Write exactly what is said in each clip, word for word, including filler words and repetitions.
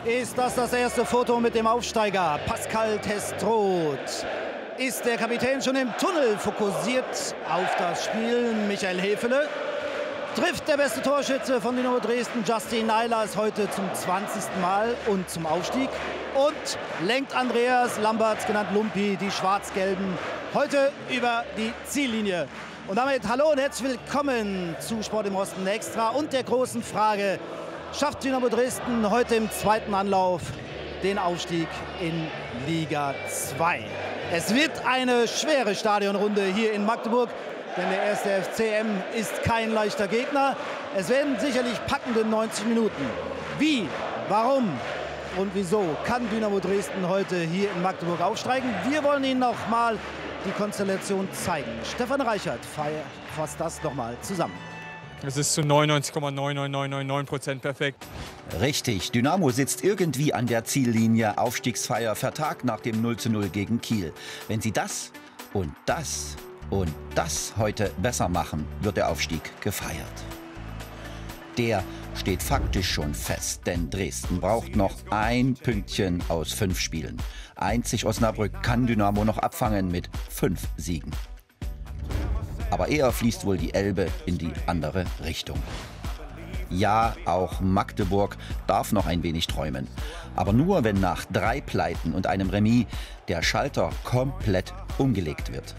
Ist das das erste Foto mit dem Aufsteiger Pascal Testroth? Ist der Kapitän schon im Tunnel fokussiert auf das Spiel? Michael Hefele trifft der beste Torschütze von Dynamo Dresden, Justin Eilers, heute zum zwanzigsten Mal und zum Aufstieg. Und lenkt Andreas Lamberts, genannt Lumpi, die Schwarz-Gelben, heute über die Ziellinie. Und damit hallo und herzlich willkommen zu Sport im Osten Extra und der großen Frage: Schafft Dynamo Dresden heute im zweiten Anlauf den Aufstieg in Liga zwei? Es wird eine schwere Stadionrunde hier in Magdeburg, denn der erste F C M ist kein leichter Gegner. Es werden sicherlich packende neunzig Minuten. Wie, warum und wieso kann Dynamo Dresden heute hier in Magdeburg aufsteigen? Wir wollen Ihnen noch mal die Konstellation zeigen. Stefan Reichert fasst das noch mal zusammen. Es ist zu neunundneunzig Komma neun neun neun neun neun Prozent perfekt. Richtig, Dynamo sitzt irgendwie an der Ziellinie. Aufstiegsfeier vertagt nach dem null zu null gegen Kiel. Wenn sie das und das und das heute besser machen, wird der Aufstieg gefeiert. Der steht faktisch schon fest, denn Dresden braucht noch ein Pünktchen aus fünf Spielen. Einzig Osnabrück kann Dynamo noch abfangen mit fünf Siegen. Aber eher fließt wohl die Elbe in die andere Richtung. Ja, auch Magdeburg darf noch ein wenig träumen. Aber nur, wenn nach drei Pleiten und einem Remis der Schalter komplett umgelegt wird.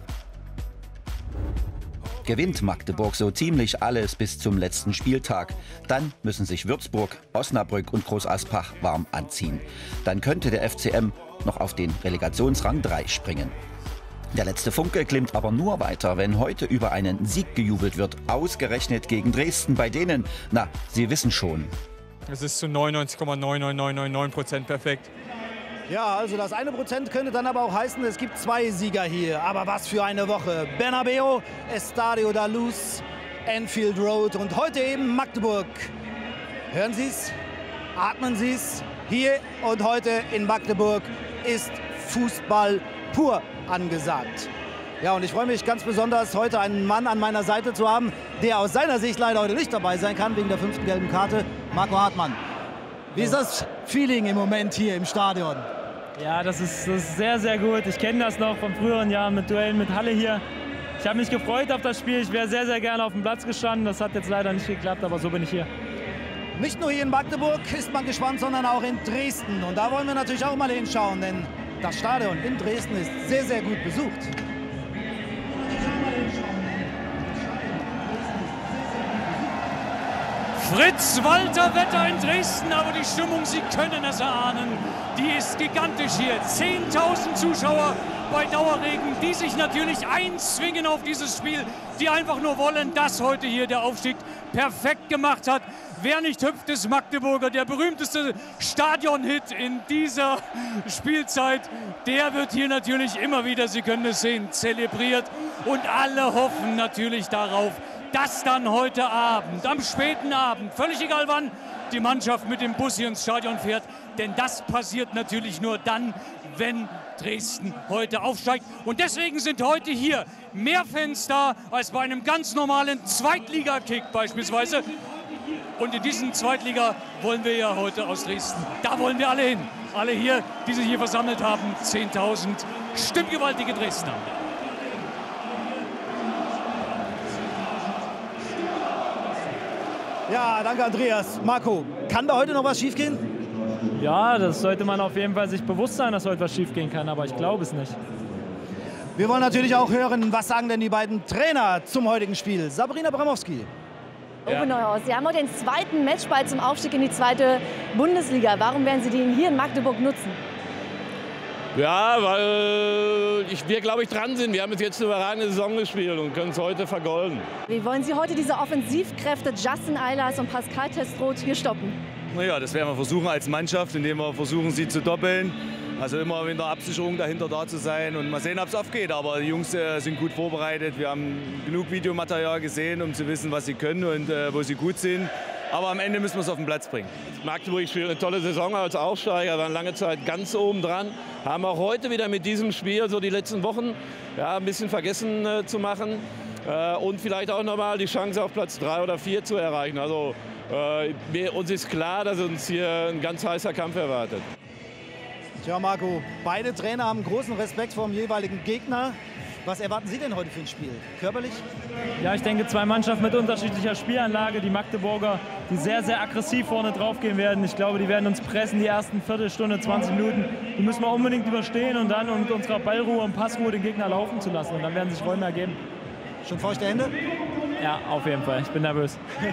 Gewinnt Magdeburg so ziemlich alles bis zum letzten Spieltag, dann müssen sich Würzburg, Osnabrück und Groß Aspach warm anziehen. Dann könnte der F C M noch auf den Relegationsrang drei springen. Der letzte Funke glimmt aber nur weiter, wenn heute über einen Sieg gejubelt wird, ausgerechnet gegen Dresden, bei denen, na, Sie wissen schon. Es ist zu neunundneunzig Komma neun neun neun neun neun Prozent perfekt. Ja, also das eine Prozent könnte dann aber auch heißen, es gibt zwei Sieger hier. Aber was für eine Woche. Bernabeu, Estadio da Luz, Anfield Road und heute eben Magdeburg. Hören Sie es? Atmen Sie es? Hier und heute in Magdeburg ist Fußball pur angesagt. Ja, und ich freue mich ganz besonders, heute einen Mann an meiner Seite zu haben, der aus seiner Sicht leider heute nicht dabei sein kann, wegen der fünften gelben Karte. Marco Hartmann. Wie ist das Feeling im Moment hier im Stadion? Ja, das ist, das ist sehr, sehr gut. Ich kenne das noch von früheren Jahren mit Duellen mit Halle hier. Ich habe mich gefreut auf das Spiel. Ich wäre sehr, sehr gerne auf dem Platz gestanden. Das hat jetzt leider nicht geklappt, aber so bin ich hier. Nicht nur hier in Magdeburg ist man gespannt, sondern auch in Dresden. Und da wollen wir natürlich auch mal hinschauen, denn das Stadion in Dresden ist sehr, sehr gut besucht. Fritz-Walter Wetter in Dresden, aber die Stimmung, Sie können es erahnen, die ist gigantisch hier. zehntausend Zuschauer bei Dauerregen, die sich natürlich einzwingen auf dieses Spiel, die einfach nur wollen, dass heute hier der Aufstieg perfekt gemacht hat. Wer nicht hüpft, ist Magdeburger, der berühmteste Stadionhit in dieser Spielzeit. Der wird hier natürlich immer wieder, Sie können es sehen, zelebriert. Und alle hoffen natürlich darauf, dass dann heute Abend, am späten Abend, völlig egal wann, die Mannschaft mit dem Bus hier ins Stadion fährt. Denn das passiert natürlich nur dann, wenn Dresden heute aufsteigt. Und deswegen sind heute hier mehr Fans da als bei einem ganz normalen Zweitliga-Kick beispielsweise. Und in diesen Zweitliga wollen wir ja heute aus Dresden. Da wollen wir alle hin. Alle hier, die sich hier versammelt haben. zehntausend stimmgewaltige Dresdner. Ja, danke Andreas. Marco, kann da heute noch was schiefgehen? Ja, das sollte man auf jeden Fall sich bewusst sein, dass heute was schiefgehen kann, aber ich glaube es nicht. Wir wollen natürlich auch hören, was sagen denn die beiden Trainer zum heutigen Spiel. Sabrina Bramowski. Uwe Neuhaus, Sie haben heute den zweiten Matchball zum Aufstieg in die zweite Bundesliga. Warum werden Sie den hier in Magdeburg nutzen? Ja, weil ich, wir, glaube ich, dran sind. Wir haben jetzt eine überragende Saison gespielt und können es heute vergolden. Wie wollen Sie heute diese Offensivkräfte Justin Eilers und Pascal Testroth hier stoppen? Naja, das werden wir versuchen als Mannschaft, indem wir versuchen, sie zu doppeln. Also immer in der Absicherung dahinter da zu sein und mal sehen, ob es aufgeht. Aber die Jungs äh, sind gut vorbereitet. Wir haben genug Videomaterial gesehen, um zu wissen, was sie können und äh, wo sie gut sind. Aber am Ende müssen wir es auf den Platz bringen. Magdeburg spielt eine tolle Saison als Aufsteiger, waren lange Zeit ganz oben dran. Haben auch heute wieder mit diesem Spiel so die letzten Wochen ja, ein bisschen vergessen äh, zu machen. Äh, und vielleicht auch nochmal die Chance auf Platz drei oder vier zu erreichen. Also Äh, wir, uns ist klar, dass uns hier ein ganz heißer Kampf erwartet. Tja, Marco, beide Trainer haben großen Respekt vor dem jeweiligen Gegner. Was erwarten Sie denn heute für ein Spiel? Körperlich? Ja, ich denke, zwei Mannschaften mit unterschiedlicher Spielanlage. Die Magdeburger, die sehr, sehr aggressiv vorne drauf gehen werden. Ich glaube, die werden uns pressen die ersten Viertelstunde, zwanzig Minuten. Die müssen wir unbedingt überstehen und dann mit unserer Ballruhe und Passruhe den Gegner laufen zu lassen. Und dann werden sich Räume ergeben. Schon feuchte Hände? Ja, auf jeden Fall. Ich bin nervös.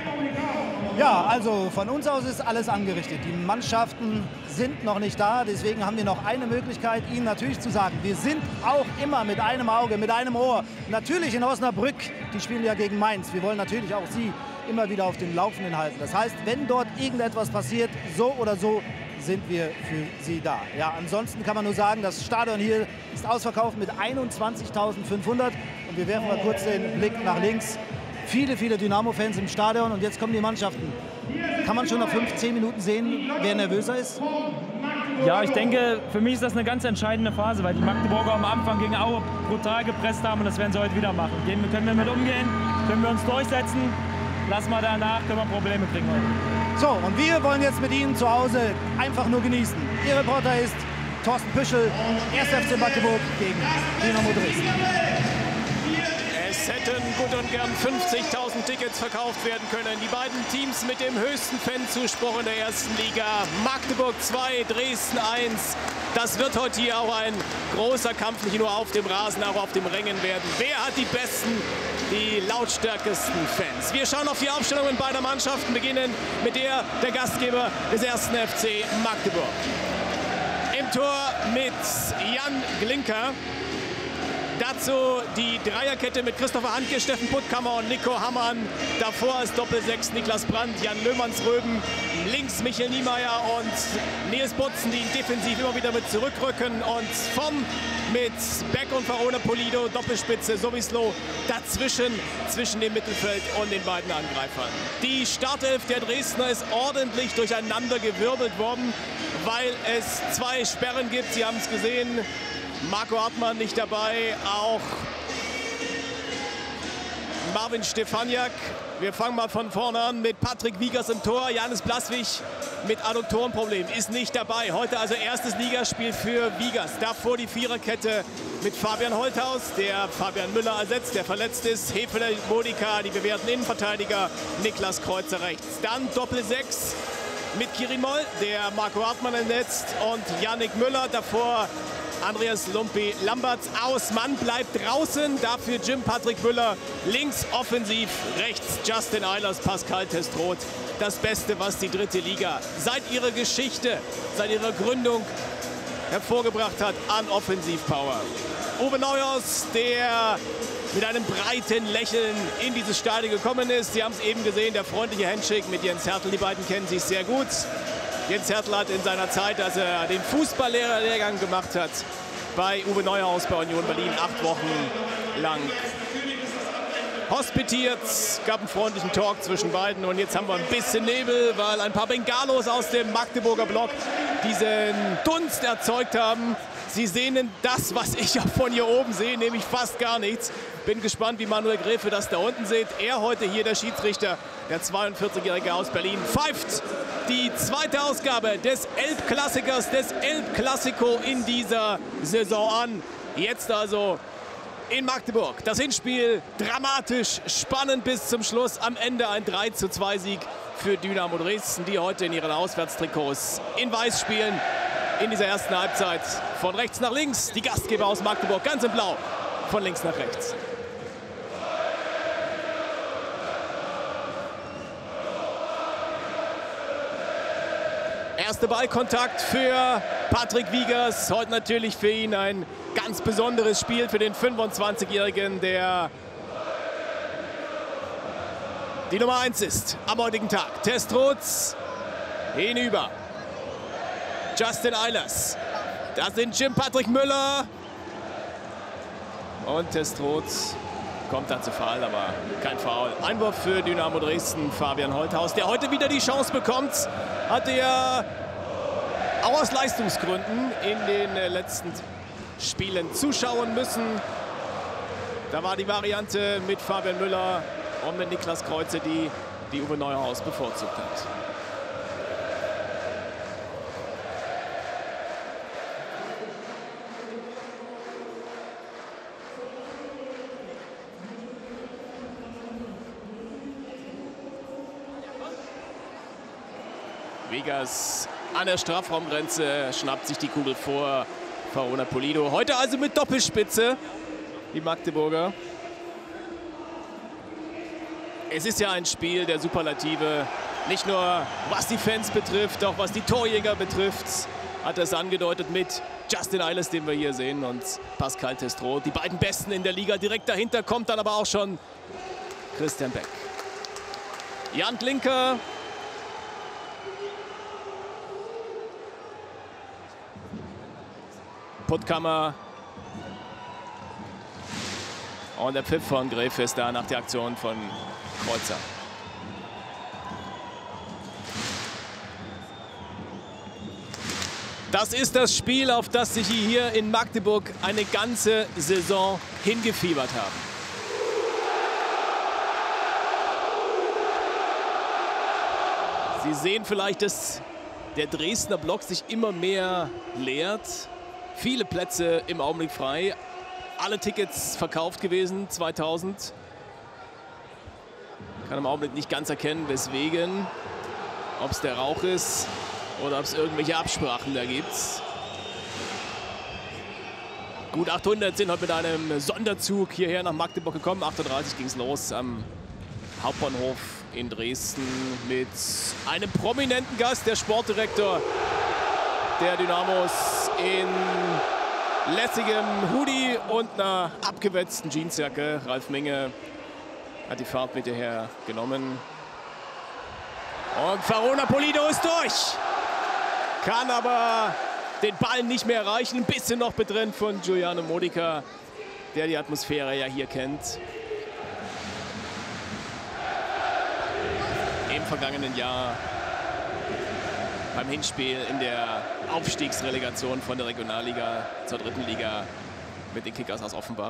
Ja, also von uns aus ist alles angerichtet. Die Mannschaften sind noch nicht da. Deswegen haben wir noch eine Möglichkeit, Ihnen natürlich zu sagen, wir sind auch immer mit einem Auge, mit einem Ohr. Natürlich in Osnabrück, die spielen ja gegen Mainz. Wir wollen natürlich auch Sie immer wieder auf dem Laufenden halten. Das heißt, wenn dort irgendetwas passiert, so oder so, sind wir für Sie da. Ja, ansonsten kann man nur sagen, das Stadion hier ist ausverkauft mit einundzwanzigtausendfünfhundert. Und wir werfen mal kurz den Blick nach links. Viele, viele Dynamo-Fans im Stadion und jetzt kommen die Mannschaften. Kann man schon nach fünf, zehn Minuten sehen, wer nervöser ist? Ja, ich denke, für mich ist das eine ganz entscheidende Phase, weil die Magdeburger am Anfang gegen Aue brutal gepresst haben und das werden sie heute wieder machen. Gehen, können wir mit umgehen, können wir uns durchsetzen, lassen wir danach, können wir Probleme kriegen heute. So, und wir wollen jetzt mit Ihnen zu Hause einfach nur genießen. Ihr Reporter ist Thorsten Püschel, erster F C Magdeburg gegen Dynamo Dresden. Es hätten gut und gern fünfzigtausend Tickets verkauft werden können. Die beiden Teams mit dem höchsten Fanzuspruch in der ersten Liga. Magdeburg zwei, Dresden eins. Das wird heute hier auch ein großer Kampf, nicht nur auf dem Rasen, auch auf dem Rängen werden. Wer hat die besten, die lautstärkesten Fans? Wir schauen auf die Aufstellungen beider Mannschaften, beginnen mit der der Gastgeber des ersten F C Magdeburg. Im Tor mit Jan Glinker. Dazu die Dreierkette mit Christopher Handke, Steffen Puttkammer und Nico Hammann. Davor ist Doppelsechs Niklas Brandt, Jan Löhmannsröben. Links Michael Niemeyer und Nils Butzen, die ihn defensiv immer wieder mit zurückrücken. Und vom mit Beck und Verona Polido, Doppelspitze sowieso dazwischen, zwischen dem Mittelfeld und den beiden Angreifern. Die Startelf der Dresdner ist ordentlich durcheinander gewirbelt worden, weil es zwei Sperren gibt. Sie haben es gesehen. Marco Hartmann nicht dabei, auch Marvin Stefaniak. Wir fangen mal von vorne an mit Patrick Wiegers im Tor. Janis Blaswig mit Adduktorenproblem ist nicht dabei. Heute also erstes Ligaspiel für Wiegers. Davor die Viererkette mit Fabian Holthaus, der Fabian Müller ersetzt, der verletzt ist. Hefele Modika, die bewährten Innenverteidiger. Niklas Kreuzer rechts. Dann Doppel-Sechs mit Kiri Moll, der Marco Hartmann ersetzt. Und Yannick Müller davor. Andreas Lumpi Lamberts aus. Mann bleibt draußen. Dafür Jim Patrick Müller. Links offensiv, rechts Justin Eilers, Pascal Testroth. Das Beste, was die dritte Liga seit ihrer Geschichte, seit ihrer Gründung hervorgebracht hat an Offensivpower. Uwe Neuhaus, der mit einem breiten Lächeln in dieses Stadion gekommen ist. Sie haben es eben gesehen, der freundliche Handshake mit Jens Hertel. Die beiden kennen sich sehr gut. Jens Hertel hat in seiner Zeit, als er den Fußballlehrerlehrgang gemacht hat, bei Uwe Neuhaus bei Union Berlin acht Wochen lang hospitiert. Es gab einen freundlichen Talk zwischen beiden und jetzt haben wir ein bisschen Nebel, weil ein paar Bengalos aus dem Magdeburger Block diesen Dunst erzeugt haben. Sie sehen das, was ich auch von hier oben sehe, nämlich fast gar nichts. Bin gespannt, wie Manuel Gräfe das da unten sieht. Er heute hier, der Schiedsrichter, der zweiundvierzigjährige aus Berlin, pfeift die zweite Ausgabe des Elbklassikers, des Elbklassiko in dieser Saison an. Jetzt also in Magdeburg. Das Hinspiel dramatisch, spannend bis zum Schluss. Am Ende ein drei zu zwei Sieg für Dynamo Dresden, die heute in ihren Auswärtstrikots in Weiß spielen. In dieser ersten Halbzeit von rechts nach links. Die Gastgeber aus Magdeburg ganz in Blau, von links nach rechts. Erster Ballkontakt für Patrick Wiegers. Heute natürlich für ihn ein ganz besonderes Spiel für den fünfundzwanzigjährigen, der die Nummer eins ist am heutigen Tag. Testroth hinüber. Justin Eilers. Das sind Jim Patrick Müller. Und Testroth kommt da zu Fall, aber kein Foul. Einwurf für Dynamo Dresden, Fabian Holthaus, der heute wieder die Chance bekommt. Hatte ja auch aus Leistungsgründen in den letzten Spielen zuschauen müssen. Da war die Variante mit Fabian Müller und mit Niklas Kreuzer, die die Uwe Neuhaus bevorzugt hat. Vegas an der Strafraumgrenze schnappt sich die Kugel vor. Farona Pulido. Heute also mit Doppelspitze, die Magdeburger. Es ist ja ein Spiel der Superlative. Nicht nur was die Fans betrifft, auch was die Torjäger betrifft. Hat es angedeutet mit Justin Eilers, den wir hier sehen, und Pascal Testrow. Die beiden Besten in der Liga. Direkt dahinter kommt dann aber auch schon Christian Beck. Jan Linker. Puttkammer. Und der Pfiff von Gref ist da nach der Aktion von Kreuzer. Das ist das Spiel, auf das sich hier in Magdeburg eine ganze Saison hingefiebert haben. Sie sehen vielleicht, dass der Dresdner Block sich immer mehr leert. Viele Plätze im Augenblick frei. Alle Tickets verkauft gewesen, zweitausend. Kann im Augenblick nicht ganz erkennen, weswegen. Ob es der Rauch ist oder ob es irgendwelche Absprachen da gibt. Gut achthundert sind heute mit einem Sonderzug hierher nach Magdeburg gekommen. acht Uhr dreißig ging es los am Hauptbahnhof in Dresden mit einem prominenten Gast, der Sportdirektor der Dynamos in lässigem Hoodie und einer abgewetzten Jeansjacke. Ralf Minge hat die Fahrt mit hierher genommen. Und Farona Pulido ist durch. Kann aber den Ball nicht mehr erreichen. Ein bisschen noch betrennt von Giuliano Modica, der die Atmosphäre ja hier kennt. Im vergangenen Jahr beim Hinspiel in der Aufstiegsrelegation von der Regionalliga zur dritten Liga mit den Kickers aus Offenbach.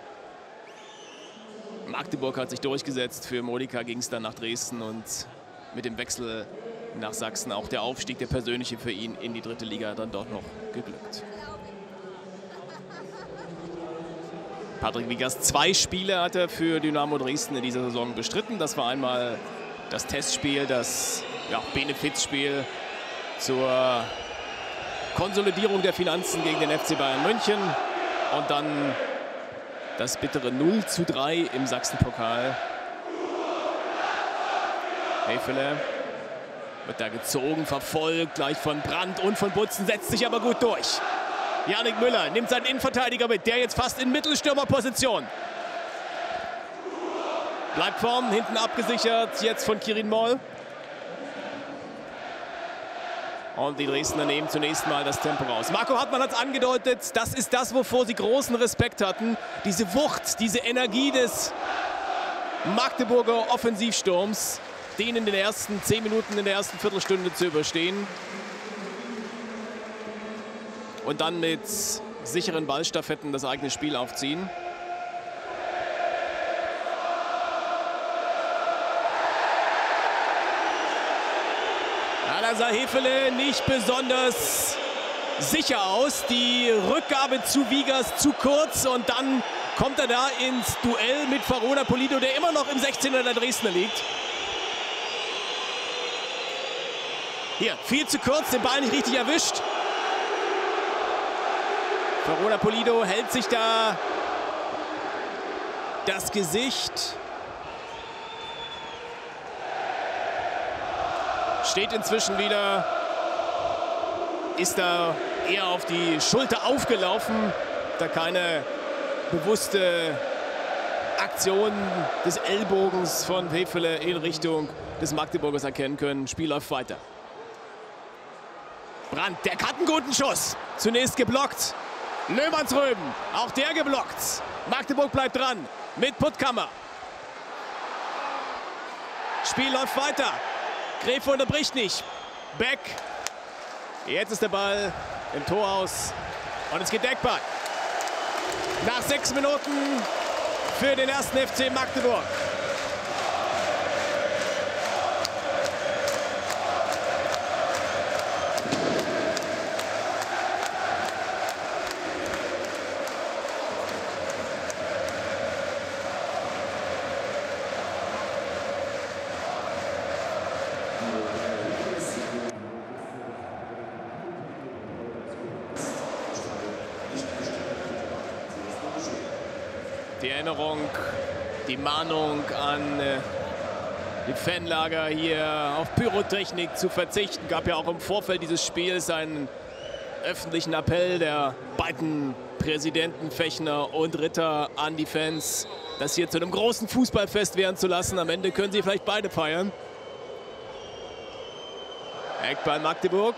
Magdeburg hat sich durchgesetzt. Für Modica ging es dann nach Dresden und mit dem Wechsel nach Sachsen auch der Aufstieg, der persönliche für ihn in die dritte Liga, dann dort noch geglückt. Patrick Vigas zwei Spiele hat er für Dynamo Dresden in dieser Saison bestritten. Das war einmal das Testspiel, das ja, Benefizspiel zur Konsolidierung der Finanzen gegen den F C Bayern München und dann das bittere null zu drei im Sachsenpokal. Hefele wird da gezogen, verfolgt, gleich von Brandt und von Butzen, setzt sich aber gut durch. Yannick Müller nimmt seinen Innenverteidiger mit, der jetzt fast in Mittelstürmerposition. Bleibt vorn, hinten abgesichert, jetzt von Kirin Moll. Und die Dresdner nehmen zunächst mal das Tempo raus. Marco Hartmann hat es angedeutet, das ist das, wovor sie großen Respekt hatten. Diese Wucht, diese Energie des Magdeburger Offensivsturms, den in den ersten zehn Minuten, in der ersten Viertelstunde zu überstehen. Und dann mit sicheren Ballstaffetten das eigene Spiel aufziehen. Da sah Hefele nicht besonders sicher aus. Die Rückgabe zu Vigas zu kurz und dann kommt er da ins Duell mit Farona Pulido, der immer noch im sechzehner der Dresdner liegt. Hier, viel zu kurz, den Ball nicht richtig erwischt. Farona Pulido hält sich da das Gesicht. Steht inzwischen wieder, ist da eher auf die Schulter aufgelaufen, da keine bewusste Aktion des Ellbogens von Hefele in Richtung des Magdeburgers erkennen können. Spiel läuft weiter. Brandt, der hat einen guten Schuss. Zunächst geblockt. Löhmannsröben, auch der geblockt. Magdeburg bleibt dran mit Puttkammer. Spiel läuft weiter. Gref unterbricht nicht. Beck. Jetzt ist der Ball im Tor aus. Und es geht Eckball. Nach sechs Minuten für den ersten F C Magdeburg. Die Erinnerung, die Mahnung an äh, die Fanlager hier auf Pyrotechnik zu verzichten. Gab ja auch im Vorfeld dieses Spiels einen öffentlichen Appell der beiden Präsidenten Fechner und Ritter an die Fans, das hier zu einem großen Fußballfest werden zu lassen. Am Ende können sie vielleicht beide feiern. Eckball Magdeburg.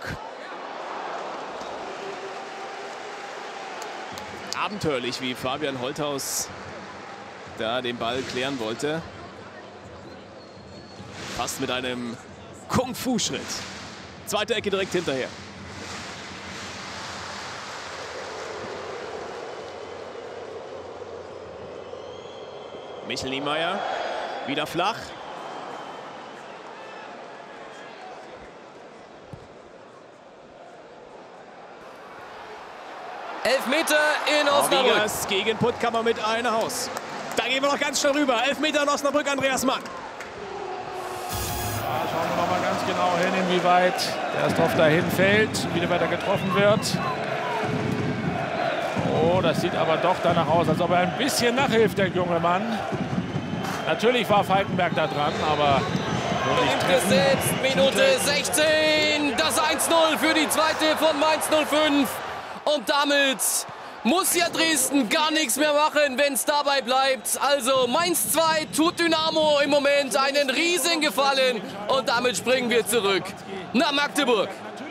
Abenteuerlich, wie Fabian Holthaus da den Ball klären wollte. Fast mit einem Kung-Fu-Schritt. Zweite Ecke direkt hinterher. Michel Niemeyer, wieder flach. Elfmeter in Osnabrück. Wiegers gegen Puttkammer mit einem Haus. Da gehen wir noch ganz schnell rüber. Elfmeter in Osnabrück, Andreas Mann. Ja, schauen wir noch mal ganz genau hin, inwieweit der Stoff dahin fällt, wie weiter getroffen wird. Oh, das sieht aber doch danach aus, als ob er ein bisschen nachhilft, der junge Mann. Natürlich war Falkenberg da dran, aber Gesetzt, Minute sechzehn, das eins null für die zweite von Mainz null fünf. Und damit muss ja Dresden gar nichts mehr machen, wenn es dabei bleibt. Also Mainz zwei tut Dynamo im Moment einen riesen Gefallen. Und damit springen wir zurück nach Magdeburg.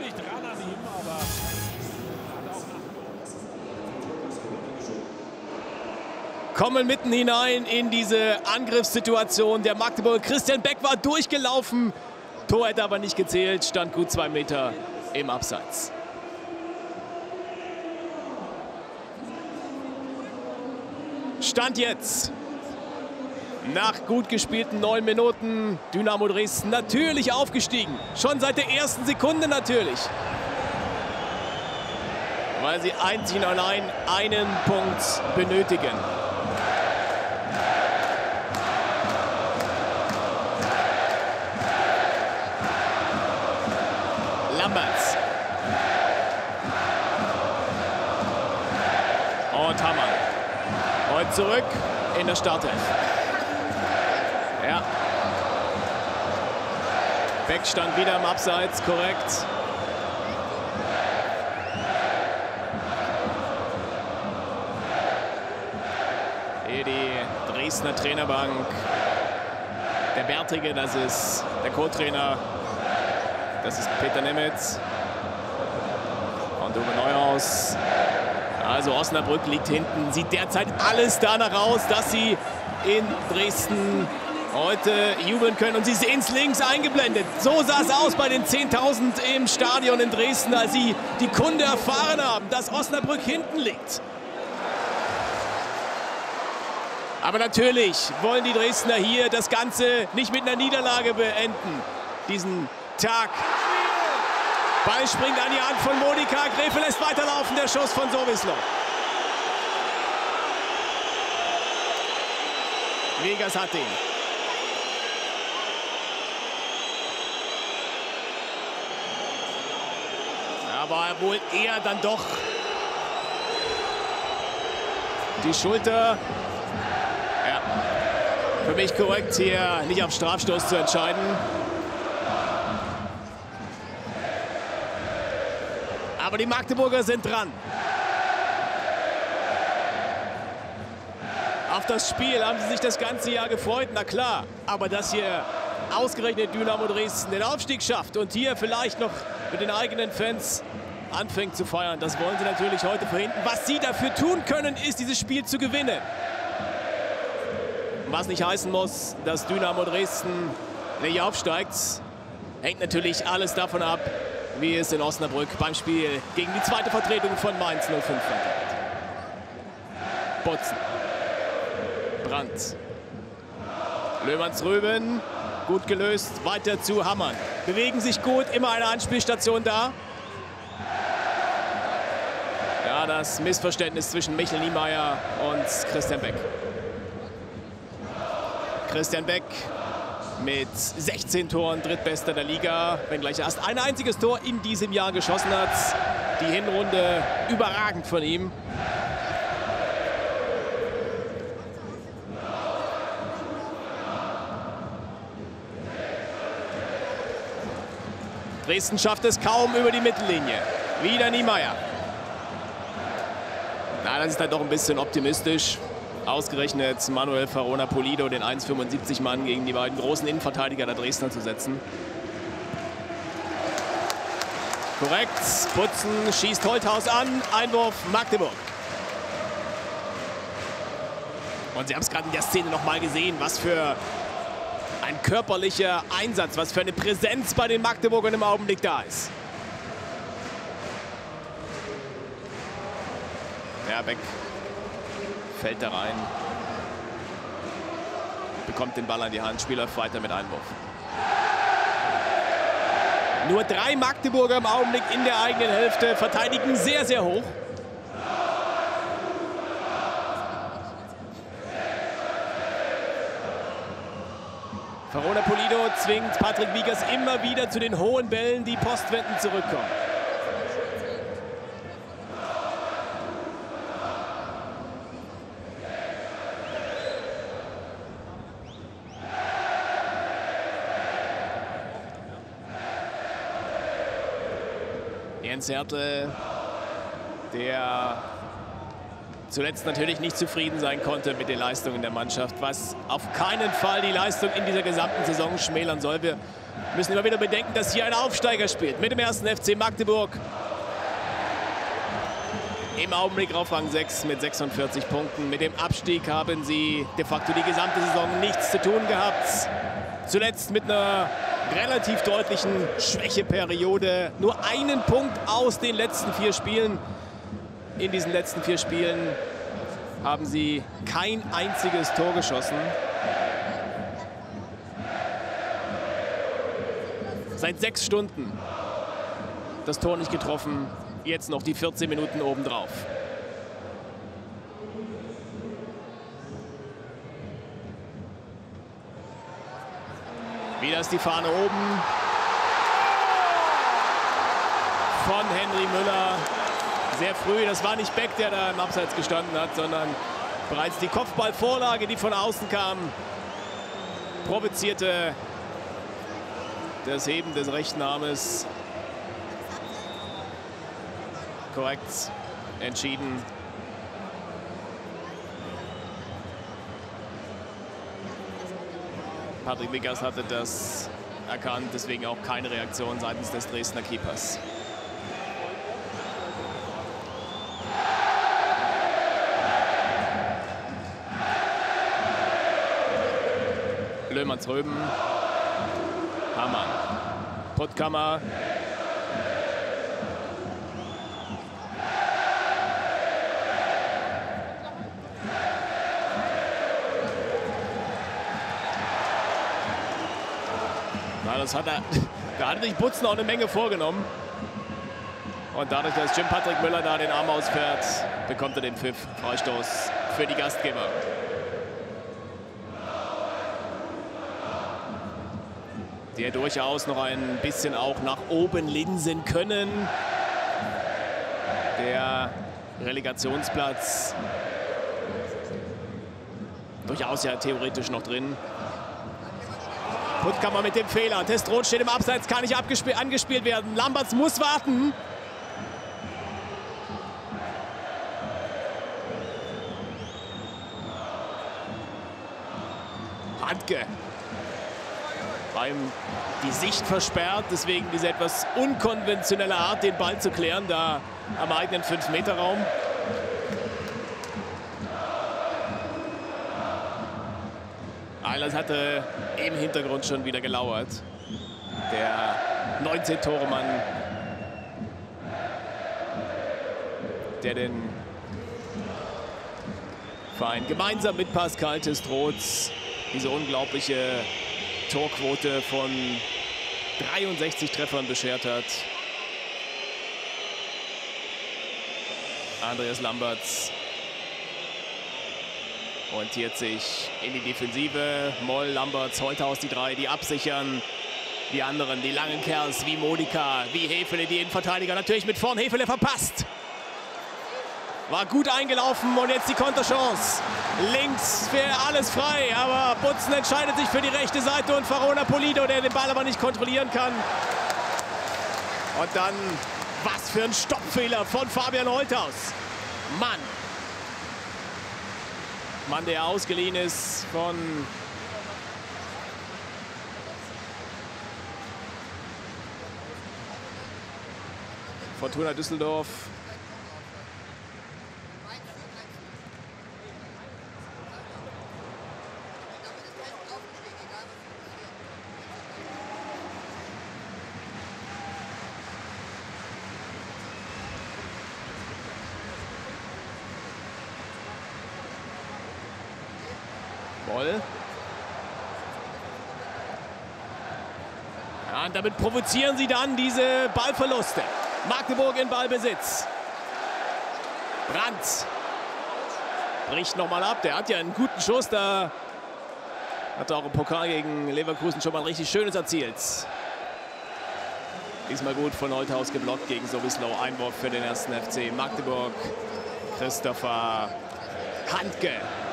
Kommen mitten hinein in diese Angriffssituation. Der Magdeburger Christian Beck war durchgelaufen. Tor hätte aber nicht gezählt, stand gut zwei Meter im Abseits. Stand jetzt nach gut gespielten neun Minuten Dynamo Dresden natürlich aufgestiegen. Schon seit der ersten Sekunde natürlich. Weil sie einzig und allein einen Punkt benötigen. Lamberts. Und Hammann. Heute zurück in der Startelf. Ja. Beck stand wieder im Abseits, korrekt. Hier die Dresdner Trainerbank. Der Bärtige, das ist der Co-Trainer. Das ist Peter Nemetz. Und Uwe Neuhaus. Also Osnabrück liegt hinten, sieht derzeit alles danach aus, dass sie in Dresden heute jubeln können. Und Sie sehen es links eingeblendet. So sah es aus bei den zehntausend im Stadion in Dresden, als sie die Kunde erfahren haben, dass Osnabrück hinten liegt. Aber natürlich wollen die Dresdner hier das Ganze nicht mit einer Niederlage beenden, diesen Tag. Ball springt an die Hand von Monika. Gräfe lässt weiterlaufen. Der Schuss von Sowislo. Vegas hat ihn. Aber wohl eher dann doch die Schulter. Ja. Für mich korrekt, hier nicht auf Strafstoß zu entscheiden. Aber die Magdeburger sind dran. Auf das Spiel haben sie sich das ganze Jahr gefreut, na klar. Aber dass hier ausgerechnet Dynamo Dresden den Aufstieg schafft und hier vielleicht noch mit den eigenen Fans anfängt zu feiern, das wollen sie natürlich heute verhindern. Was sie dafür tun können, ist, dieses Spiel zu gewinnen. Was nicht heißen muss, dass Dynamo Dresden nicht aufsteigt, hängt natürlich alles davon ab, wie es in Osnabrück beim Spiel gegen die zweite Vertretung von Mainz null fünf weitergeht. Botzen. Brandt. Löwans-Röben. Gut gelöst. Weiter zu Hammann. Bewegen sich gut. Immer eine Anspielstation da. Ja, das Missverständnis zwischen Michel Niemeyer und Christian Beck. Christian Beck mit sechzehn Toren, drittbester der Liga, wenngleich er erst ein einziges Tor in diesem Jahr geschossen hat. Die Hinrunde überragend von ihm. Dresden schafft es kaum über die Mittellinie. Wieder Niemeyer. Na, das ist dann doch ein bisschen optimistisch. Ausgerechnet Manuel Farona Polido, den eins Komma fünfundsiebzig Mann, gegen die beiden großen Innenverteidiger der Dresdner zu setzen. Korrekt, Putzen schießt Holthaus an, Einwurf Magdeburg. Und Sie haben es gerade in der Szene noch mal gesehen, was für ein körperlicher Einsatz, was für eine Präsenz bei den Magdeburgern im Augenblick da ist. Ja, Beck fällt da rein, bekommt den Ball an die Hand, läuft weiter mit Einwurf. Nur drei Magdeburger im Augenblick in der eigenen Hälfte, verteidigen sehr, sehr hoch. Farona Polido zwingt Patrick Wiegers immer wieder zu den hohen Bällen, die postwendend zurückkommen. Jens Hertel, der zuletzt natürlich nicht zufrieden sein konnte mit den Leistungen der Mannschaft, was auf keinen Fall die Leistung in dieser gesamten Saison schmälern soll. Wir müssen immer wieder bedenken, dass hier ein Aufsteiger spielt mit dem ersten F C Magdeburg. Im Augenblick auf Rang sechs mit sechsundvierzig Punkten. Mit dem Abstieg haben sie de facto die gesamte Saison nichts zu tun gehabt. Zuletzt mit einer relativ deutlichen Schwächeperiode. Nur einen Punkt aus den letzten vier Spielen. In diesen letzten vier Spielen haben sie kein einziges Tor geschossen. Seit sechs Stunden das Tor nicht getroffen. Jetzt noch die vierzehn Minuten obendrauf. Wieder ist die Fahne oben. Von Henry Müller. Sehr früh, das war nicht Beck, der da im Abseits gestanden hat, sondern bereits die Kopfballvorlage, die von außen kam, provozierte das Heben des rechten Armes. Korrekt entschieden. Patrick Wiegers hatte das erkannt, deswegen auch keine Reaktion seitens des Dresdner Keepers. Löhmannsröben, Hamann, Puttkammer, na, das hat er, da hat sich Butzen auch eine Menge vorgenommen. Und dadurch, dass Jim Patrick Müller da den Arm ausfährt, bekommt er den Pfiff, Freistoß für die Gastgeber. Der durchaus noch ein bisschen auch nach oben linsen können. Der Relegationsplatz durchaus ja theoretisch noch drin. Puttkammer mit dem Fehler. Testroth steht im Abseits, kann nicht angespielt werden. Lamberts muss warten. Handke. War ihm die Sicht versperrt, deswegen diese etwas unkonventionelle Art, den Ball zu klären, da am eigenen fünf Meter Raum. Eilers hatte im Hintergrund schon wieder gelauert. Der neunzehn-Tore-Mann, der den Verein gemeinsam mit Pascal Testroth diese unglaubliche Torquote von dreiundsechzig Treffern beschert hat. Andreas Lamberts orientiert sich in die Defensive. Moll, Lamberts, Holthaus, die drei, die absichern. Die anderen, die langen Kerls wie Modika, wie Hefele, die Innenverteidiger natürlich mit vorn. Hefele verpasst. War gut eingelaufen und jetzt die Konterchance. Links wäre alles frei, aber Butzen entscheidet sich für die rechte Seite und Farona Polido, der den Ball aber nicht kontrollieren kann. Und dann, was für ein Stoppfehler von Fabian Holthaus. Mann. Mann, der ausgeliehen ist von Fortuna Düsseldorf. Moll. Ja, und damit provozieren sie dann diese Ballverluste. Magdeburg in Ballbesitz. Brandt bricht nochmal ab. Der hat ja einen guten Schuss. Da hat er auch im Pokal gegen Leverkusen schon mal ein richtig schönes erzielt. Diesmal gut von Holthaus geblockt gegen Sowislow. Einwurf für den ersten F C Magdeburg. Christopher Handke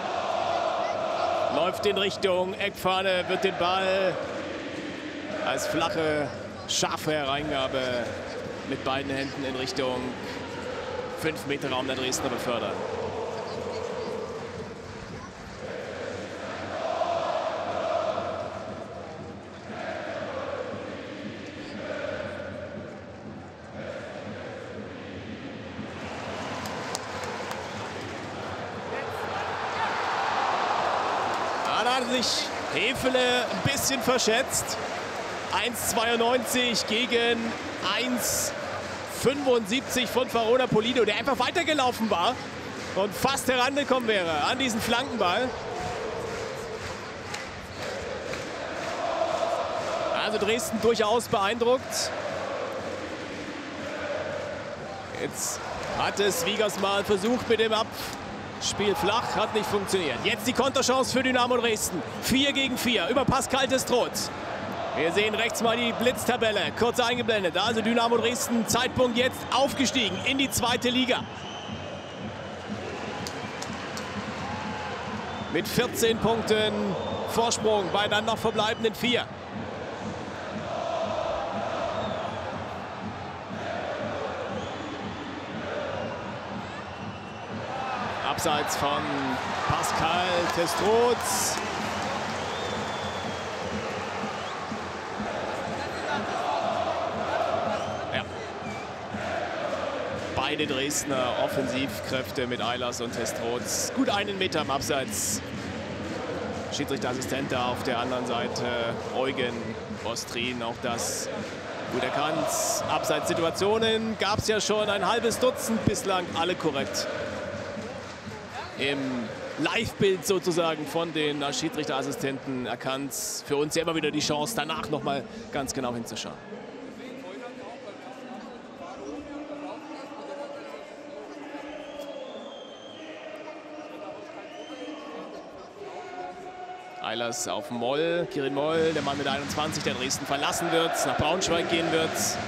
läuft in Richtung Eckfahne, wird den Ball als flache, scharfe Hereingabe mit beiden Händen in Richtung fünf Meter Raum der Dresdner befördern. Da hat sich Hefele ein bisschen verschätzt. eins Komma zweiundneunzig gegen eins Komma fünfundsiebzig von Verona Polido, der einfach weitergelaufen war und fast herangekommen wäre an diesen Flankenball. Also Dresden durchaus beeindruckt. Jetzt hat es Wiegers mal versucht mit dem Abspiel flach, hat nicht funktioniert. Jetzt die Konterchance für Dynamo Dresden. vier gegen vier über Pascal Testroth. Wir sehen rechts mal die Blitztabelle, kurz eingeblendet. Also Dynamo Dresden, Zeitpunkt jetzt aufgestiegen in die zweite Liga. Mit vierzehn Punkten Vorsprung bei dann noch verbleibenden vier. Abseits von Pascal Testroth. Beide Dresdner Offensivkräfte mit Eilers und Testroth. Gut einen Meter am Abseits. Schiedsrichterassistent da auf der anderen Seite. Eugen Ostrin, auch das gut erkannt. Abseitssituationen gab es ja schon ein halbes Dutzend bislang. Alle korrekt. Im Live-Bild sozusagen von den Schiedsrichterassistenten erkannt. Für uns ja immer wieder die Chance, danach noch mal ganz genau hinzuschauen. Eilers auf Moll, Kirin Moll, der Mann mit einundzwanzig, der Dresden verlassen wird, nach Braunschweig gehen wird.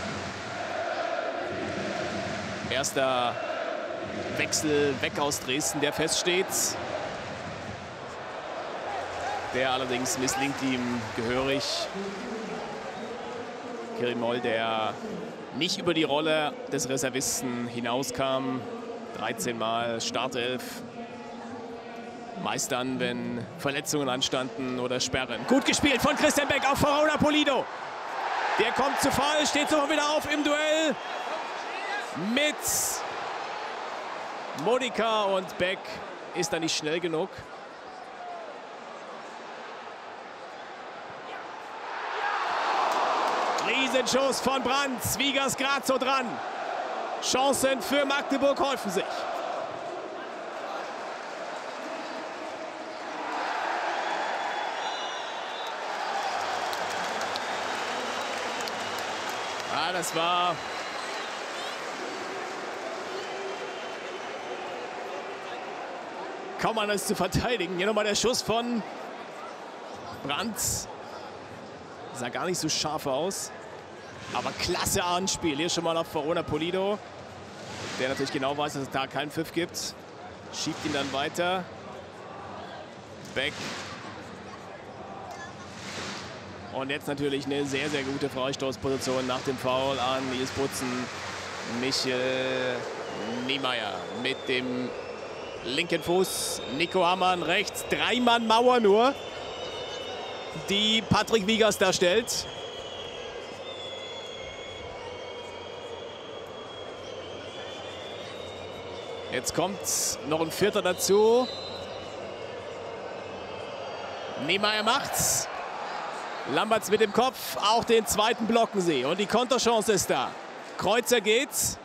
Erster Wechsel weg aus Dresden, der feststeht. Der allerdings misslingt ihm gehörig. Kirin Moll, der nicht über die Rolle des Reservisten hinauskam. dreizehn Mal Startelf. Meist dann, wenn Verletzungen anstanden oder Sperren. Gut gespielt von Christian Beck auf Verona Polido. Der kommt zu Fall, steht sofort wieder auf im Duell mit Monika und Beck ist da nicht schnell genug. Riesenschuss von Brandt, Wiegers gerade so dran. Chancen für Magdeburg häufen sich. Ja, das war kaum anders zu verteidigen. Hier nochmal der Schuss von Brandt. Sah gar nicht so scharf aus. Aber klasse Anspiel. Hier schon mal auf Verona Polido. Der natürlich genau weiß, dass es da keinen Pfiff gibt. Schiebt ihn dann weiter. Beck. Und jetzt natürlich eine sehr, sehr gute Freistoßposition nach dem Foul an Nils Butzen. Michel Niemeyer mit dem linken Fuß. Nico Hammann rechts. Drei-Mann-Mauer nur, die Patrick Wiegers da stellt. Jetzt kommt noch ein Vierter dazu. Niemeyer macht's. Lamberts mit dem Kopf, auch den zweiten blocken sie. Und die Konterchance ist da. Kreuzer geht's.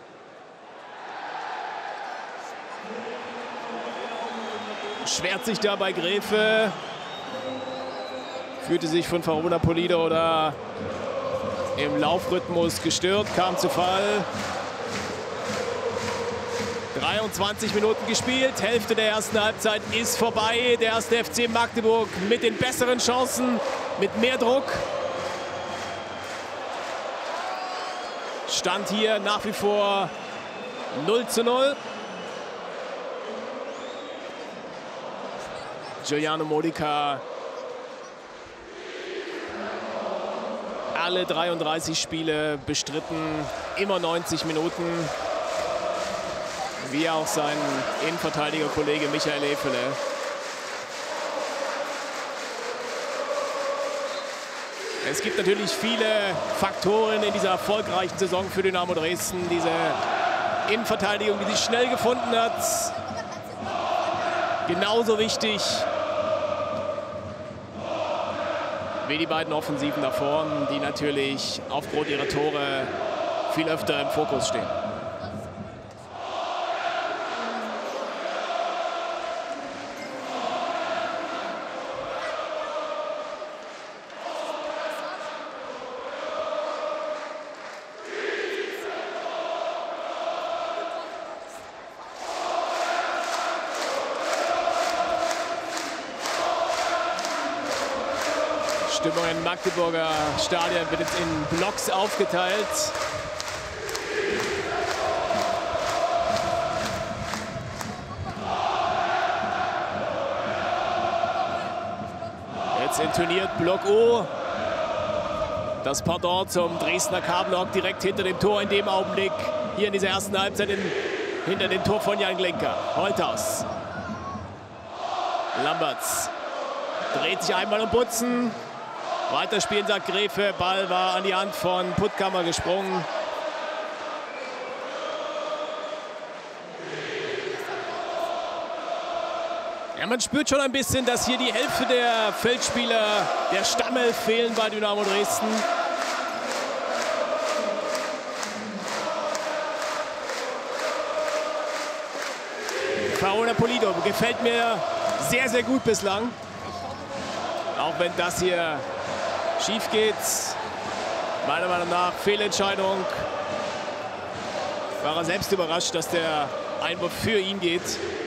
Schwert sich da bei Gräfe. Fühlte sich von Verona Polido oder im Laufrhythmus gestört, kam zu Fall. dreiundzwanzig Minuten gespielt, Hälfte der ersten Halbzeit ist vorbei. Der erste F C Magdeburg mit den besseren Chancen, mit mehr Druck. Stand hier nach wie vor null zu null. Giuliano Modica. Alle dreiunddreißig Spiele bestritten, immer neunzig Minuten. Wie auch sein Innenverteidiger-Kollege Michael Hefele. Es gibt natürlich viele Faktoren in dieser erfolgreichen Saison für Dynamo Dresden. Diese Innenverteidigung, die sich schnell gefunden hat. Genauso wichtig wie die beiden Offensiven da vorne, die natürlich aufgrund ihrer Tore viel öfter im Fokus stehen. Stimmung im Magdeburger Stadion wird jetzt in Blocks aufgeteilt. Jetzt intoniert Block O. Das Pardon zum Dresdner K-Block direkt hinter dem Tor in dem Augenblick. Hier in dieser ersten Halbzeit in, hinter dem Tor von Jan Glenker. Holthaus. Lamberts dreht sich einmal um Butzen. Weiterspielen, sagt Gräfe. Ball war an die Hand von Puttkammer gesprungen. Ja, man spürt schon ein bisschen, dass hier die Hälfte der Feldspieler der Stamme fehlen bei Dynamo Dresden. Verona Polido gefällt mir sehr, sehr gut bislang. Auch wenn das hier schief geht. Meiner Meinung nach Fehlentscheidung. War er selbst überrascht, dass der Einwurf für ihn geht.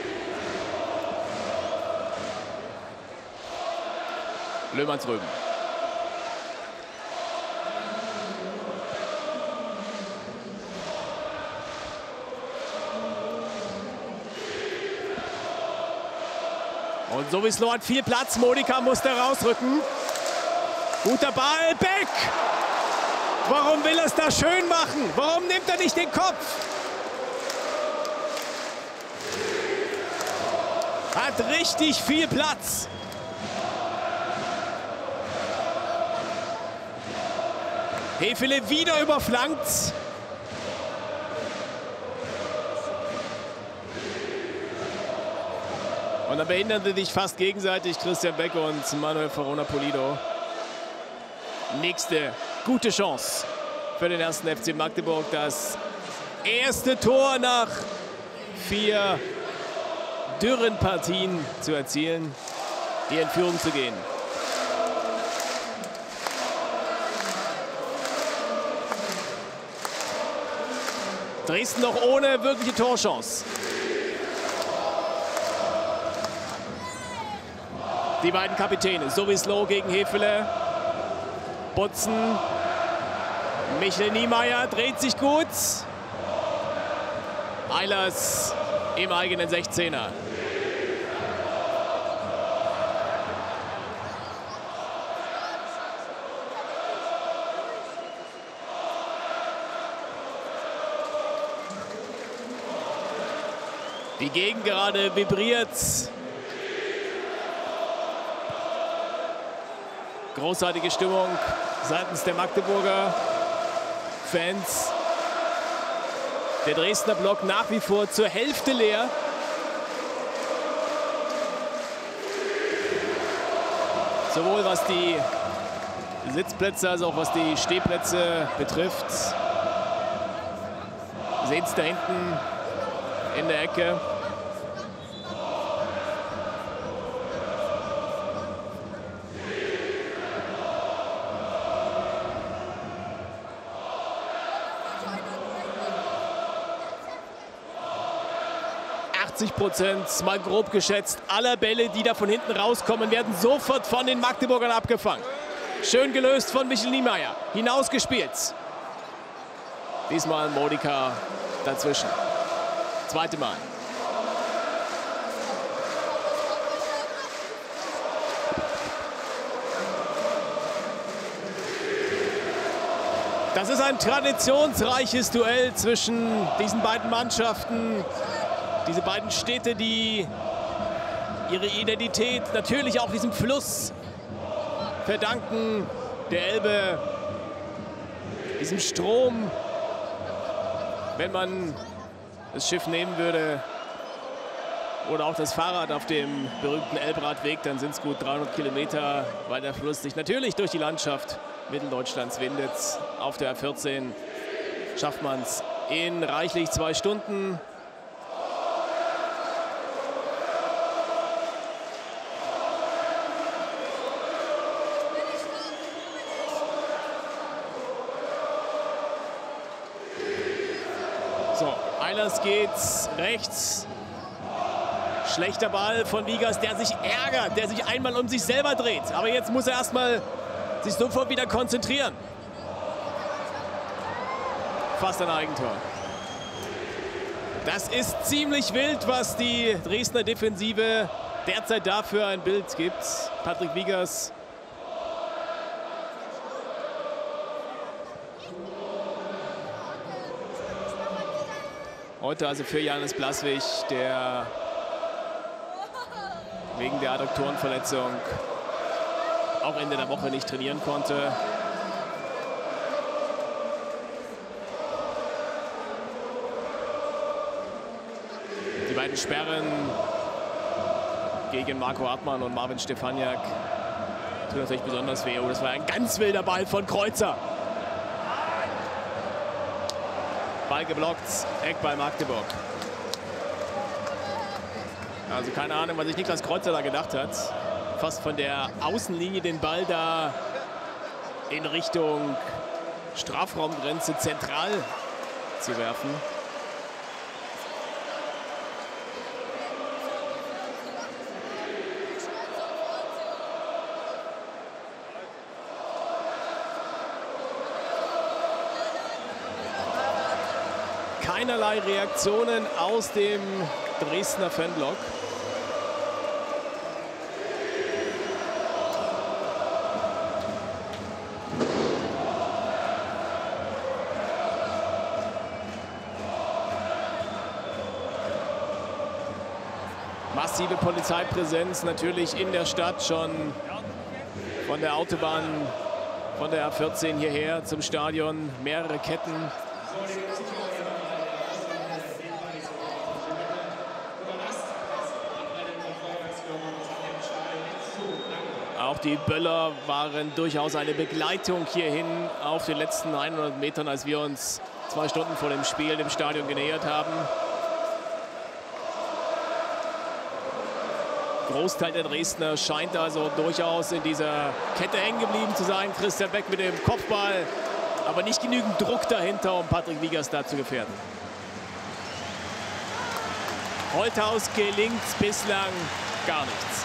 Löhmannsröben. Und Sowislo hat viel Platz. Modica muss da rausrücken. Guter Ball. Beck! Warum will er es da schön machen? Warum nimmt er nicht den Kopf? Hat richtig viel Platz. Hefele wieder überflankt. Und dann behindern sie sich fast gegenseitig, Christian Beck und Manuel Verona Polido. Nächste gute Chance für den ersten F C Magdeburg. Das erste Tor nach vier dürren Partien zu erzielen, hier in Führung zu gehen. Dresden noch ohne wirkliche Torchance. Die beiden Kapitäne, Sowislo gegen Hefele. Butzen. Michel Niemeyer dreht sich gut. Eilers im eigenen sechzehner. Die Gegend gerade vibriert. Großartige Stimmung seitens der Magdeburger Fans. Der Dresdner Block nach wie vor zur Hälfte leer. Sowohl was die Sitzplätze als auch was die Stehplätze betrifft. Wir sehen es da hinten in der Ecke. achtzig Prozent, mal grob geschätzt, aller Bälle, die da von hinten rauskommen, werden sofort von den Magdeburgern abgefangen. Schön gelöst von Michel Niemeyer. Hinausgespielt. Diesmal Modica dazwischen. Zweite Mal. Das ist ein traditionsreiches Duell zwischen diesen beiden Mannschaften. Diese beiden Städte, die ihre Identität natürlich auch diesem Fluss verdanken, der Elbe, diesem Strom. Wenn man das Schiff nehmen würde oder auch das Fahrrad auf dem berühmten Elbradweg, dann sind es gut dreihundert Kilometer, weil der Fluss sich natürlich durch die Landschaft Mitteldeutschlands windet. Auf der A vierzehn schafft man es in reichlich zwei Stunden. Eilers geht rechts. Schlechter Ball von Wiegers, der sich ärgert, der sich einmal um sich selber dreht. Aber jetzt muss er erstmal sich sofort wieder konzentrieren. Fast ein Eigentor. Das ist ziemlich wild, was die Dresdner Defensive derzeit dafür ein Bild gibt. Patrick Wiegers. Heute also für Janis Blaswig, der wegen der Adduktorenverletzung auch Ende der Woche nicht trainieren konnte. Die beiden Sperren gegen Marco Hartmann und Marvin Stefaniak tun natürlich besonders weh. Oh, das war ein ganz wilder Ball von Kreuzer. Ball geblockt, Eckball Magdeburg. Also keine Ahnung, was sich Niklas Kreuzer da gedacht hat. Fast von der Außenlinie den Ball da in Richtung Strafraumgrenze zentral zu werfen. Keinerlei Reaktionen aus dem Dresdner Fanblock. Massive Polizeipräsenz natürlich in der Stadt, schon von der Autobahn, von der A vierzehn hierher zum Stadion, mehrere Ketten. Auch die Böller waren durchaus eine Begleitung hierhin auf den letzten hundert Metern, als wir uns zwei Stunden vor dem Spiel dem Stadion genähert haben. Großteil der Dresdner scheint also durchaus in dieser Kette hängen geblieben zu sein. Christian Beck mit dem Kopfball, aber nicht genügend Druck dahinter, um Patrick Wiegers da zu gefährden. Holthaus gelingt bislang gar nichts.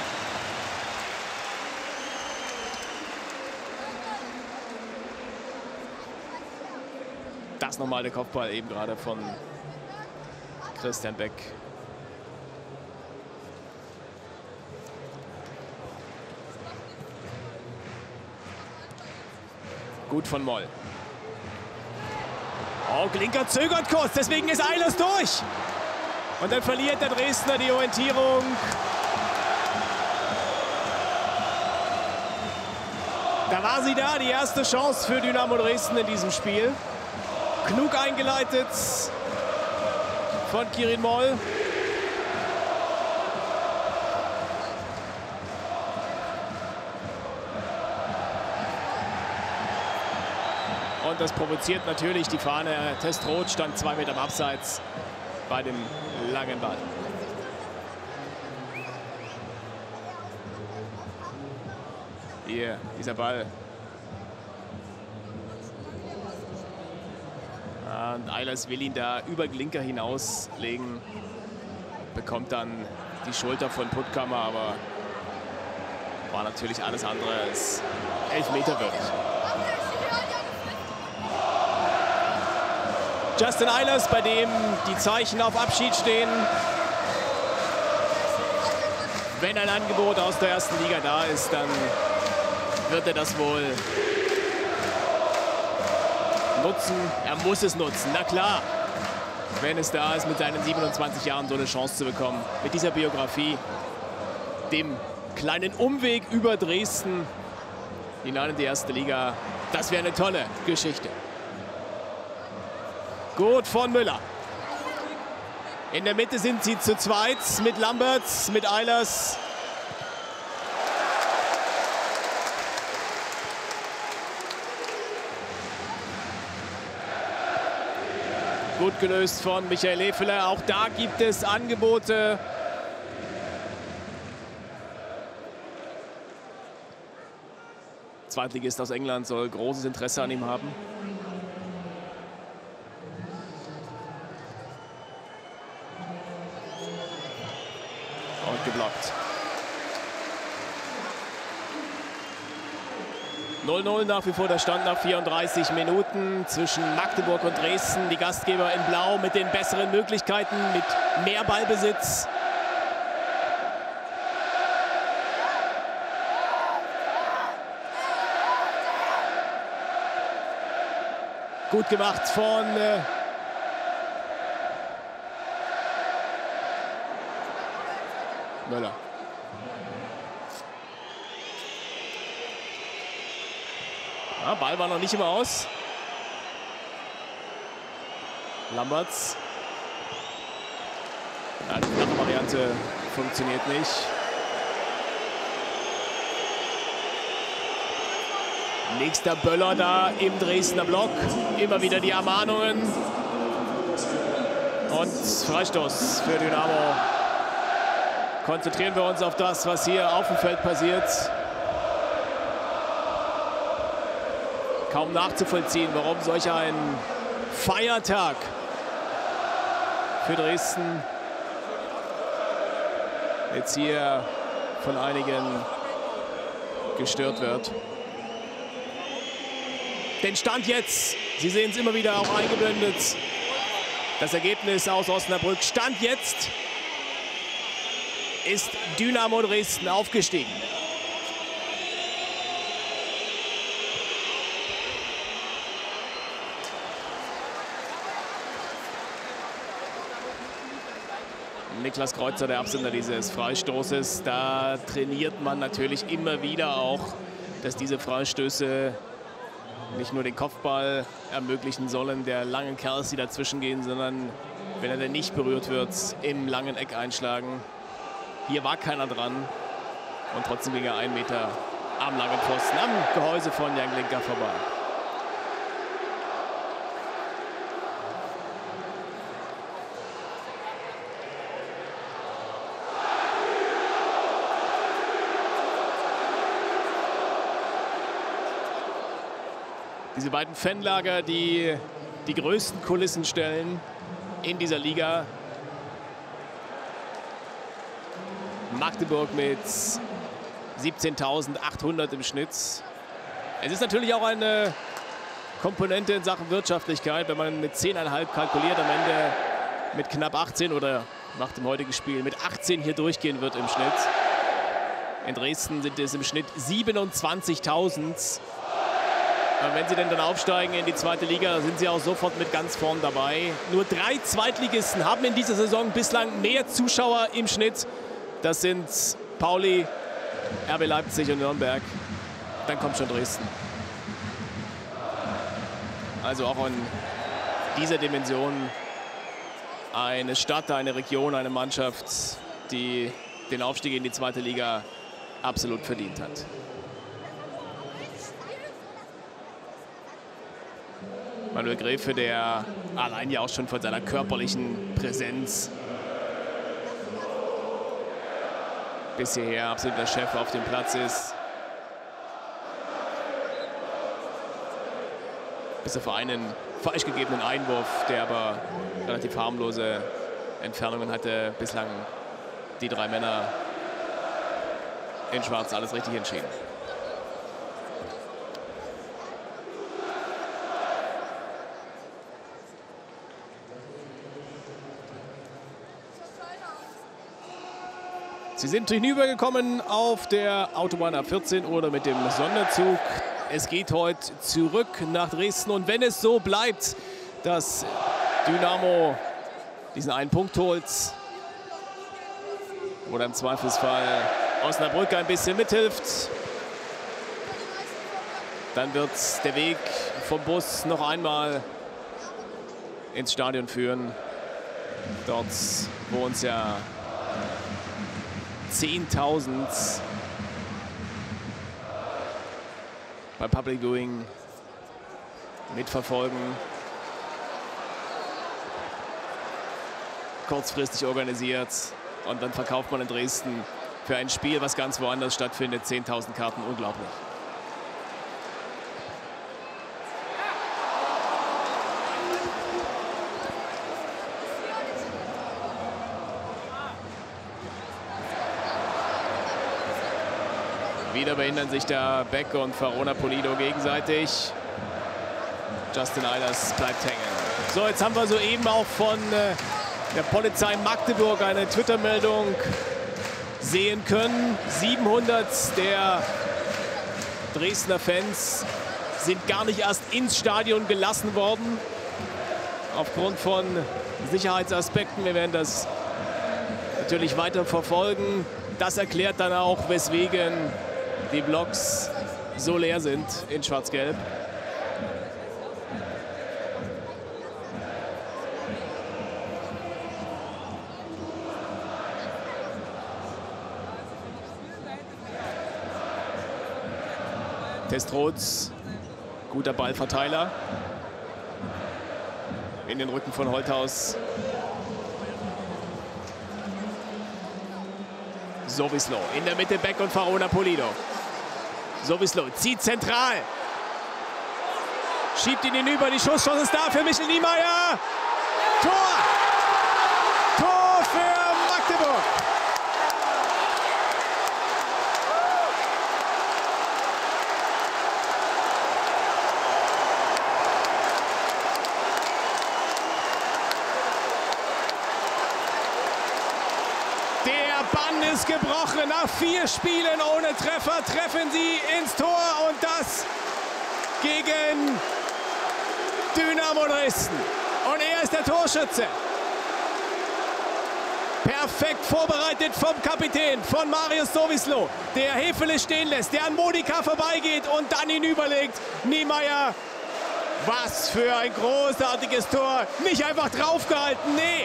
Das nochmal der Kopfball eben gerade von Christian Beck. Gut von Moll. Oh, Glinker zögert kurz, deswegen ist Eilers durch. Und dann verliert der Dresdner die Orientierung. Da war sie da, die erste Chance für Dynamo Dresden in diesem Spiel. Klug eingeleitet von Quirin Moll. Und das provoziert natürlich die Fahne. Testroth stand zwei Meter im Abseits bei dem langen Ball. Hier, dieser Ball. Und Eilers will ihn da über Glinker hinauslegen. Bekommt dann die Schulter von Puttkammer, aber war natürlich alles andere als elfmeterwürdig. Justin Eilers, bei dem die Zeichen auf Abschied stehen. Wenn ein Angebot aus der ersten Liga da ist, dann wird er das wohl nutzen. Er muss es nutzen, na klar. Wenn es da ist, mit seinen siebenundzwanzig Jahren so eine Chance zu bekommen. Mit dieser Biografie, dem kleinen Umweg über Dresden hinein in die erste Liga. Das wäre eine tolle Geschichte. Gut von Müller. In der Mitte sind sie zu zweit mit Lamberts, mit Eilers. Gut gelöst von Michael Hefele. Auch da gibt es Angebote. Zweitligist aus England soll großes Interesse an ihm haben. Und geblockt. null null nach wie vor der Stand nach vierunddreißig Minuten zwischen Magdeburg und Dresden. Die Gastgeber in Blau mit den besseren Möglichkeiten, mit mehr Ballbesitz. Gut gemacht von äh, Möller. Ja, Ball war noch nicht immer aus. Lamberts. Ja, die flache Variante funktioniert nicht. Nächster Böller da im Dresdner Block. Immer wieder die Ermahnungen. Und Freistoß für Dynamo. Konzentrieren wir uns auf das, was hier auf dem Feld passiert. Kaum nachzuvollziehen, warum solch ein Feiertag für Dresden jetzt hier von einigen gestört wird. Den Stand jetzt, Sie sehen es immer wieder auch eingeblendet, das Ergebnis aus Osnabrück. Stand jetzt ist Dynamo Dresden aufgestiegen. Niklas Kreuzer, der Absender dieses Freistoßes. Da trainiert man natürlich immer wieder auch, dass diese Freistöße nicht nur den Kopfball ermöglichen sollen, der langen Kerls, die dazwischen gehen, sondern wenn er denn nicht berührt wird, im langen Eck einschlagen. Hier war keiner dran und trotzdem ging er einen Meter am langen Pfosten, am Gehäuse von Jan Glinker vorbei. Diese beiden Fanlager, die die größten Kulissen stellen in dieser Liga. Magdeburg mit siebzehntausendachthundert im Schnitt. Es ist natürlich auch eine Komponente in Sachen Wirtschaftlichkeit, wenn man mit zehn Komma fünf kalkuliert, am Ende mit knapp achtzehn oder nach dem heutigen Spiel mit achtzehn hier durchgehen wird im Schnitt. In Dresden sind es im Schnitt siebenundzwanzigtausend. Und wenn sie denn dann aufsteigen in die zweite Liga, sind sie auch sofort mit ganz vorn dabei. Nur drei Zweitligisten haben in dieser Saison bislang mehr Zuschauer im Schnitt. Das sind Pauli, R B Leipzig und Nürnberg. Dann kommt schon Dresden. Also auch in dieser Dimension eine Stadt, eine Region, eine Mannschaft, die den Aufstieg in die zweite Liga absolut verdient hat. Manuel Gräfe, der allein ja auch schon von seiner körperlichen Präsenz bis hierher absoluter Chef auf dem Platz ist. Bis auf einen falsch gegebenen Einwurf, der aber relativ harmlose Entfernungen hatte, bislang die drei Männer in Schwarz alles richtig entschieden. Sie sind hinübergekommen auf der Autobahn A vierzehn oder mit dem Sonderzug. Es geht heute zurück nach Dresden. Und wenn es so bleibt, dass Dynamo diesen einen Punkt holt oder im Zweifelsfall Osnabrück ein bisschen mithilft, dann wird der Weg vom Bus noch einmal ins Stadion führen. Dort, wo uns ja zehntausend beim Public Viewing mitverfolgen. Kurzfristig organisiert und dann verkauft man in Dresden für ein Spiel, was ganz woanders stattfindet, zehntausend Karten. Unglaublich. Wieder behindern sich da Beck und Farona Polido gegenseitig. Justin Eilers bleibt hängen. So, jetzt haben wir soeben auch von äh, der Polizei Magdeburg eine Twitter-Meldung sehen können. siebenhundert der Dresdner Fans sind gar nicht erst ins Stadion gelassen worden. Aufgrund von Sicherheitsaspekten. Wir werden das natürlich weiter verfolgen. Das erklärt dann auch, weswegen die Blocks so leer sind in Schwarz-Gelb. Testroth, guter Ballverteiler. In den Rücken von Holthaus. Sowieso. In der Mitte Beck und Farona Polido. Sowieso zieht zentral. Schiebt ihn hinüber. Die Schusschance ist da für Michel Niemeyer. Tor! Tor für Magdeburg. Bann ist gebrochen. Nach vier Spielen ohne Treffer treffen sie ins Tor und das gegen Dynamo Dresden. Und er ist der Torschütze. Perfekt vorbereitet vom Kapitän, von Marius Sowieso, der Hefele stehen lässt, der an Modika vorbeigeht und dann hinüberlegt. Niemeyer, was für ein großartiges Tor. Nicht einfach draufgehalten, nee.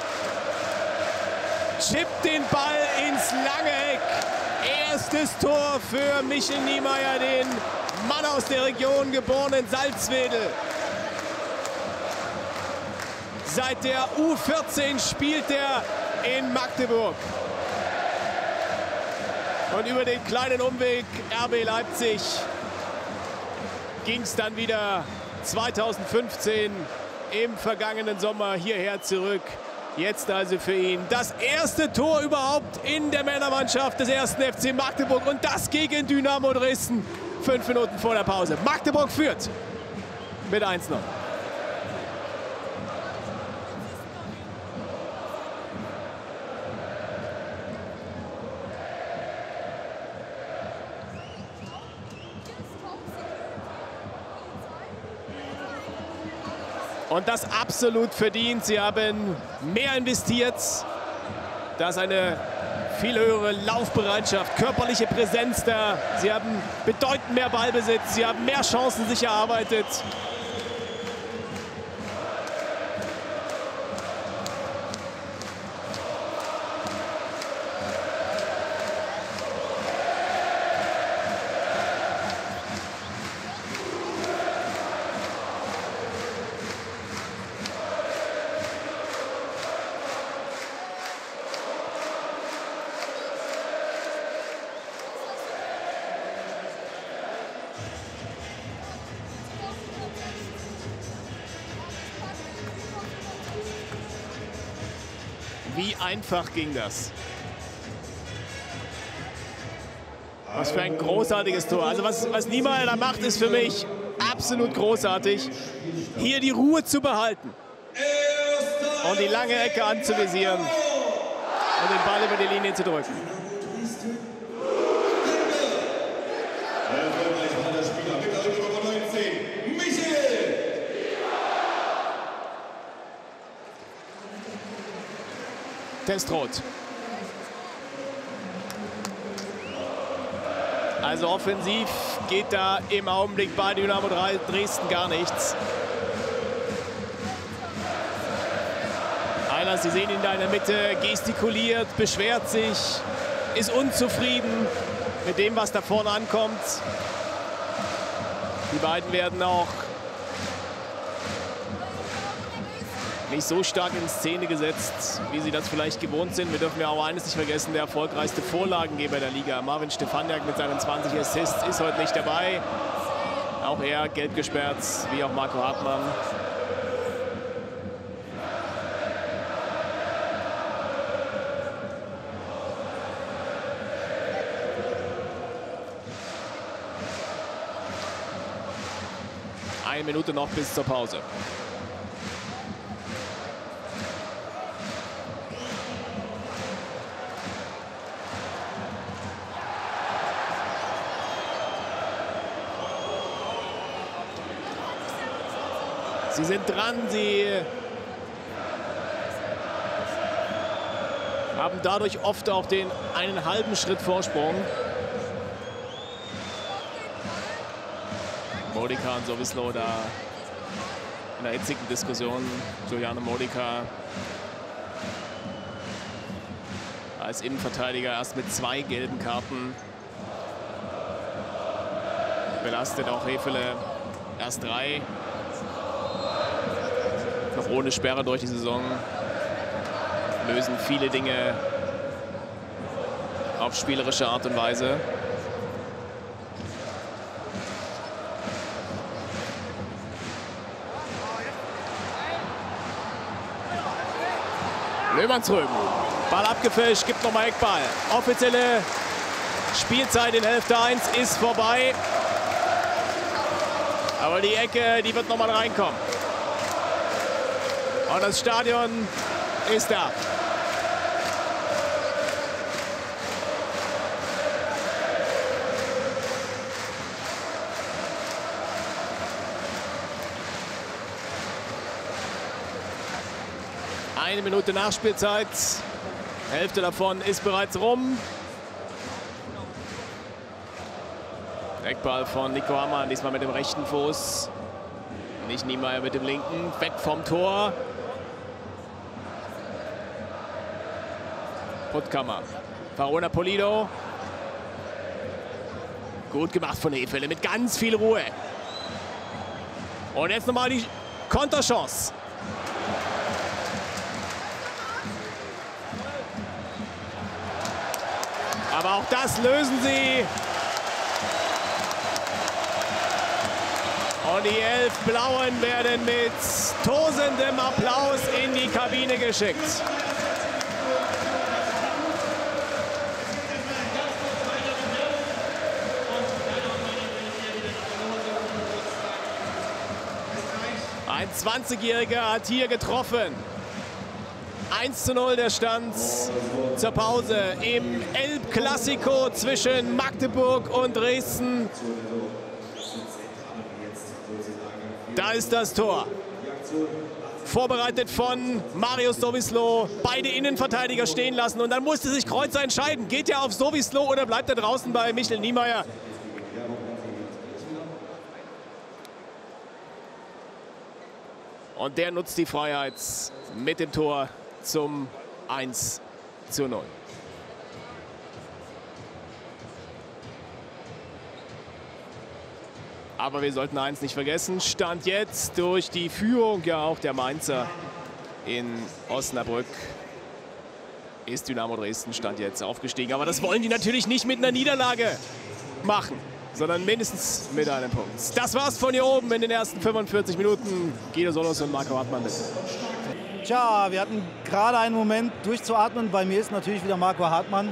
Chippt den Ball ins lange Eck. Erstes Tor für Michel Niemeyer, den Mann aus der Region, geborenen Salzwedel. Seit der U vierzehn spielt er in Magdeburg. Und über den kleinen Umweg R B Leipzig ging es dann wieder zweitausendfünfzehn im vergangenen Sommer hierher zurück. Jetzt also für ihn das erste Tor überhaupt in der Männermannschaft des ersten F C Magdeburg. Und das gegen Dynamo Dresden. Fünf Minuten vor der Pause. Magdeburg führt mit eins null. Und das absolut verdient. Sie haben mehr investiert. Da ist eine viel höhere Laufbereitschaft, körperliche Präsenz da. Sie haben bedeutend mehr Ballbesitz. Sie haben mehr Chancen sich erarbeitet. Wie einfach ging das? Was für ein großartiges Tor. Also was, was Niemeyer da macht, ist für mich absolut großartig. Hier die Ruhe zu behalten und die lange Ecke anzuvisieren und den Ball über die Linie zu drücken. Testrot. Also offensiv geht da im Augenblick bei Dynamo Dresden gar nichts. Eilers, Sie sehen ihn da in der Mitte, gestikuliert, beschwert sich, ist unzufrieden mit dem, was da vorne ankommt. Die beiden werden auch nicht so stark in Szene gesetzt, wie sie das vielleicht gewohnt sind. Wir dürfen ja auch eines nicht vergessen, der erfolgreichste Vorlagengeber der Liga, Marvin Stefaniak mit seinen zwanzig Assists, ist heute nicht dabei. Auch er gelb gesperrt, wie auch Marco Hartmann. Eine Minute noch bis zur Pause. Sie sind dran, sie haben dadurch oft auch den einen halben Schritt Vorsprung. Modica und Sowislo da in einer hitzigen Diskussion. Juliano Modica als Innenverteidiger erst mit zwei gelben Karten. Belastet auch Hefele erst drei. Noch ohne Sperre durch die Saison. Lösen viele Dinge auf spielerische Art und Weise. Löhmannsröben. Ball abgefälscht, gibt nochmal Eckball. Offizielle Spielzeit in Hälfte eins ist vorbei. Aber die Ecke, die wird nochmal reinkommen. Und das Stadion ist da. Eine Minute Nachspielzeit. Hälfte davon ist bereits rum. Eckball von Nico Hammann, diesmal mit dem rechten Fuß. Nicht Niemeyer mit dem linken. Weg vom Tor. Puttkammer. Verona Polido. Gut gemacht von Hefele mit ganz viel Ruhe. Und jetzt nochmal die Konterchance. Aber auch das lösen sie. Und die elf Blauen werden mit tosendem Applaus in die Kabine geschickt. Ein zwanzigjähriger hat hier getroffen. eins zu null der Stand zur Pause im El Clasico zwischen Magdeburg und Dresden. Da ist das Tor. Vorbereitet von Marius Sowislo. Beide Innenverteidiger stehen lassen. Und dann musste sich Kreuzer entscheiden. Geht er auf Sowislo oder bleibt er draußen bei Michel Niemeyer? Und der nutzt die Freiheit mit dem Tor zum eins zu null. Aber wir sollten eins nicht vergessen, Stand jetzt durch die Führung ja auch der Mainzer in Osnabrück ist Dynamo Dresden Stand jetzt aufgestiegen. Aber das wollen die natürlich nicht mit einer Niederlage machen, sondern mindestens mit einem Punkt. Das war's von hier oben in den ersten fünfundvierzig Minuten. Guido Solos und Marco Hartmann bitte. Tja, wir hatten gerade einen Moment durchzuatmen. Bei mir ist natürlich wieder Marco Hartmann.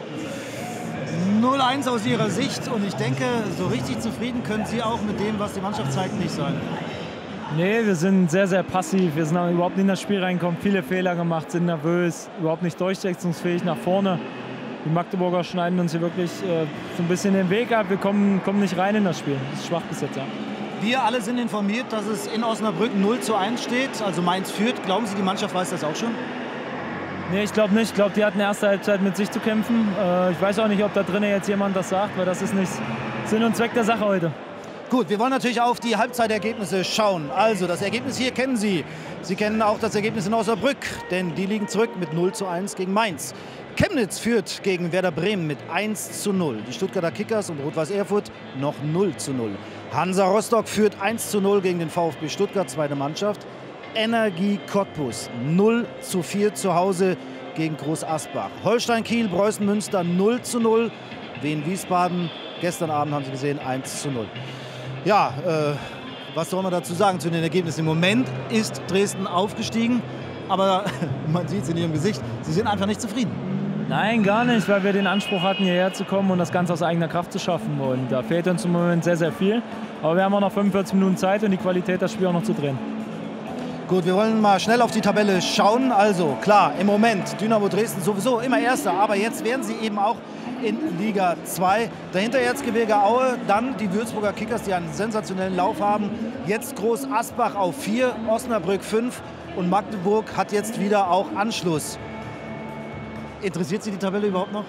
null eins aus ihrer Sicht und ich denke, so richtig zufrieden können Sie auch mit dem, was die Mannschaft zeigt, nicht sein. Nee, wir sind sehr, sehr passiv. Wir sind auch überhaupt nicht in das Spiel reingekommen, viele Fehler gemacht, sind nervös, überhaupt nicht durchsetzungsfähig nach vorne. Die Magdeburger schneiden uns hier wirklich äh, so ein bisschen den Weg ab. Wir kommen, kommen nicht rein in das Spiel. Das ist schwach bis jetzt, ja. Wir alle sind informiert, dass es in Osnabrück null zu eins steht, also Mainz führt. Glauben Sie, die Mannschaft weiß das auch schon? Nee, ich glaube nicht. Ich glaube, die hatten erste Halbzeit mit sich zu kämpfen. Äh, ich weiß auch nicht, ob da drinnen jetzt jemand das sagt, weil das ist nicht Sinn und Zweck der Sache heute. Gut, wir wollen natürlich auf die Halbzeitergebnisse schauen. Also, das Ergebnis hier kennen Sie. Sie kennen auch das Ergebnis in Osnabrück, denn die liegen zurück mit null zu eins gegen Mainz. Chemnitz führt gegen Werder Bremen mit eins zu null. Die Stuttgarter Kickers und Rot-Weiß Erfurt noch null zu null. Hansa Rostock führt eins zu null gegen den VfB Stuttgart, zweite Mannschaft. Energie Cottbus null zu vier zu Hause gegen Groß Asbach. Holstein Kiel, Preußen Münster null zu null. Wien Wiesbaden, gestern Abend haben Sie gesehen, eins zu null. Ja, äh, was soll man dazu sagen zu den Ergebnissen? Im Moment ist Dresden aufgestiegen, aber man sieht es in Ihrem Gesicht, Sie sind einfach nicht zufrieden. Nein, gar nicht, weil wir den Anspruch hatten, hierher zu kommen und das Ganze aus eigener Kraft zu schaffen. Und da fehlt uns im Moment sehr, sehr viel. Aber wir haben auch noch fünfundvierzig Minuten Zeit und die Qualität, das Spiel auch noch zu drehen. Gut, wir wollen mal schnell auf die Tabelle schauen. Also klar, im Moment Dynamo Dresden sowieso immer Erster, aber jetzt werden sie eben auch in Liga zwei. Dahinter Erzgebirge Aue, dann die Würzburger Kickers, die einen sensationellen Lauf haben. Jetzt Groß Asbach auf vier, Osnabrück fünf und Magdeburg hat jetzt wieder auch Anschluss. Interessiert Sie die Tabelle überhaupt noch?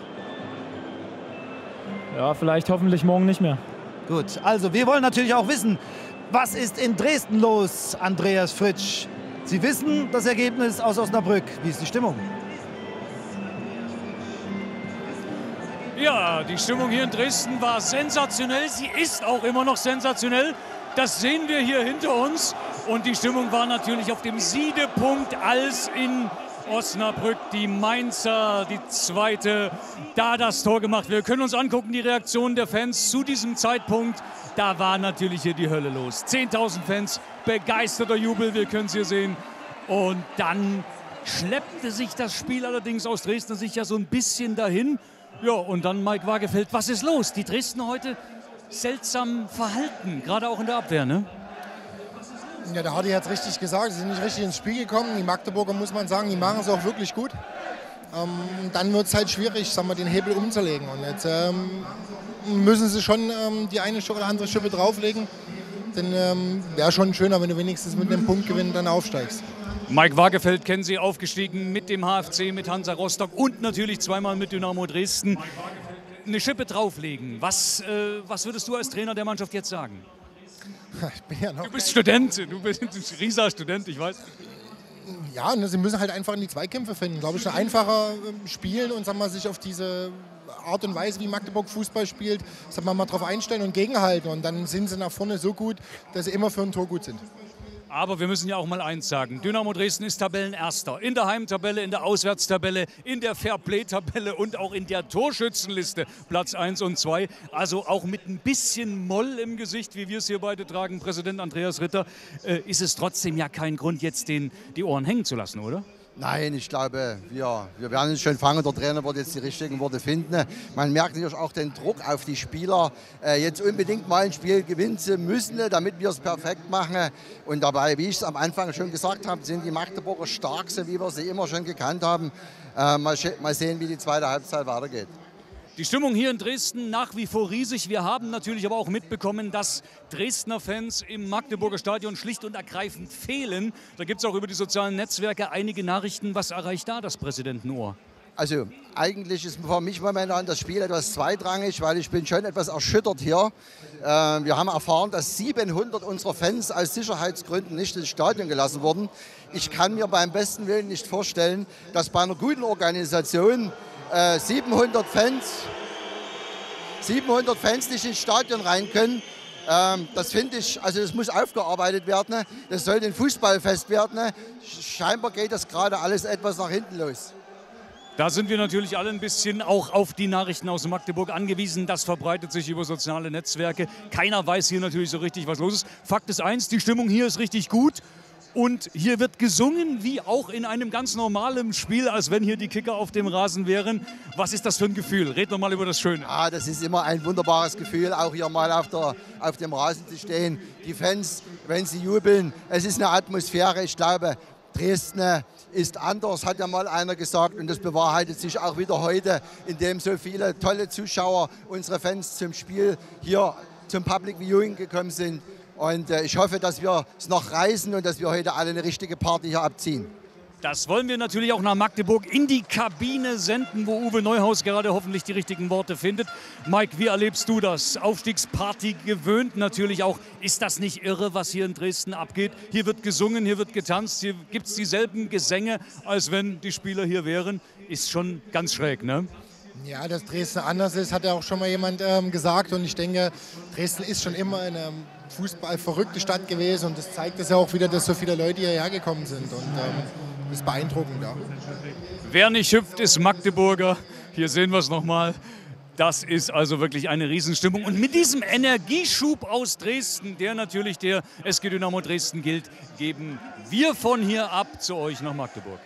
Ja, vielleicht hoffentlich morgen nicht mehr. Gut, also wir wollen natürlich auch wissen, was ist in Dresden los, Andreas Fritsch? Sie wissen das Ergebnis aus Osnabrück. Wie ist die Stimmung? Ja, die Stimmung hier in Dresden war sensationell. Sie ist auch immer noch sensationell. Das sehen wir hier hinter uns. Und die Stimmung war natürlich auf dem Siedepunkt, als in Osnabrück die Mainzer, die zweite, da das Tor gemacht. Wir können uns angucken, die Reaktion der Fans zu diesem Zeitpunkt. Da war natürlich hier die Hölle los. zehntausend Fans, begeisterter Jubel, wir können es hier sehen. Und dann schleppte sich das Spiel allerdings aus Dresden sich ja so ein bisschen dahin. Ja, und dann Mike Waagefeld, was ist los? Die Dresdner heute seltsam verhalten, gerade auch in der Abwehr, ne? Ja, da hat er jetzt richtig gesagt, sie sind nicht richtig ins Spiel gekommen. Die Magdeburger, muss man sagen, die machen es auch wirklich gut. Ähm, dann wird es halt schwierig, sagen wir, den Hebel umzulegen. Und jetzt ähm, müssen sie schon ähm, die eine oder andere Schippe drauflegen. Denn ähm, wäre schon schöner, wenn du wenigstens mit einem Punktgewinn dann aufsteigst. Mike Waagefeld kennen Sie, aufgestiegen mit dem H F C, mit Hansa Rostock und natürlich zweimal mit Dynamo Dresden. Eine Schippe drauflegen. Was, äh, was würdest du als Trainer der Mannschaft jetzt sagen? Ich bin ja noch du bist Student, du bist ein rieser Student, ich weiß. Ja, ne, sie müssen halt einfach in die Zweikämpfe finden. Glaube ich, einfacher äh, spielen und sagen wir, sich auf diese Art und Weise, wie Magdeburg Fußball spielt, sagen wir mal drauf einstellen und gegenhalten. Und dann sind sie nach vorne so gut, dass sie immer für ein Tor gut sind. Aber wir müssen ja auch mal eins sagen. Dynamo Dresden ist Tabellenerster. In der Heimtabelle, in der Auswärtstabelle, in der Fairplay-Tabelle und auch in der Torschützenliste Platz eins und zwei. Also auch mit ein bisschen Moll im Gesicht, wie wir es hier beide tragen, Präsident Andreas Ritter, äh, ist es trotzdem ja kein Grund, jetzt den, die Ohren hängen zu lassen, oder? Nein, ich glaube, wir, wir werden uns schon fangen. Der Trainer wird jetzt die richtigen Worte finden. Man merkt natürlich auch den Druck auf die Spieler, äh, jetzt unbedingt mal ein Spiel gewinnen zu müssen, damit wir es perfekt machen. Und dabei, wie ich es am Anfang schon gesagt habe, sind die Magdeburger stark, so wie wir sie immer schon gekannt haben. Äh, mal, mal sehen, wie die zweite Halbzeit weitergeht. Die Stimmung hier in Dresden nach wie vor riesig. Wir haben natürlich aber auch mitbekommen, dass Dresdner Fans im Magdeburger Stadion schlicht und ergreifend fehlen. Da gibt es auch über die sozialen Netzwerke einige Nachrichten. Was erreicht da das Präsidentenohr? Also eigentlich ist für mich momentan das Spiel etwas zweitrangig, weil ich bin schon etwas erschüttert hier. Äh, wir haben erfahren, dass siebenhundert unserer Fans aus Sicherheitsgründen nicht ins Stadion gelassen wurden. Ich kann mir beim besten Willen nicht vorstellen, dass bei einer guten Organisation äh, siebenhundert Fans, siebenhundert Fans nicht ins Stadion rein können. Ähm, das finde ich, also das muss aufgearbeitet werden. Das soll ein Fußballfest werden. Scheinbar geht das gerade alles etwas nach hinten los. Da sind wir natürlich alle ein bisschen auch auf die Nachrichten aus Magdeburg angewiesen. Das verbreitet sich über soziale Netzwerke. Keiner weiß hier natürlich so richtig, was los ist. Fakt ist eins, die Stimmung hier ist richtig gut. Und hier wird gesungen, wie auch in einem ganz normalen Spiel, als wenn hier die Kicker auf dem Rasen wären. Was ist das für ein Gefühl? Red doch mal über das Schöne. Ja, das ist immer ein wunderbares Gefühl, auch hier mal auf, der, auf dem Rasen zu stehen. Die Fans, wenn sie jubeln, es ist eine Atmosphäre, ich glaube, Dresden ist anders, hat ja mal einer gesagt, und das bewahrheitet sich auch wieder heute, indem so viele tolle Zuschauer, unsere Fans zum Spiel hier zum Public Viewing gekommen sind. Und äh, ich hoffe, dass wir es noch reißen und dass wir heute alle eine richtige Party hier abziehen. Das wollen wir natürlich auch nach Magdeburg in die Kabine senden, wo Uwe Neuhaus gerade hoffentlich die richtigen Worte findet. Mike, wie erlebst du das? Aufstiegsparty gewöhnt natürlich auch. Ist das nicht irre, was hier in Dresden abgeht? Hier wird gesungen, hier wird getanzt, hier gibt es dieselben Gesänge, als wenn die Spieler hier wären. Ist schon ganz schräg, ne? Ja, dass Dresden anders ist, hat ja auch schon mal jemand ähm, gesagt. Und ich denke, Dresden ist schon immer eine fußballverrückte Stadt gewesen. Und das zeigt es ja auch wieder, dass so viele Leute hierher gekommen sind. Und ähm, das ist beeindruckend, ja. Wer nicht hüpft, ist Magdeburger. Hier sehen wir es nochmal. Das ist also wirklich eine Riesenstimmung. Und mit diesem Energieschub aus Dresden, der natürlich der S G Dynamo Dresden gilt, geben wir von hier ab zu euch nach Magdeburg.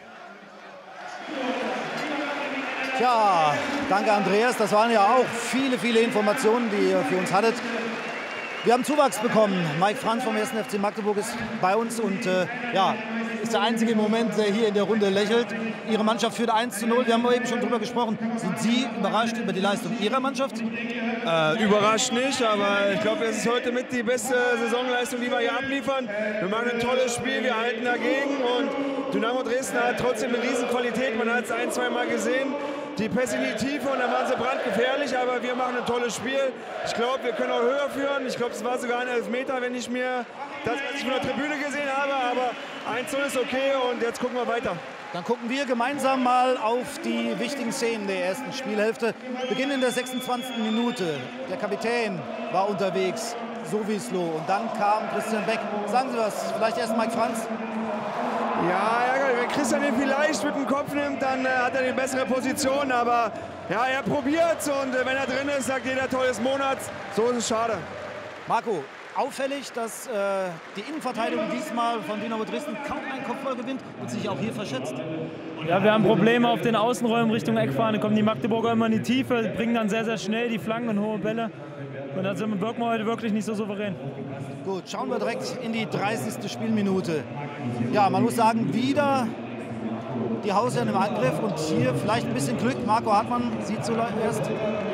Tja, danke Andreas. Das waren ja auch viele, viele Informationen, die ihr für uns hattet. Wir haben Zuwachs bekommen. Mike Franz vom ersten F C Magdeburg ist bei uns und äh, ja, ist der einzige im Moment, der hier in der Runde lächelt. Ihre Mannschaft führt eins zu null. Wir haben eben schon drüber gesprochen. Sind Sie überrascht über die Leistung Ihrer Mannschaft? Äh, überrascht nicht, aber ich glaube, es ist heute mit die beste Saisonleistung, die wir hier abliefern. Wir machen ein tolles Spiel, wir halten dagegen und Dynamo Dresden hat trotzdem eine Riesenqualität. Man hat es ein, zwei Mal gesehen. Die Pässe in die Tiefe und dann waren sie brandgefährlich, aber wir machen ein tolles Spiel. Ich glaube, wir können auch höher führen. Ich glaube, es war sogar ein Elfmeter, wenn ich mir das, was ich von der Tribüne gesehen habe, aber eins zu null ist okay und jetzt gucken wir weiter. Dann gucken wir gemeinsam mal auf die wichtigen Szenen der ersten Spielhälfte. Beginn in der sechsundzwanzigsten Minute. Der Kapitän war unterwegs, Sowislo, und dann kam Christian Beck. Sagen Sie was, vielleicht erst Mike Franz? Ja, wenn Christian den vielleicht mit dem Kopf nimmt, dann äh, hat er die bessere Position. Aber ja, er probiert und äh, wenn er drin ist, sagt jeder Tor des Monats. So ist es schade. Marco, auffällig, dass äh, die Innenverteidigung diesmal von Dynamo Dresden kaum einen Kopfball gewinnt und sich auch hier verschätzt. Ja, wir haben Probleme auf den Außenräumen Richtung Eckfahne. Kommen die Magdeburger immer in die Tiefe, bringen dann sehr, sehr schnell die Flanken und hohe Bälle. Und da wirken wir heute wirklich nicht so souverän. Gut, schauen wir direkt in die dreißigste Spielminute. Ja, man muss sagen, wieder die Hausherren im Angriff und hier vielleicht ein bisschen Glück. Marco Hartmann sieht so erst.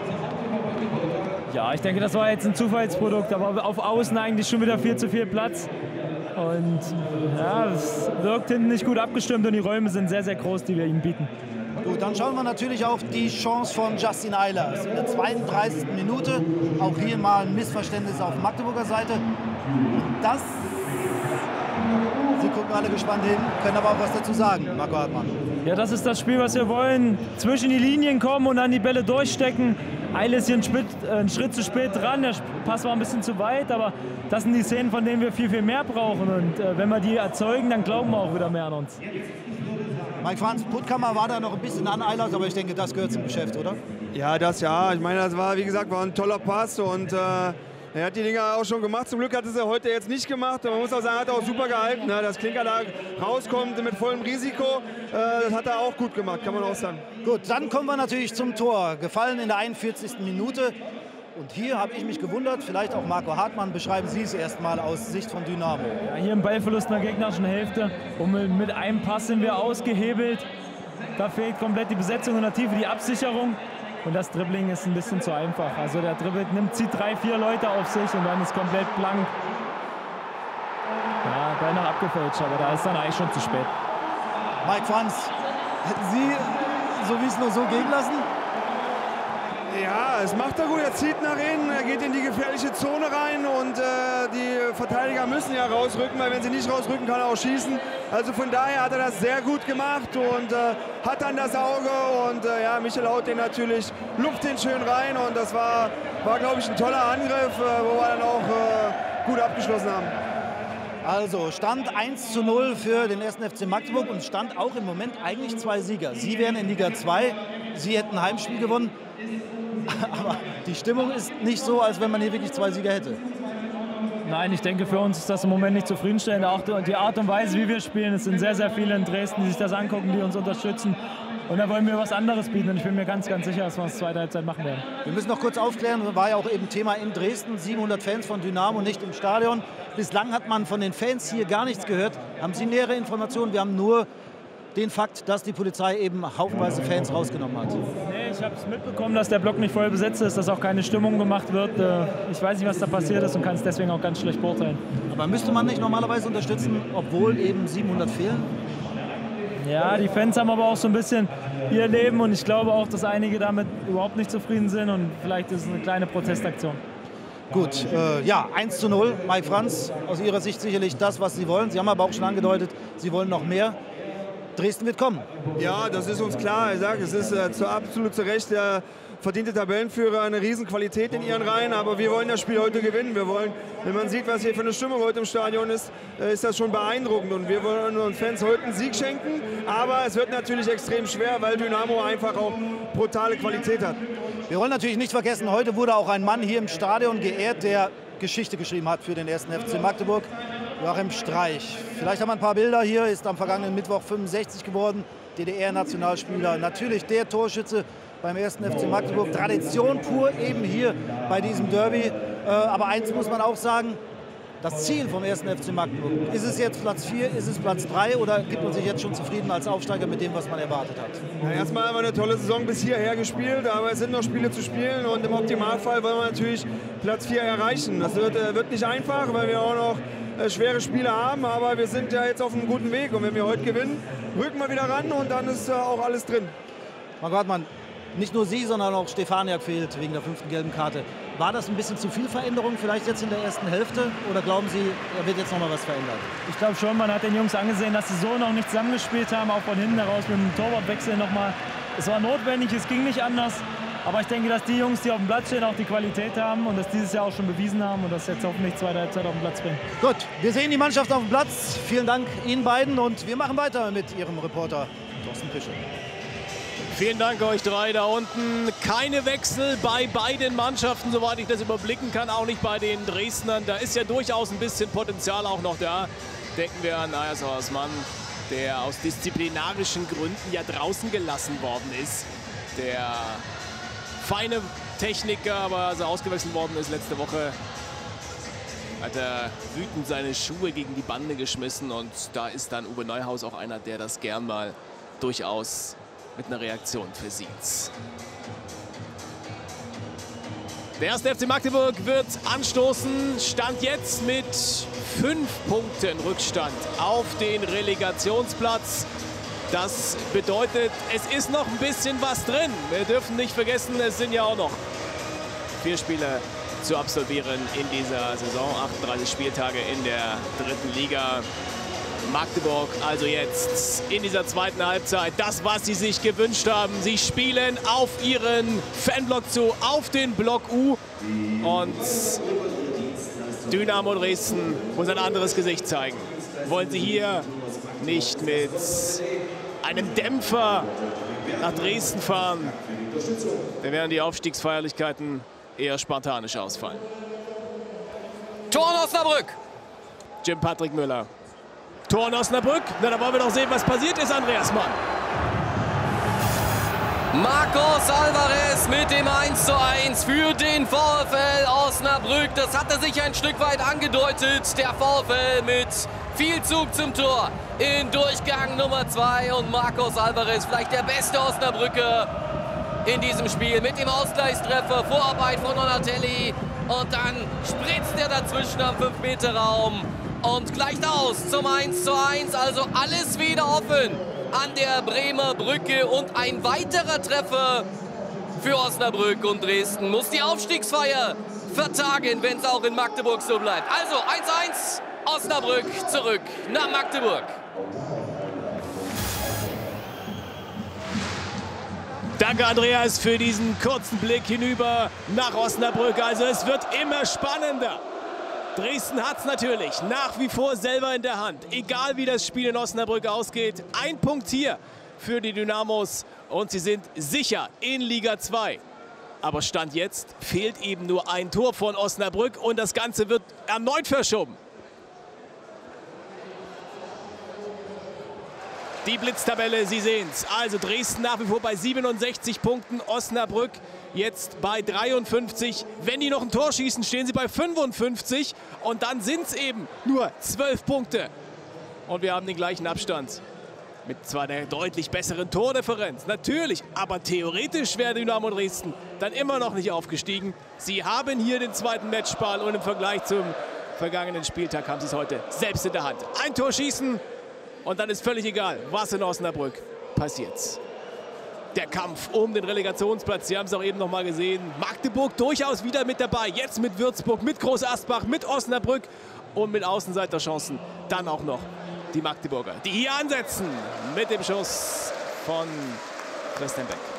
Ja, ich denke, das war jetzt ein Zufallsprodukt, aber auf Außen eigentlich schon wieder viel zu viel Platz. Und ja, es wirkt hinten nicht gut abgestimmt und die Räume sind sehr, sehr groß, die wir ihnen bieten. Gut, dann schauen wir natürlich auf die Chance von Justin Eilers in der zweiunddreißigsten Minute. Auch hier mal ein Missverständnis auf Magdeburger Seite. Das, Sie gucken alle gespannt hin, können aber auch was dazu sagen, Marco Hartmann. Ja, das ist das Spiel, was wir wollen. Zwischen die Linien kommen und dann die Bälle durchstecken. Eile ist hier einen Schritt, äh, einen Schritt zu spät dran, der Pass war ein bisschen zu weit, aber das sind die Szenen, von denen wir viel, viel mehr brauchen. Und äh, wenn wir die erzeugen, dann glauben wir auch wieder mehr an uns. Mike Franz, Puttkammer war da noch ein bisschen an Eilers, aber ich denke, das gehört zum Geschäft, oder? Ja, das ja. Ich meine, das war, wie gesagt, war ein toller Pass und äh, er hat die Dinger auch schon gemacht. Zum Glück hat es er heute jetzt nicht gemacht. Und man muss auch sagen, er hat auch super gehalten. Ne? Dass Klinker da rauskommt mit vollem Risiko, äh, das hat er auch gut gemacht, kann man auch sagen. Gut, dann kommen wir natürlich zum Tor. Gefallen in der einundvierzigsten Minute. Und hier habe ich mich gewundert, vielleicht auch Marco Hartmann, beschreiben Sie es erstmal aus Sicht von Dynamo. Ja, hier im Ballverlust in der gegnerischen Hälfte. Und mit einem Pass sind wir ausgehebelt. Da fehlt komplett die Besetzung in der Tiefe, die Absicherung. Und das Dribbling ist ein bisschen zu einfach. Also der dribbelt, nimmt, zieht drei, vier Leute auf sich und dann ist komplett blank. Ja, beinahe abgefälscht, aber da ist dann eigentlich schon zu spät. Mike Franz, hätten Sie, so wie es nur so gehen lassen? Ja, es macht er gut. Er zieht nach innen, er geht in die gefährliche Zone rein und äh, die Verteidiger müssen ja rausrücken, weil wenn sie nicht rausrücken, kann er auch schießen. Also von daher hat er das sehr gut gemacht und äh, hat dann das Auge und äh, ja, Michel haut den natürlich, luft den schön rein und das war, war glaube ich, ein toller Angriff, äh, wo wir dann auch äh, gut abgeschlossen haben. Also Stand eins zu null für den ersten F C Magdeburg und Stand auch im Moment eigentlich zwei Sieger. Sie wären in Liga zwei, Sie hätten ein Heimspiel gewonnen. Aber die Stimmung ist nicht so, als wenn man hier wirklich zwei Sieger hätte. Nein, ich denke, für uns ist das im Moment nicht zufriedenstellend. Auch die Art und Weise, wie wir spielen, es sind sehr, sehr viele in Dresden, die sich das angucken, die uns unterstützen. Und da wollen wir was anderes bieten. Und ich bin mir ganz, ganz sicher, dass wir das zweite Halbzeit machen werden. Wir müssen noch kurz aufklären, war ja auch eben Thema in Dresden, siebenhundert Fans von Dynamo nicht im Stadion. Bislang hat man von den Fans hier gar nichts gehört. Haben Sie nähere Informationen? Wir haben nur den Fakt, dass die Polizei eben haufenweise Fans rausgenommen hat. Nee, ich habe es mitbekommen, dass der Block nicht voll besetzt ist, dass auch keine Stimmung gemacht wird. Ich weiß nicht, was da passiert ist und kann es deswegen auch ganz schlecht beurteilen. Aber müsste man nicht normalerweise unterstützen, obwohl eben siebenhundert fehlen? Ja, die Fans haben aber auch so ein bisschen ihr Leben und ich glaube auch, dass einige damit überhaupt nicht zufrieden sind und vielleicht ist es eine kleine Protestaktion. Gut, äh, ja, eins zu null. Mike Franz, aus Ihrer Sicht sicherlich das, was Sie wollen. Sie haben aber auch schon angedeutet, Sie wollen noch mehr. Dresden wird kommen. Ja, das ist uns klar. Ich sage, es ist äh, zu, absolut zu Recht der verdiente Tabellenführer, eine Riesenqualität in ihren Reihen. Aber wir wollen das Spiel heute gewinnen. Wir wollen, wenn man sieht, was hier für eine Stimmung heute im Stadion ist, äh, ist das schon beeindruckend. Und wir wollen unseren Fans heute einen Sieg schenken. Aber es wird natürlich extrem schwer, weil Dynamo einfach auch brutale Qualität hat. Wir wollen natürlich nicht vergessen, heute wurde auch ein Mann hier im Stadion geehrt, der Geschichte geschrieben hat für den ersten F C Magdeburg. Joachim Streich. Vielleicht haben wir ein paar Bilder hier, ist am vergangenen Mittwoch fünfundsechzig geworden, D D R-Nationalspieler. Natürlich der Torschütze beim ersten F C Magdeburg. Tradition pur eben hier bei diesem Derby. Äh, aber eins muss man auch sagen, das Ziel vom ersten F C Magdeburg. Ist es jetzt Platz vier, ist es Platz drei oder gibt man sich jetzt schon zufrieden als Aufsteiger mit dem, was man erwartet hat? Ja, erstmal haben wir eine tolle Saison bis hierher gespielt, aber es sind noch Spiele zu spielen und im Optimalfall wollen wir natürlich Platz vier erreichen. Das wird, äh, wird nicht einfach, weil wir auch noch äh, schwere Spiele haben, aber wir sind ja jetzt auf einem guten Weg und wenn wir heute gewinnen, rücken wir wieder ran und dann ist äh, auch alles drin. Marco Hartmann, nicht nur Sie, sondern auch Stefaniak fehlt wegen der fünften gelben Karte. War das ein bisschen zu viel Veränderung vielleicht jetzt in der ersten Hälfte oder glauben Sie, da wird jetzt noch mal was verändert? Ich glaube schon, man hat den Jungs angesehen, dass sie so noch nicht zusammengespielt haben, auch von hinten heraus mit dem Torwartwechsel noch mal. Es war notwendig, es ging nicht anders. Aber ich denke, dass die Jungs, die auf dem Platz stehen, auch die Qualität haben und das dieses Jahr auch schon bewiesen haben und das jetzt hoffentlich zweite Halbzeit auf den Platz bringen. Gut, wir sehen die Mannschaft auf dem Platz. Vielen Dank Ihnen beiden und wir machen weiter mit Ihrem Reporter Thorsten Pische. Vielen Dank euch drei da unten. Keine Wechsel bei beiden Mannschaften, soweit ich das überblicken kann, auch nicht bei den Dresdnern. Da ist ja durchaus ein bisschen Potenzial auch noch da. Denken wir an Ayas Osman, der aus disziplinarischen Gründen ja draußen gelassen worden ist. Der feine Techniker, aber als er ausgewechselt worden ist letzte Woche, hat er wütend seine Schuhe gegen die Bande geschmissen. Und da ist dann Uwe Neuhaus auch einer, der das gern mal durchaus mit einer Reaktion versieht. Der erste F C Magdeburg wird anstoßen. Stand jetzt mit fünf Punkten Rückstand auf den Relegationsplatz. Das bedeutet, es ist noch ein bisschen was drin. Wir dürfen nicht vergessen, es sind ja auch noch vier Spiele zu absolvieren in dieser Saison. achtunddreißig Spieltage in der dritten Liga. Magdeburg also jetzt in dieser zweiten Halbzeit das, was sie sich gewünscht haben. Sie spielen auf ihren Fanblock zu, auf den Block U. Und Dynamo Dresden muss ein anderes Gesicht zeigen. Wollen sie hier nicht mit einem Dämpfer nach Dresden fahren, dann werden die Aufstiegsfeierlichkeiten eher spartanisch ausfallen. Tor in Osnabrück. Jim Patrick Müller. Tor in Osnabrück. Na, da wollen wir doch sehen, was passiert ist, Andreas Mann. Marcos Alvarez mit dem eins zu eins für den VfL Osnabrück. Das hatte sich ein Stück weit angedeutet. Der VfL mit viel Zug zum Tor in Durchgang Nummer zwei. Und Marcos Alvarez, vielleicht der beste Osnabrücker in diesem Spiel mit dem Ausgleichstreffer, Vorarbeit von Donatelli und dann spritzt er dazwischen am fünf Meter Raum und gleicht aus zum eins zu eins, also alles wieder offen an der Bremer Brücke und ein weiterer Treffer für Osnabrück und Dresden muss die Aufstiegsfeier vertagen, wenn es auch in Magdeburg so bleibt. Also eins eins, Osnabrück zurück nach Magdeburg. Danke, Andreas, für diesen kurzen Blick hinüber nach Osnabrück. Also es wird immer spannender. Dresden hat es natürlich nach wie vor selber in der Hand. Egal wie das Spiel in Osnabrück ausgeht. Ein Punkt hier für die Dynamos und sie sind sicher in Liga zwei. Aber Stand jetzt fehlt eben nur ein Tor von Osnabrück und das Ganze wird erneut verschoben. Die Blitztabelle, Sie sehen es. Also Dresden nach wie vor bei siebenundsechzig Punkten, Osnabrück jetzt bei dreiundfünfzig. Wenn die noch ein Tor schießen, stehen sie bei fünfundfünfzig. Und dann sind es eben nur zwölf Punkte. Und wir haben den gleichen Abstand. Mit zwar der deutlich besseren Tordifferenz, natürlich. Aber theoretisch wäre Dynamo Dresden dann immer noch nicht aufgestiegen. Sie haben hier den zweiten Matchball und im Vergleich zum vergangenen Spieltag haben sie es heute selbst in der Hand. Ein Tor schießen. Und dann ist völlig egal, was in Osnabrück passiert. Der Kampf um den Relegationsplatz, Sie haben es auch eben noch mal gesehen. Magdeburg durchaus wieder mit dabei. Jetzt mit Würzburg, mit Groß Asbach, mit Osnabrück und mit Außenseiterchancen. Dann auch noch die Magdeburger, die hier ansetzen mit dem Schuss von Christian Beck.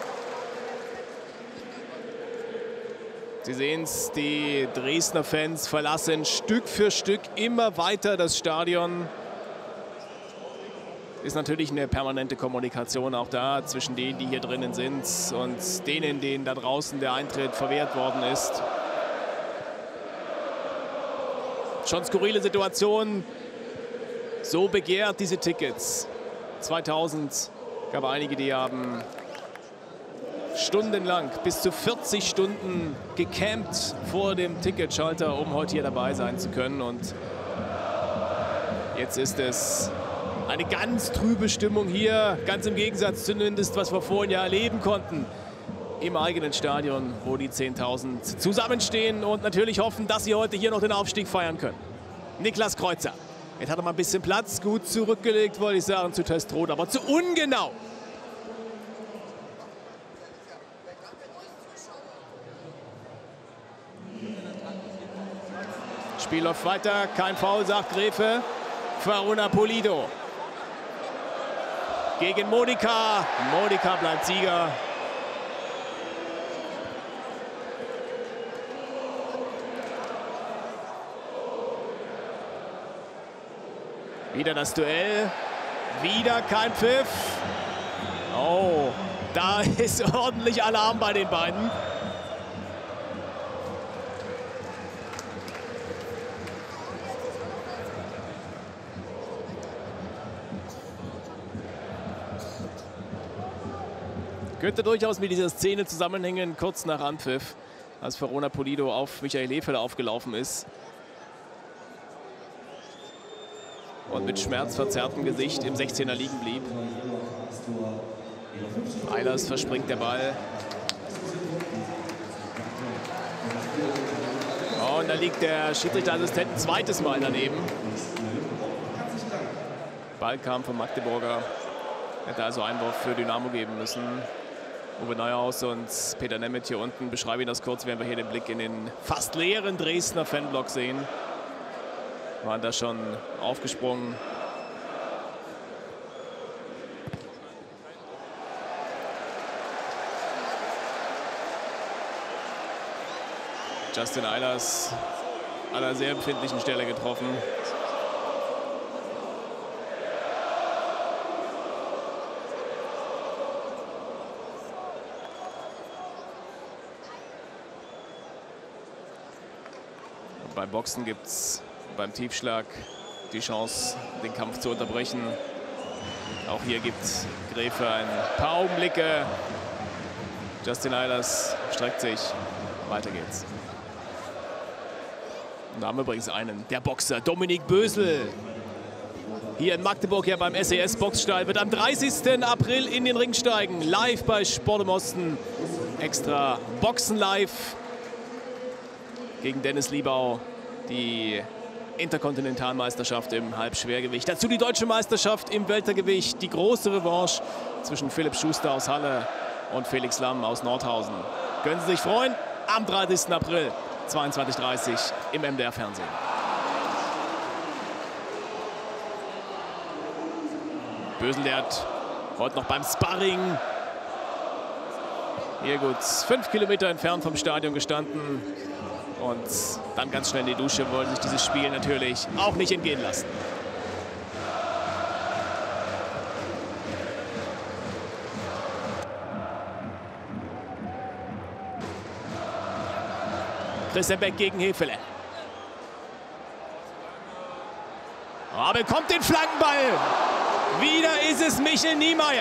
Sie sehen es, die Dresdner Fans verlassen Stück für Stück immer weiter das Stadion. Ist natürlich eine permanente Kommunikation auch da zwischen denen, die hier drinnen sind und denen, denen da draußen der Eintritt verwehrt worden ist. Schon skurrile Situation. So begehrt diese Tickets. zweitausend gab einige, die haben stundenlang, bis zu vierzig Stunden gecampt vor dem Ticketschalter, um heute hier dabei sein zu können. Und jetzt ist es eine ganz trübe Stimmung hier, ganz im Gegensatz zumindest, was wir vorhin ja erleben konnten im eigenen Stadion, wo die zehntausend zusammenstehen und natürlich hoffen, dass sie heute hier noch den Aufstieg feiern können. Niklas Kreuzer. Jetzt hat er mal ein bisschen Platz, gut zurückgelegt, wollte ich sagen, zu Testroth, aber zu ungenau. Spiel läuft weiter, kein Foul, sagt Gräfe. Faruna Polido gegen Modica. Modica bleibt Sieger. Wieder das Duell. Wieder kein Pfiff. Oh, da ist ordentlich Alarm bei den beiden. Könnte durchaus mit dieser Szene zusammenhängen, kurz nach Anpfiff, als Faruna Polido auf Michael Hefele aufgelaufen ist. Und mit schmerzverzerrtem Gesicht im sechzehner liegen blieb. Eilers verspringt der Ball. Oh, und da liegt der Schiedsrichterassistent ein zweites Mal daneben. Ball kam vom Magdeburger. Hätte also Einwurf für Dynamo geben müssen. Uwe Neuhaus und Peter Nemeth hier unten. Beschreibe Ihnen das kurz, während wir hier den Blick in den fast leeren Dresdner Fanblock sehen. Waren da schon aufgesprungen. Justin Eilers an einer sehr empfindlichen Stelle getroffen. Und beim Boxen gibt es beim Tiefschlag die Chance, den Kampf zu unterbrechen. Auch hier gibt Gräfe ein paar Augenblicke. Justin Eilers streckt sich. Weiter geht's. Und da haben wir übrigens einen, der Boxer Dominik Bösel. hier in Magdeburg, ja beim S E S Boxstall, wird am dreißigsten April in den Ring steigen. Live bei Sport im Osten. Extra Boxen live gegen Dennis Liebau. Die Interkontinentalmeisterschaft im Halbschwergewicht. Dazu die deutsche Meisterschaft im Weltergewicht. Die große Revanche zwischen Philipp Schuster aus Halle und Felix Lamm aus Nordhausen. Können Sie sich freuen? Am dreißigsten April, zweiundzwanzig Uhr dreißig im M D R-Fernsehen. Böselert heute noch beim Sparring. Hier gut fünf Kilometer entfernt vom Stadion gestanden. Und dann ganz schnell in die Dusche, wollen sich dieses Spiel natürlich auch nicht entgehen lassen. Christian Beck gegen Hefele. Er bekommt den Flankenball. Wieder ist es Michel Niemeyer.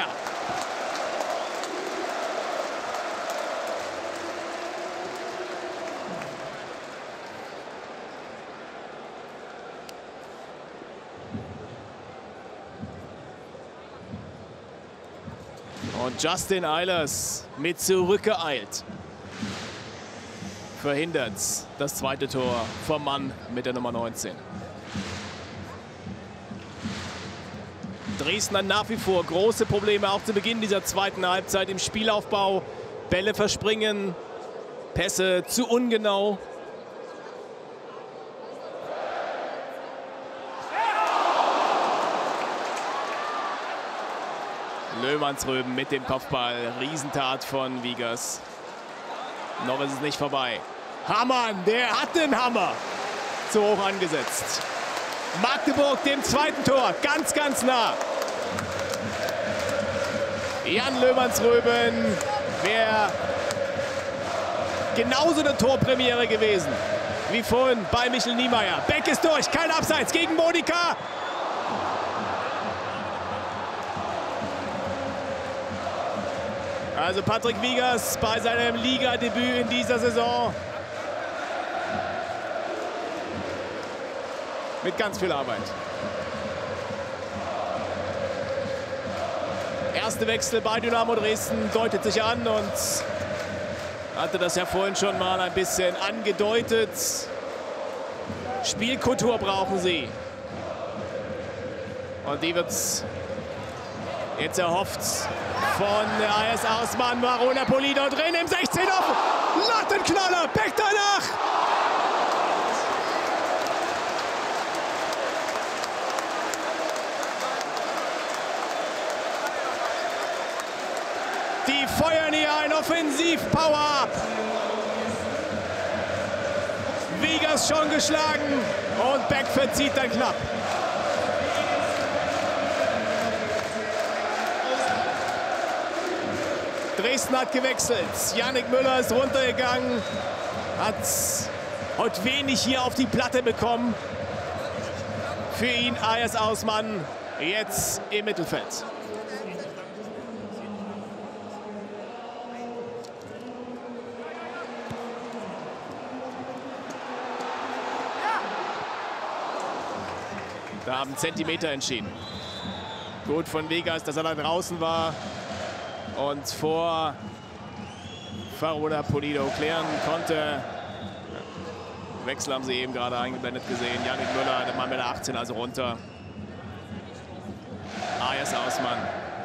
Und Justin Eilers mit zurückgeeilt. Verhindert das zweite Tor vom Mann mit der Nummer neunzehn. Dresden hat nach wie vor große Probleme, auch zu Beginn dieser zweiten Halbzeit im Spielaufbau. Bälle verspringen, Pässe zu ungenau. Löhmannsröben mit dem Kopfball. Riesentat von Wiegers. Noch ist es nicht vorbei. Hammann, der hat den Hammer. Zu hoch angesetzt. Magdeburg dem zweiten Tor. Ganz, ganz nah. Jan Löhmannsröben wäre genauso eine Torpremiere gewesen wie vorhin bei Michel Niemeyer. Beck ist durch. Kein Abseits gegen Monika. Also Patrick Wiegers bei seinem Ligadebüt in dieser Saison mit ganz viel Arbeit. Erste Wechsel bei Dynamo Dresden deutet sich an und hatte das ja vorhin schon mal ein bisschen angedeutet. Spielkultur brauchen sie. Und die wird jetzt erhofft von der A S Ausmann. Varona Polido drin im sechzehner. Lattenknaller, Beck danach. Die feuern hier ein Offensivpower ab. Wiegers schon geschlagen und Beck verzieht dann knapp. Dresden hat gewechselt. Yannick Müller ist runtergegangen. Hat heute wenig hier auf die Platte bekommen. Für ihn A S Ausmann jetzt im Mittelfeld. Da haben Zentimeter entschieden. Gut von Vegas, dass er da draußen war und vor Varona Polido klären konnte. Wechsel haben sie eben gerade eingeblendet gesehen. Yannick Müller, der Mann mit der achtzehn, also runter. A S Ausmann.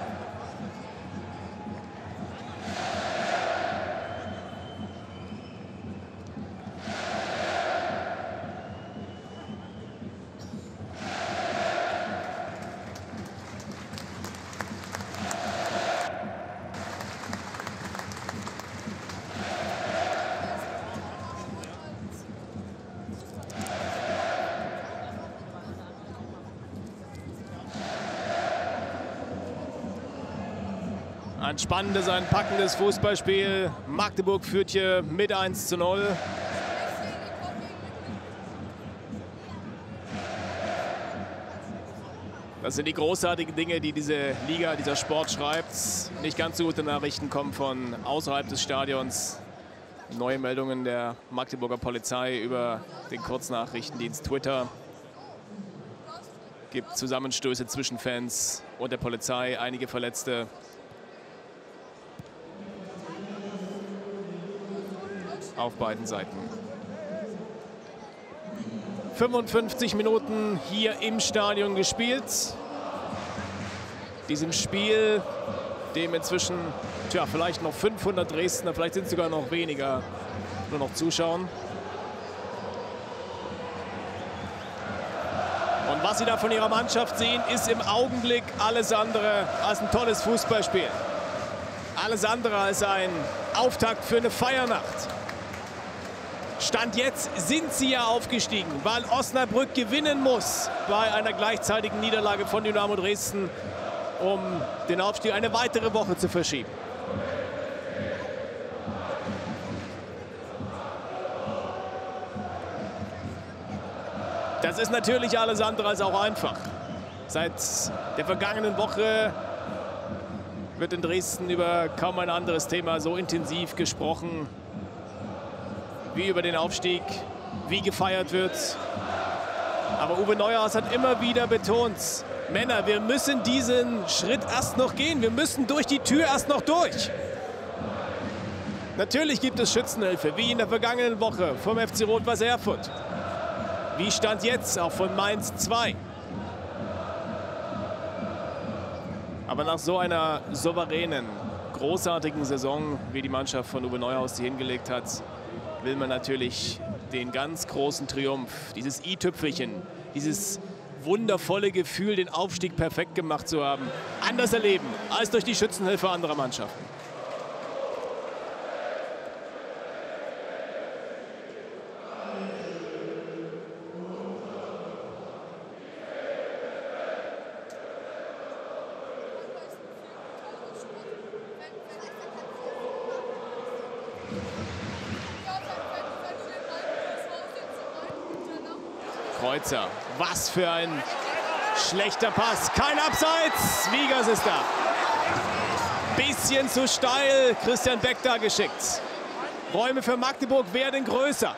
Ein spannendes, ein packendes Fußballspiel. Magdeburg führt hier mit eins zu null. Das sind die großartigen Dinge, die diese Liga, dieser Sport schreibt. Nicht ganz so gute Nachrichten kommen von außerhalb des Stadions. Neue Meldungen der Magdeburger Polizei über den Kurznachrichtendienst Twitter. Gibt Zusammenstöße zwischen Fans und der Polizei, einige Verletzte. Auf beiden Seiten. fünfundfünfzig Minuten hier im Stadion gespielt. Diesem Spiel, dem inzwischen, tja, vielleicht noch fünfhundert Dresdner, vielleicht sind es sogar noch weniger, nur noch zuschauen. Und was Sie da von Ihrer Mannschaft sehen, ist im Augenblick alles andere als ein tolles Fußballspiel. Alles andere als ein Auftakt für eine Feiernacht. Stand jetzt sind sie ja aufgestiegen, weil Osnabrück gewinnen muss bei einer gleichzeitigen Niederlage von Dynamo Dresden, um den Aufstieg eine weitere Woche zu verschieben. Das ist natürlich alles andere als auch einfach. Seit der vergangenen Woche wird in Dresden über kaum ein anderes Thema so intensiv gesprochen wie über den Aufstieg, wie gefeiert wird. Aber Uwe Neuhaus hat immer wieder betont, Männer, wir müssen diesen Schritt erst noch gehen. Wir müssen durch die Tür erst noch durch. Natürlich gibt es Schützenhilfe, wie in der vergangenen Woche vom F C Rot-Weiß Erfurt. Wie stand jetzt auch von Mainz zwei. Aber nach so einer souveränen, großartigen Saison, wie die Mannschaft von Uwe Neuhaus sie hingelegt hat, will man natürlich den ganz großen Triumph, dieses i-Tüpfelchen, dieses wundervolle Gefühl, den Aufstieg perfekt gemacht zu haben, anders erleben als durch die Schützenhilfe anderer Mannschaften. Kreuzer, was für ein schlechter Pass, kein Abseits, Wiegers ist da. Bisschen zu steil, Christian Beck da geschickt. Räume für Magdeburg werden größer.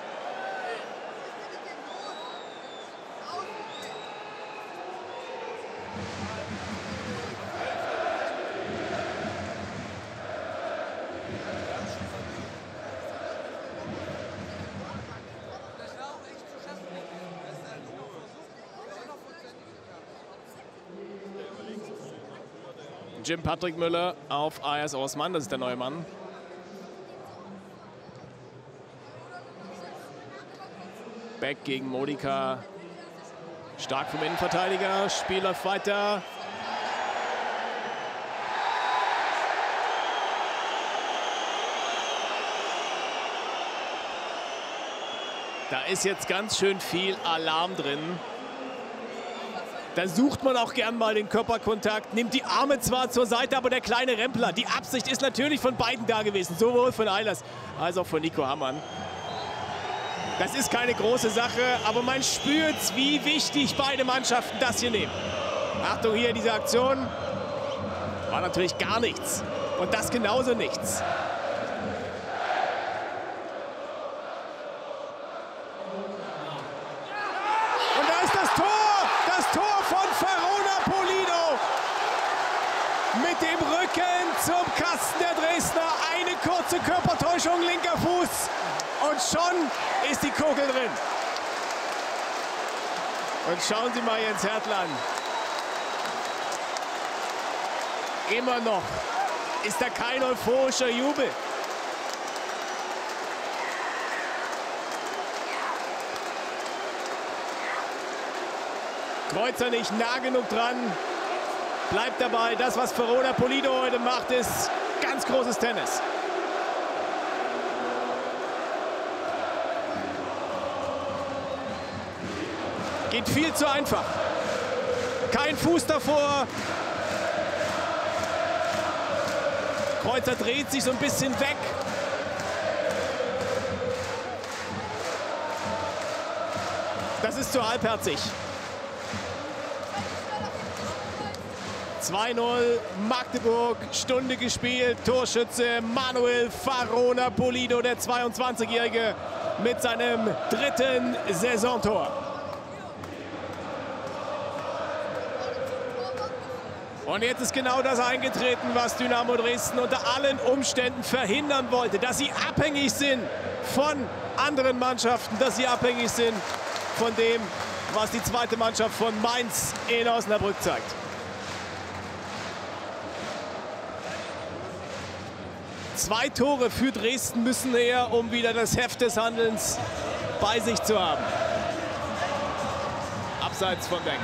Jim Patrick Müller auf Ayers Osman, das ist der neue Mann. Beck gegen Modica. Stark vom Innenverteidiger, Spiel läuft weiter. Da ist jetzt ganz schön viel Alarm drin. Da sucht man auch gern mal den Körperkontakt, nimmt die Arme zwar zur Seite, aber der kleine Rempler. Die Absicht ist natürlich von beiden da gewesen, sowohl von Eilers als auch von Nico Hammann. Das ist keine große Sache, aber man spürt, wie wichtig beide Mannschaften das hier nehmen. Achtung, hier diese Aktion. War natürlich gar nichts. Und das genauso nichts. Zum Kasten der Dresdner, eine kurze Körpertäuschung, linker Fuß und schon ist die Kugel drin. Und schauen Sie mal Jens Hertl an. Immer noch ist da kein euphorischer Jubel. Kreuzer nicht nah genug dran. Bleibt dabei, das, was Verona Polido heute macht, ist ganz großes Tennis. Geht viel zu einfach. Kein Fuß davor. Kreuzer dreht sich so ein bisschen weg. Das ist zu halbherzig. zwei null, Magdeburg, Stunde gespielt, Torschütze Manuel Farona Polido, der zweiundzwanzigjährige, mit seinem dritten Saisontor. Und jetzt ist genau das eingetreten, was Dynamo Dresden unter allen Umständen verhindern wollte. Dass sie abhängig sind von anderen Mannschaften, dass sie abhängig sind von dem, was die zweite Mannschaft von Mainz in Osnabrück zeigt. Zwei Tore für Dresden müssen her, um wieder das Heft des Handelns bei sich zu haben. Abseits von Beck.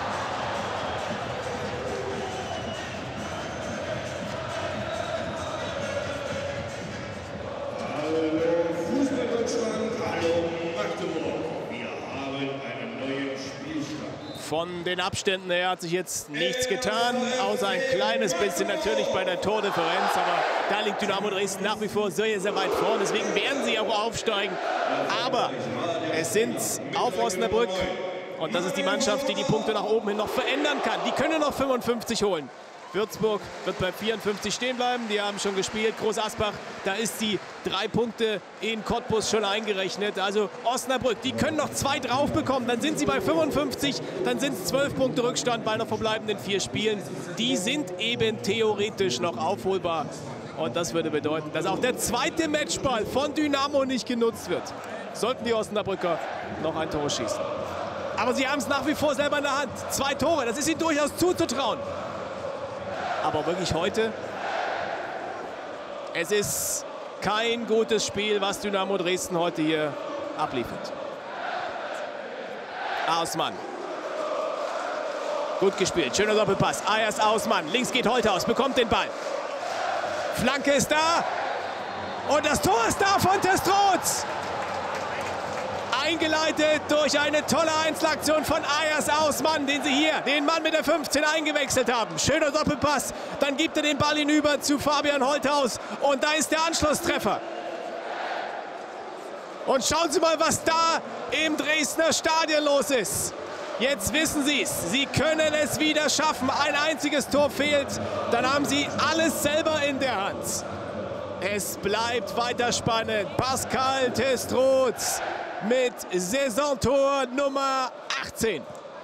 Von den Abständen her hat sich jetzt nichts getan, außer ein kleines bisschen natürlich bei der Tordifferenz. Aber da liegt Dynamo Dresden nach wie vor sehr, sehr weit vorne. Deswegen werden sie auch aufsteigen. Aber es sind auf Osnabrück. Und das ist die Mannschaft, die die Punkte nach oben hin noch verändern kann. Die können noch fünfundfünfzig holen. Würzburg wird bei vierundfünfzig stehen bleiben. Die haben schon gespielt. Groß Asbach, da ist die drei Punkte in Cottbus schon eingerechnet. Also Osnabrück, die können noch zwei drauf bekommen. Dann sind sie bei fünfundfünfzig. Dann sind es zwölf Punkte Rückstand bei noch verbleibenden vier Spielen. Die sind eben theoretisch noch aufholbar. Und das würde bedeuten, dass auch der zweite Matchball von Dynamo nicht genutzt wird. Sollten die Osnabrücker noch ein Tor schießen. Aber sie haben es nach wie vor selber in der Hand. Zwei Tore, das ist ihnen durchaus zuzutrauen. Aber wirklich heute, es ist kein gutes Spiel, was Dynamo Dresden heute hier abliefert. Ausmann. Gut gespielt, schöner Doppelpass. Ayers Ausmann, links geht Holthaus, bekommt den Ball. Flanke ist da und das Tor ist da von Testrotz. Eingeleitet durch eine tolle Einzelaktion von Ayers Ausmann, den sie hier, den Mann mit der fünfzehn, eingewechselt haben. Schöner Doppelpass, dann gibt er den Ball hinüber zu Fabian Holthaus und da ist der Anschlusstreffer. Und schauen Sie mal, was da im Dresdner Stadion los ist. Jetzt wissen Sie es, Sie können es wieder schaffen. Ein einziges Tor fehlt, dann haben Sie alles selber in der Hand. Es bleibt weiter spannend. Pascal Testrotz mit Saisontor Nummer achtzehn.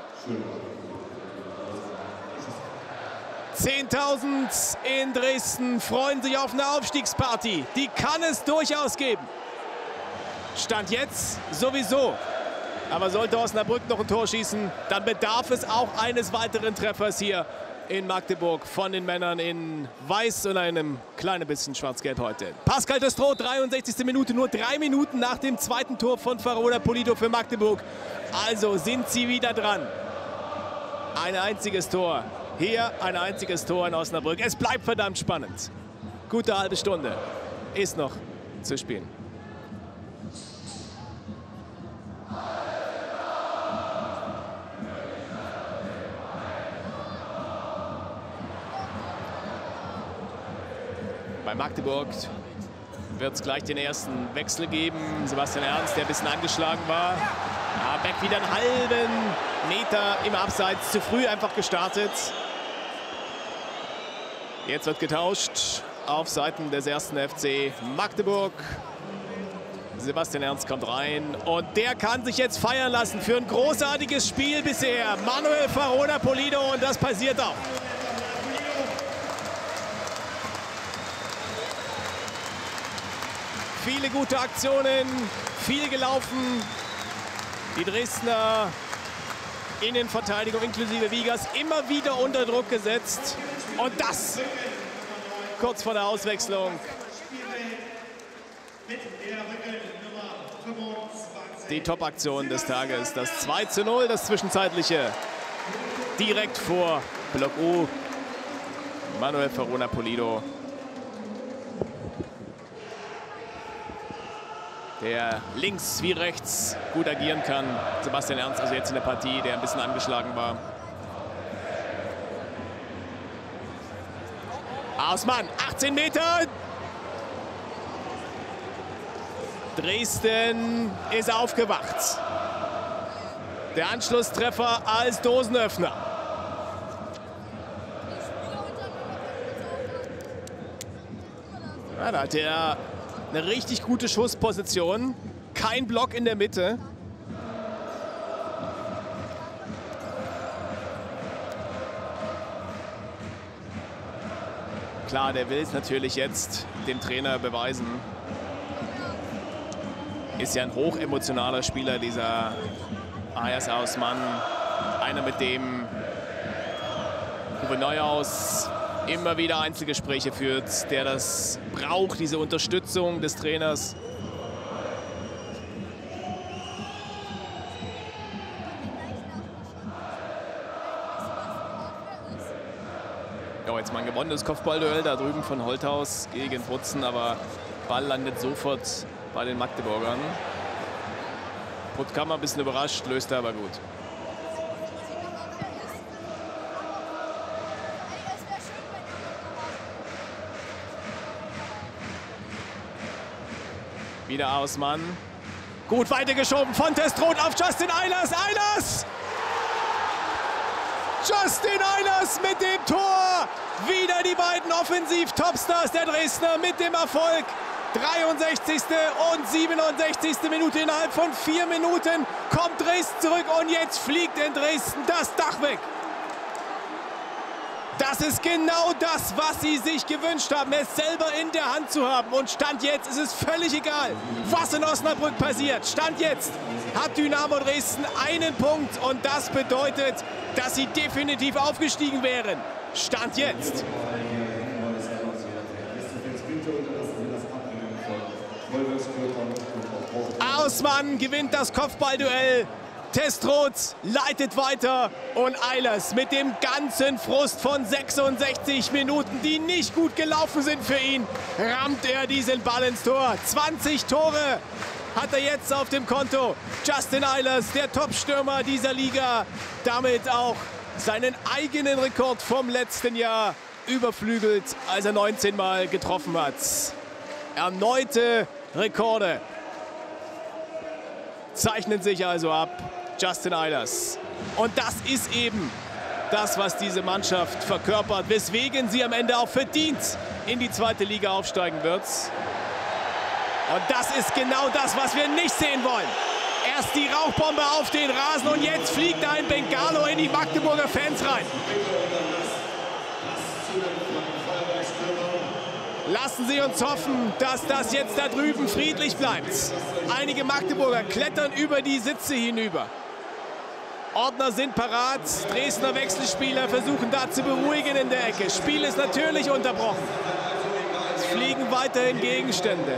zehntausend in Dresden freuen sich auf eine Aufstiegsparty. Die kann es durchaus geben. Stand jetzt sowieso. Aber sollte Osnabrück noch ein Tor schießen, dann bedarf es auch eines weiteren Treffers hier in Magdeburg von den Männern in Weiß und einem kleinen bisschen Schwarz-Gelb heute. Pascal Testrotz, dreiundsechzigste Minute, nur drei Minuten nach dem zweiten Tor von Farona Polido für Magdeburg. Also sind sie wieder dran. Ein einziges Tor. Hier ein einziges Tor in Osnabrück. Es bleibt verdammt spannend. Gute halbe Stunde ist noch zu spielen. Bei Magdeburg wird es gleich den ersten Wechsel geben. Sebastian Ernst, der ein bisschen angeschlagen war. Ja, Beck wieder einen halben Meter im Abseits. Zu früh einfach gestartet. Jetzt wird getauscht auf Seiten des ersten F C Magdeburg. Sebastian Ernst kommt rein und der kann sich jetzt feiern lassen für ein großartiges Spiel bisher. Manuel Farona Polido und das passiert auch. Viele gute Aktionen, viel gelaufen. Die Dresdner Innenverteidigung inklusive Wiegers immer wieder unter Druck gesetzt. Und das kurz vor der Auswechslung. Die Top-Aktion des Tages, das zwei zu null, das zwischenzeitliche, direkt vor Block U. Manuel Farona Polido, der links wie rechts gut agieren kann. Sebastian Ernst also jetzt in der Partie, der ein bisschen angeschlagen war. Ausmann, achtzehn Meter. Dresden ist aufgewacht. Der Anschlusstreffer als Dosenöffner. Ja, da hat er eine richtig gute Schussposition. Kein Block in der Mitte. klar, der will es natürlich jetzt dem Trainer beweisen. Ist ja ein hochemotionaler Spieler, dieser Ayers Ausmann. Einer, mit dem Uwe Neuhaus immer wieder Einzelgespräche führt, der das braucht, diese Unterstützung des Trainers. Ja, jetzt mal ein gewonnenes Kopfballduell da drüben von Holthaus gegen Brutzen, aber Ball landet sofort bei den Magdeburgern. Puttkammer ein bisschen überrascht, löst er aber gut. Wieder Ausmann. Gut weitergeschoben von Testroth auf Justin Eilers. Eilers! Justin Eilers mit dem Tor. Wieder die beiden Offensiv-Topstars der Dresdner mit dem Erfolg. dreiundsechzigste und siebenundsechzigste Minute. Innerhalb von vier Minuten kommt Dresden zurück und jetzt fliegt in Dresden das Dach weg. Das ist genau das, was sie sich gewünscht haben, es selber in der Hand zu haben. Und Stand jetzt ist es völlig egal, was in Osnabrück passiert. Stand jetzt hat Dynamo Dresden einen Punkt und das bedeutet, dass sie definitiv aufgestiegen wären. Stand jetzt. Ausmann gewinnt das Kopfballduell. Testroth leitet weiter und Eilers mit dem ganzen Frust von sechsundsechzig Minuten, die nicht gut gelaufen sind für ihn, rammt er diesen Ball ins Tor. zwanzig Tore hat er jetzt auf dem Konto. Justin Eilers, der Top-Stürmer dieser Liga, damit auch seinen eigenen Rekord vom letzten Jahr überflügelt, als er neunzehn Mal getroffen hat. Erneute Rekorde zeichnen sich also ab. Justin Eilers. Und das ist eben das, was diese Mannschaft verkörpert, weswegen sie am Ende auch verdient in die zweite Liga aufsteigen wird. Und das ist genau das, was wir nicht sehen wollen. Erst die Rauchbombe auf den Rasen und jetzt fliegt ein Bengalo in die Magdeburger Fans rein. Lassen Sie uns hoffen, dass das jetzt da drüben friedlich bleibt. Einige Magdeburger klettern über die Sitze hinüber. Ordner sind parat. Dresdner Wechselspieler versuchen da zu beruhigen in der Ecke. Spiel ist natürlich unterbrochen. Es fliegen weiterhin Gegenstände.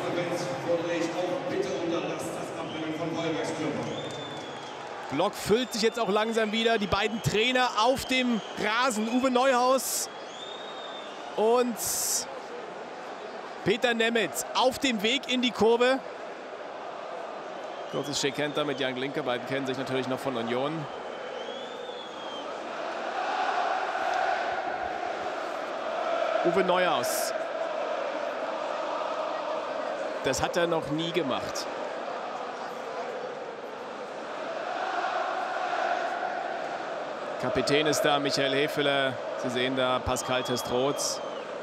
Block füllt sich jetzt auch langsam wieder. Die beiden Trainer auf dem Rasen. Uwe Neuhaus und Peter Nemetz auf dem Weg in die Kurve. Kurzes Shake-Hand mit Jan Glinker. Beiden kennen sich natürlich noch von Union. Uwe Neuhaus. Das hat er noch nie gemacht. Kapitän ist da, Michael Hefele. Sie sehen da Pascal Testroth.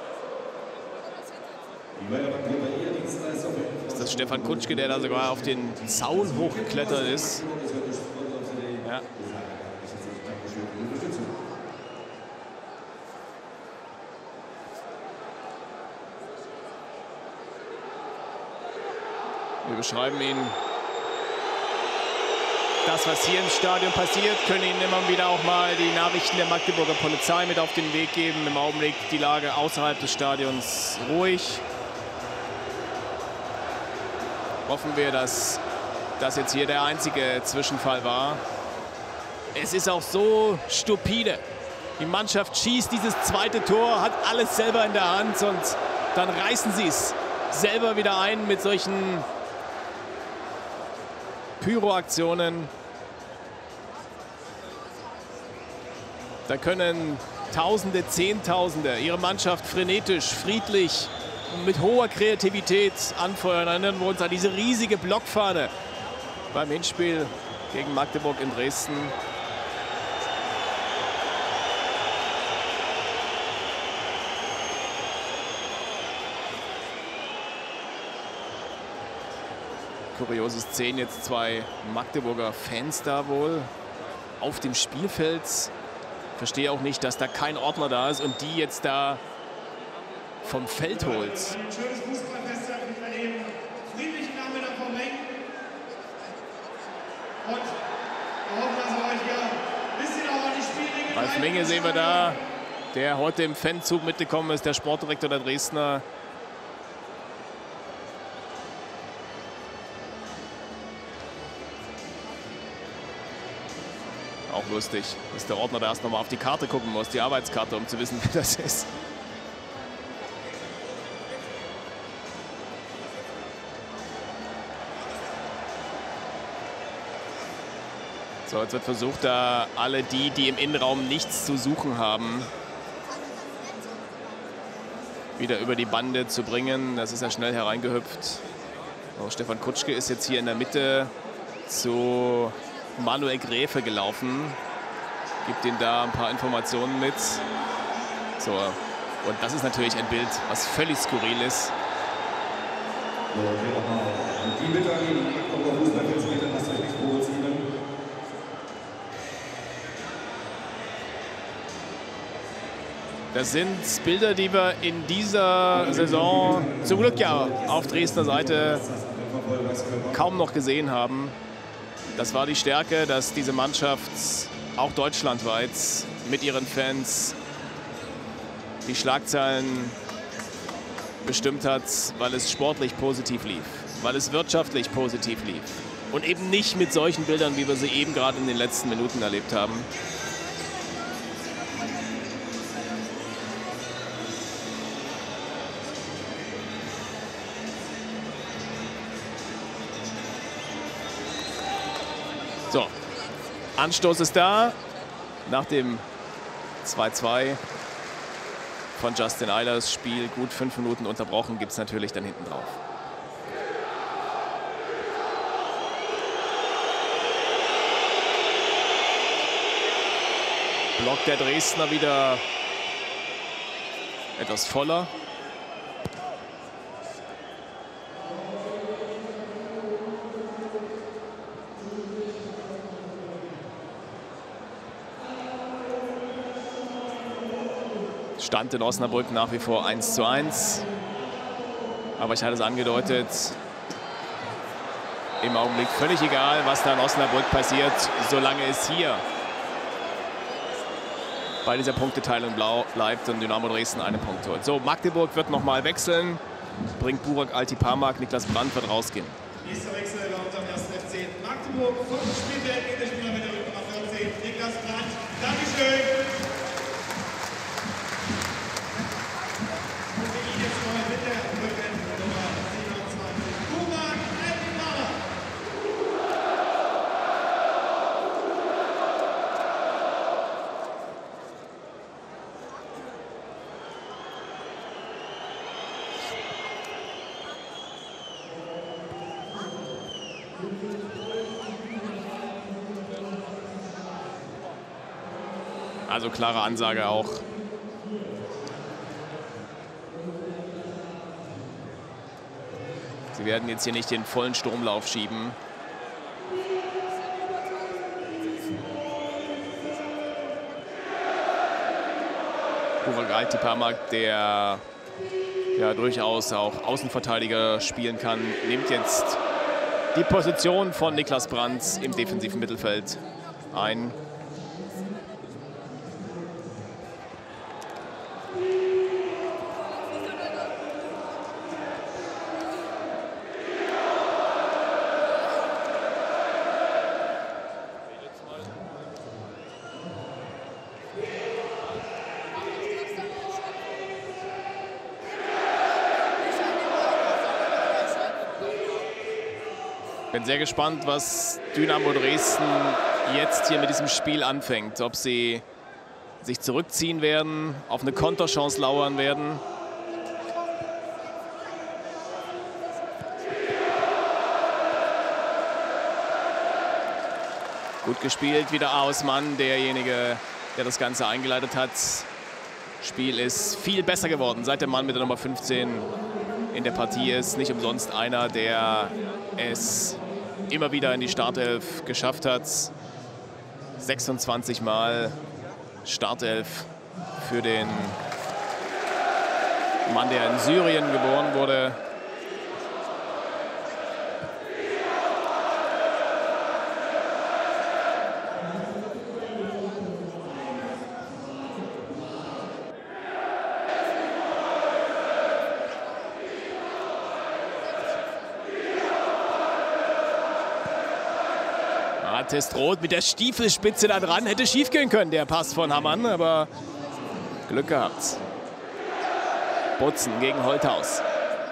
Das ist Stefan Kutschke, der da sogar auf den Zaun hochgeklettert ist. Ja. Wir beschreiben Ihnen das, was hier im Stadion passiert, können Ihnen immer wieder auch mal die Nachrichten der Magdeburger Polizei mit auf den Weg geben. Im Augenblick die Lage außerhalb des Stadions ruhig. Hoffen wir, dass das jetzt hier der einzige Zwischenfall war. Es ist auch so stupide. Die Mannschaft schießt dieses zweite Tor, hat alles selber in der Hand und dann reißen sie es selber wieder ein mit solchen Pyroaktionen. Da können Tausende, Zehntausende ihre Mannschaft frenetisch, friedlich und mit hoher Kreativität anfeuern. Erinnern wir uns an diese riesige Blockfahne beim Hinspiel gegen Magdeburg in Dresden. Kuriose Szene, jetzt zwei Magdeburger Fans da wohl auf dem Spielfeld. Verstehe auch nicht, dass da kein Ordner da ist und die jetzt da vom Feld holt. Ralf Menge sehen wir da, der heute im Fanzug mitgekommen ist, der Sportdirektor der Dresdner. Auch lustig, dass der Ordner da erst noch mal auf die Karte gucken muss, die Arbeitskarte, um zu wissen, wer das ist. So, jetzt wird versucht, da alle die, die im Innenraum nichts zu suchen haben, wieder über die Bande zu bringen. Das ist ja schnell hereingehüpft. So, Stefan Kutschke ist jetzt hier in der Mitte zu Manuel Gräfe gelaufen. Gibt ihm da ein paar Informationen mit. So, und das ist natürlich ein Bild, was völlig skurril ist. Die Mitteilung, Fußballfans, lasst euch nicht provozieren. Das sind Bilder, die wir in dieser Saison zum Glück ja auf Dresdner Seite kaum noch gesehen haben. Das war die Stärke, dass diese Mannschaft auch deutschlandweit mit ihren Fans die Schlagzeilen bestimmt hat, weil es sportlich positiv lief, weil es wirtschaftlich positiv lief und eben nicht mit solchen Bildern, wie wir sie eben gerade in den letzten Minuten erlebt haben. So, Anstoß ist da. Nach dem zwei zwei von Justin Eilers, Spiel gut fünf Minuten unterbrochen, gibt es natürlich dann hinten drauf. Block der Dresdner wieder etwas voller. Stand in Osnabrück nach wie vor eins zu eins. Aber ich hatte es angedeutet, im Augenblick völlig egal, was da in Osnabrück passiert, solange es hier bei dieser Punkteteilung blau bleibt und Dynamo Dresden einen Punkt holt. So, Magdeburg wird noch mal wechseln, bringt Burak Altipamak, Niklas Brandt wird rausgehen. Nächster Wechsel lautet am ersten F C Magdeburg. Vom Spielfeld geht der Spieler mit der Rücknummer vierzehn, Niklas Brandt. Dankeschön. Also klare Ansage auch. Sie werden jetzt hier nicht den vollen Sturmlauf schieben. Burak Altipamak, der ja durchaus auch Außenverteidiger spielen kann, nimmt jetzt die Position von Niklas Brandt im defensiven Mittelfeld ein. Bin sehr gespannt, was Dynamo Dresden jetzt hier mit diesem Spiel anfängt. Ob sie sich zurückziehen werden, auf eine Konterchance lauern werden. Gut gespielt, wieder Ausmann, derjenige, der das Ganze eingeleitet hat. Spiel ist viel besser geworden, seit der Mann mit der Nummer fünfzehn in der Partie ist. Nicht umsonst einer, der es immer wieder in die Startelf geschafft hat. sechsundzwanzig Mal Startelf für den Ein Mann, der in Syrien geboren wurde. Testrot mit der Stiefelspitze da dran. Hätte schief gehen können, der Pass von Hammann, aber Glück gehabt. Butzen gegen Holthaus.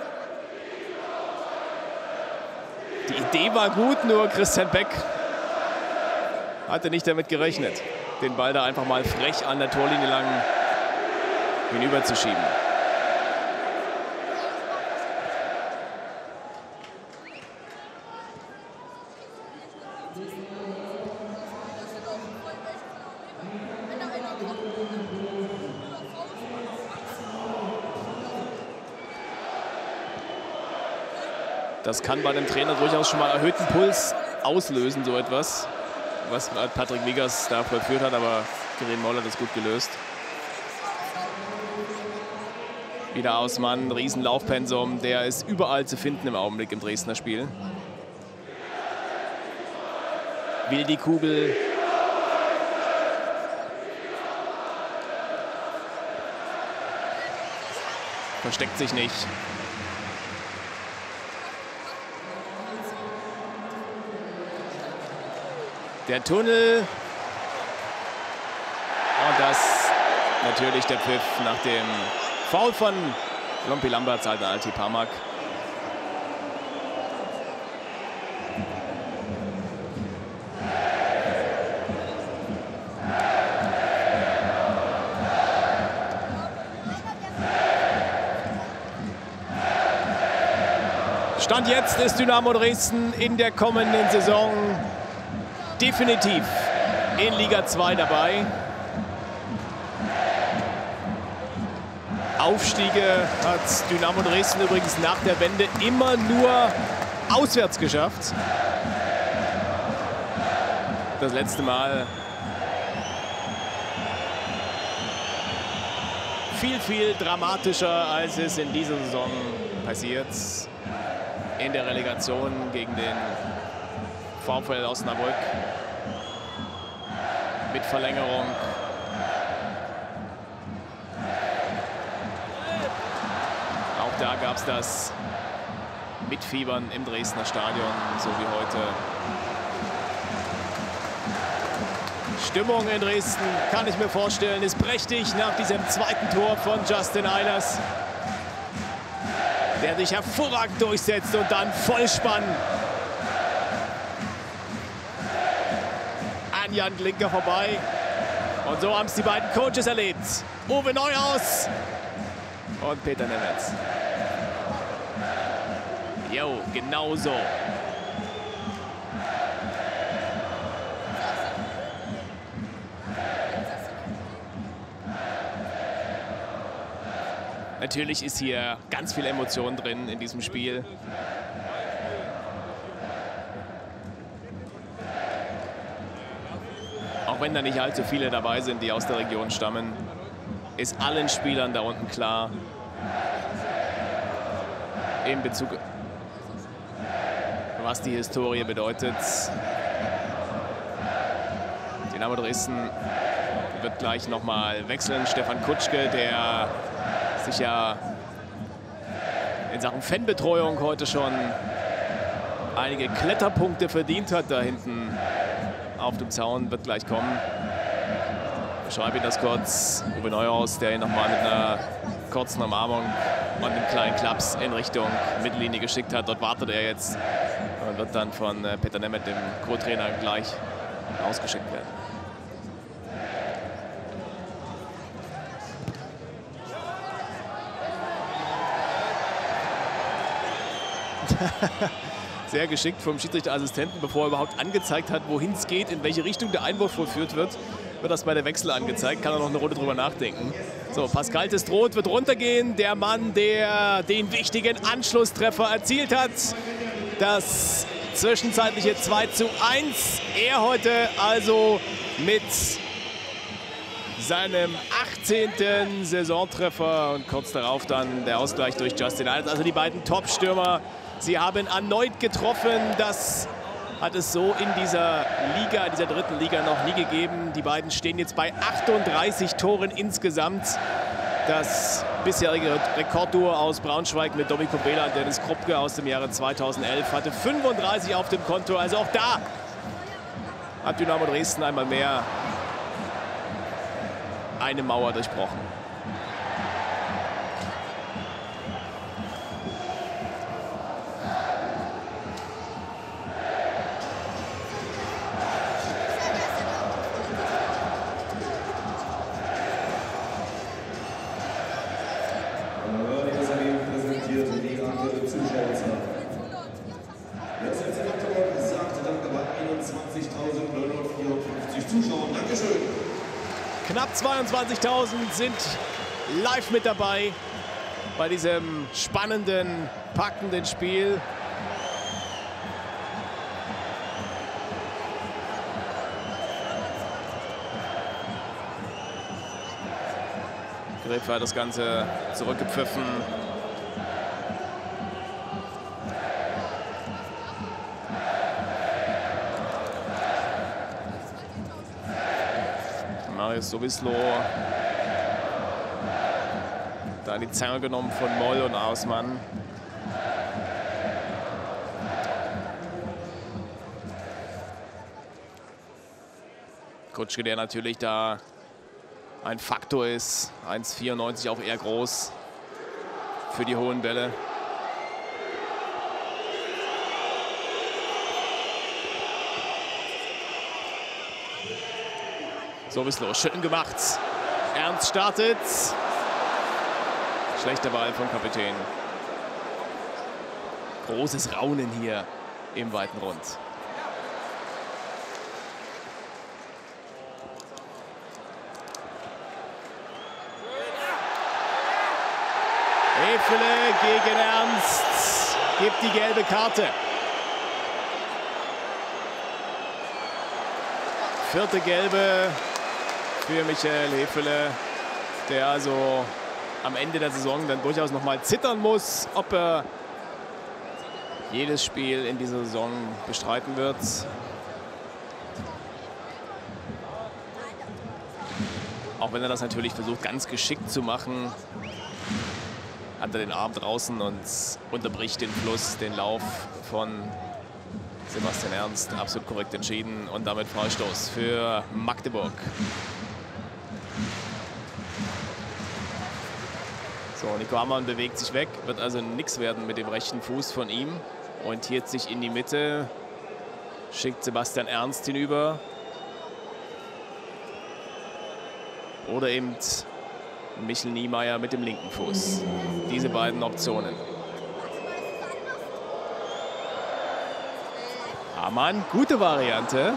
Die Idee war gut, nur Christian Beck hatte nicht damit gerechnet, den Ball da einfach mal frech an der Torlinie lang hinüberzuschieben. Das kann bei dem Trainer durchaus schon mal erhöhten Puls auslösen, so etwas, was Patrick Wiegers da vollführt hat, aber Kevin Moll hat das gut gelöst. Wieder Ausmann, ein Riesenlaufpensum, der ist überall zu finden im Augenblick im Dresdner Spiel. Will die Kugel. Versteckt sich nicht. Der Tunnel. Und das natürlich der Pfiff nach dem Foul von Lompi Lamberts, alter Alti Pamak. Stand jetzt ist Dynamo Dresden in der kommenden Saison definitiv in Liga zwei dabei. Aufstiege hat Dynamo Dresden übrigens nach der Wende immer nur auswärts geschafft. Das letzte Mal viel, viel dramatischer, als es in dieser Saison passiert. In der Relegation gegen den VfL Osnabrück mit Verlängerung. Auch da gab es das Mitfiebern im Dresdner Stadion, so wie heute. Stimmung in Dresden, kann ich mir vorstellen, ist prächtig nach diesem zweiten Tor von Justin Eilers, der sich hervorragend durchsetzt und dann Vollspann an Jan Glinker vorbei. Und so haben es die beiden Coaches erlebt. Uwe Neuhaus und Peter Nemetz. Jo, genau so. Natürlich ist hier ganz viel Emotion drin in diesem Spiel. Auch wenn da nicht allzu viele dabei sind, die aus der Region stammen, ist allen Spielern da unten klar, in Bezug, was die Historie bedeutet. Dynamo Dresden wird gleich noch mal wechseln. Stefan Kutschke, der sich ja in Sachen Fanbetreuung heute schon einige Kletterpunkte verdient hat, da hinten auf dem Zaun, wird gleich kommen. Ich schreibe Ihnen das kurz. Uwe Neuhaus, der ihn noch mal mit einer kurzen Umarmung und einem kleinen Klaps in Richtung Mittellinie geschickt hat. Dort wartet er jetzt und wird dann von Peter Nemeth, dem Co-Trainer, gleich rausgeschickt werden. Sehr geschickt vom Schiedsrichterassistenten, bevor er überhaupt angezeigt hat, wohin es geht, in welche Richtung der Einwurf vollführt wird, wird das bei der Wechsel angezeigt, kann er noch eine Runde drüber nachdenken. So, Pascal Testrot wird runtergehen, der Mann, der den wichtigen Anschlusstreffer erzielt hat. Das zwischenzeitliche zwei zu eins. Er heute also mit seinem achtzehnten Saisontreffer und kurz darauf dann der Ausgleich durch Justin Eilers. Also die beiden Top-Stürmer, sie haben erneut getroffen. Das hat es so in dieser Liga, in dieser dritten Liga noch nie gegeben. Die beiden stehen jetzt bei achtunddreißig Toren insgesamt. Das bisherige Rekordduo aus Braunschweig mit Domi Kubela und Dennis Krupke aus dem Jahre zweitausendelf hatte fünfunddreißig auf dem Konto. Also auch da hat Dynamo Dresden einmal mehr eine Mauer durchbrochen. Knapp zweiundzwanzigtausend sind live mit dabei bei diesem spannenden, packenden Spiel. Gref hat das Ganze zurückgepfiffen. Marius Sowislo da die Zange genommen von Moll und Ausmann. Kutschke, der natürlich da ein Faktor ist, eins Komma vierundneunzig, auch eher groß für die hohen Bälle. Sowislo, schön gemacht. Ernst startet. Schlechter Ball vom Kapitän. Großes Raunen hier im weiten Rund. Hefele gegen Ernst gibt die gelbe Karte. Vierte gelbe für Michael Hefele, der also am Ende der Saison dann durchaus noch mal zittern muss, ob er jedes Spiel in dieser Saison bestreiten wird. Auch wenn er das natürlich versucht, ganz geschickt zu machen, hat er den Arm draußen und unterbricht den Fluss, den Lauf von Sebastian Ernst. Absolut korrekt entschieden und damit Freistoß für Magdeburg. So, Nico Ammann bewegt sich weg, wird also nichts werden mit dem rechten Fuß von ihm. Orientiert sich in die Mitte, schickt Sebastian Ernst hinüber. Oder eben Michel Niemeyer mit dem linken Fuß. Diese beiden Optionen. Ammann, gute Variante.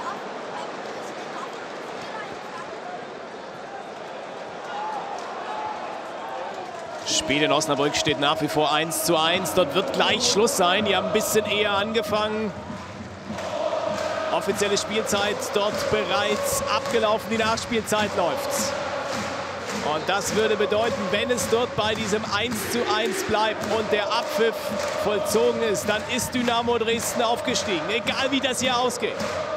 Spiel in Osnabrück steht nach wie vor eins zu eins. Dort wird gleich Schluss sein. Die haben ein bisschen eher angefangen. Offizielle Spielzeit dort bereits abgelaufen. Die Nachspielzeit läuft. Und das würde bedeuten, wenn es dort bei diesem eins zu eins bleibt und der Abpfiff vollzogen ist, dann ist Dynamo Dresden aufgestiegen. Egal wie das hier ausgeht.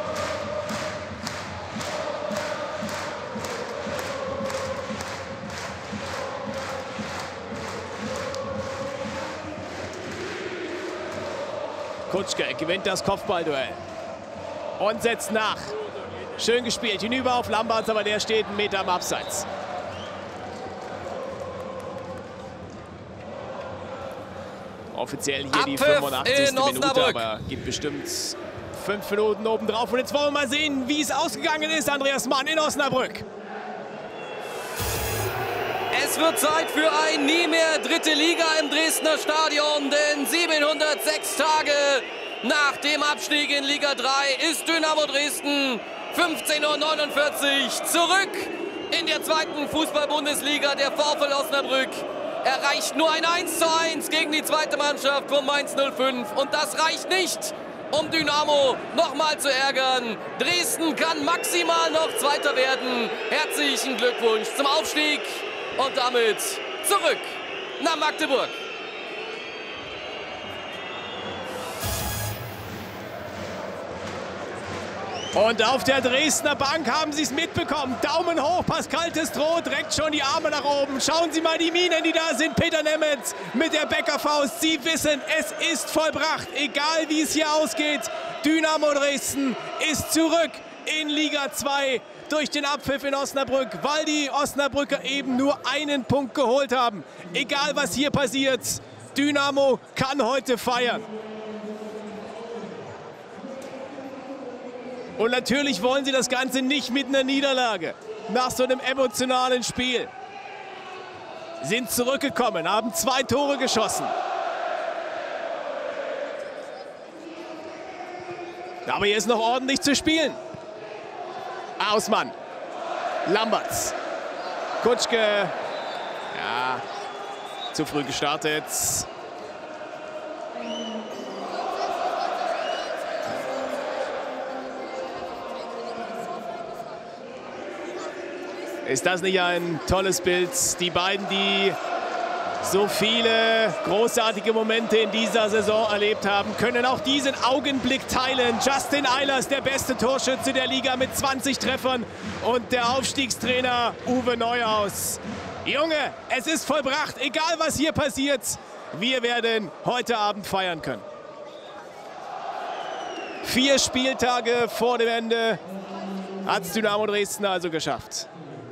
Kutschke gewinnt das Kopfballduell und setzt nach. Schön gespielt, hinüber auf Lamberts, aber der steht einen Meter am Abseits. Offiziell hier Abpfiff die fünfundachtzigste Minute, aber gibt bestimmt fünf Minuten obendrauf. Und jetzt wollen wir mal sehen, wie es ausgegangen ist, Andreas Mann in Osnabrück. Es wird Zeit für ein nie mehr dritte Liga im Dresdner Stadion, denn siebenhundertsechs Tage nach dem Abstieg in Liga drei ist Dynamo Dresden fünfzehn Uhr neunundvierzig zurück in der zweiten Fußball-Bundesliga. Der VfL Osnabrück erreicht nur ein eins zu eins gegen die zweite Mannschaft von Mainz null fünf. Und das reicht nicht, um Dynamo nochmal zu ärgern. Dresden kann maximal noch Zweiter werden. Herzlichen Glückwunsch zum Aufstieg und damit zurück nach Magdeburg. Und auf der Dresdner Bank haben sie es mitbekommen. Daumen hoch, Pascal Testroth, direkt schon die Arme nach oben. Schauen Sie mal die Minen, die da sind. Peter Nemetz mit der Bäckerfaust. Sie wissen, es ist vollbracht. Egal wie es hier ausgeht, Dynamo Dresden ist zurück in Liga zwei durch den Abpfiff in Osnabrück, weil die Osnabrücker eben nur einen Punkt geholt haben. Egal was hier passiert, Dynamo kann heute feiern. Und natürlich wollen sie das Ganze nicht mit einer Niederlage. Nach so einem emotionalen Spiel. Sind zurückgekommen, haben zwei Tore geschossen. Aber hier ist noch ordentlich zu spielen. Ausmann. Lamberts. Kutschke. Ja, zu früh gestartet. Ist das nicht ein tolles Bild? Die beiden, die so viele großartige Momente in dieser Saison erlebt haben, können auch diesen Augenblick teilen. Justin Eilers, der beste Torschütze der Liga mit zwanzig Treffern, und der Aufstiegstrainer Uwe Neuhaus. Junge, es ist vollbracht, egal was hier passiert. Wir werden heute Abend feiern können. Vier Spieltage vor dem Ende hat es Dynamo Dresden also geschafft.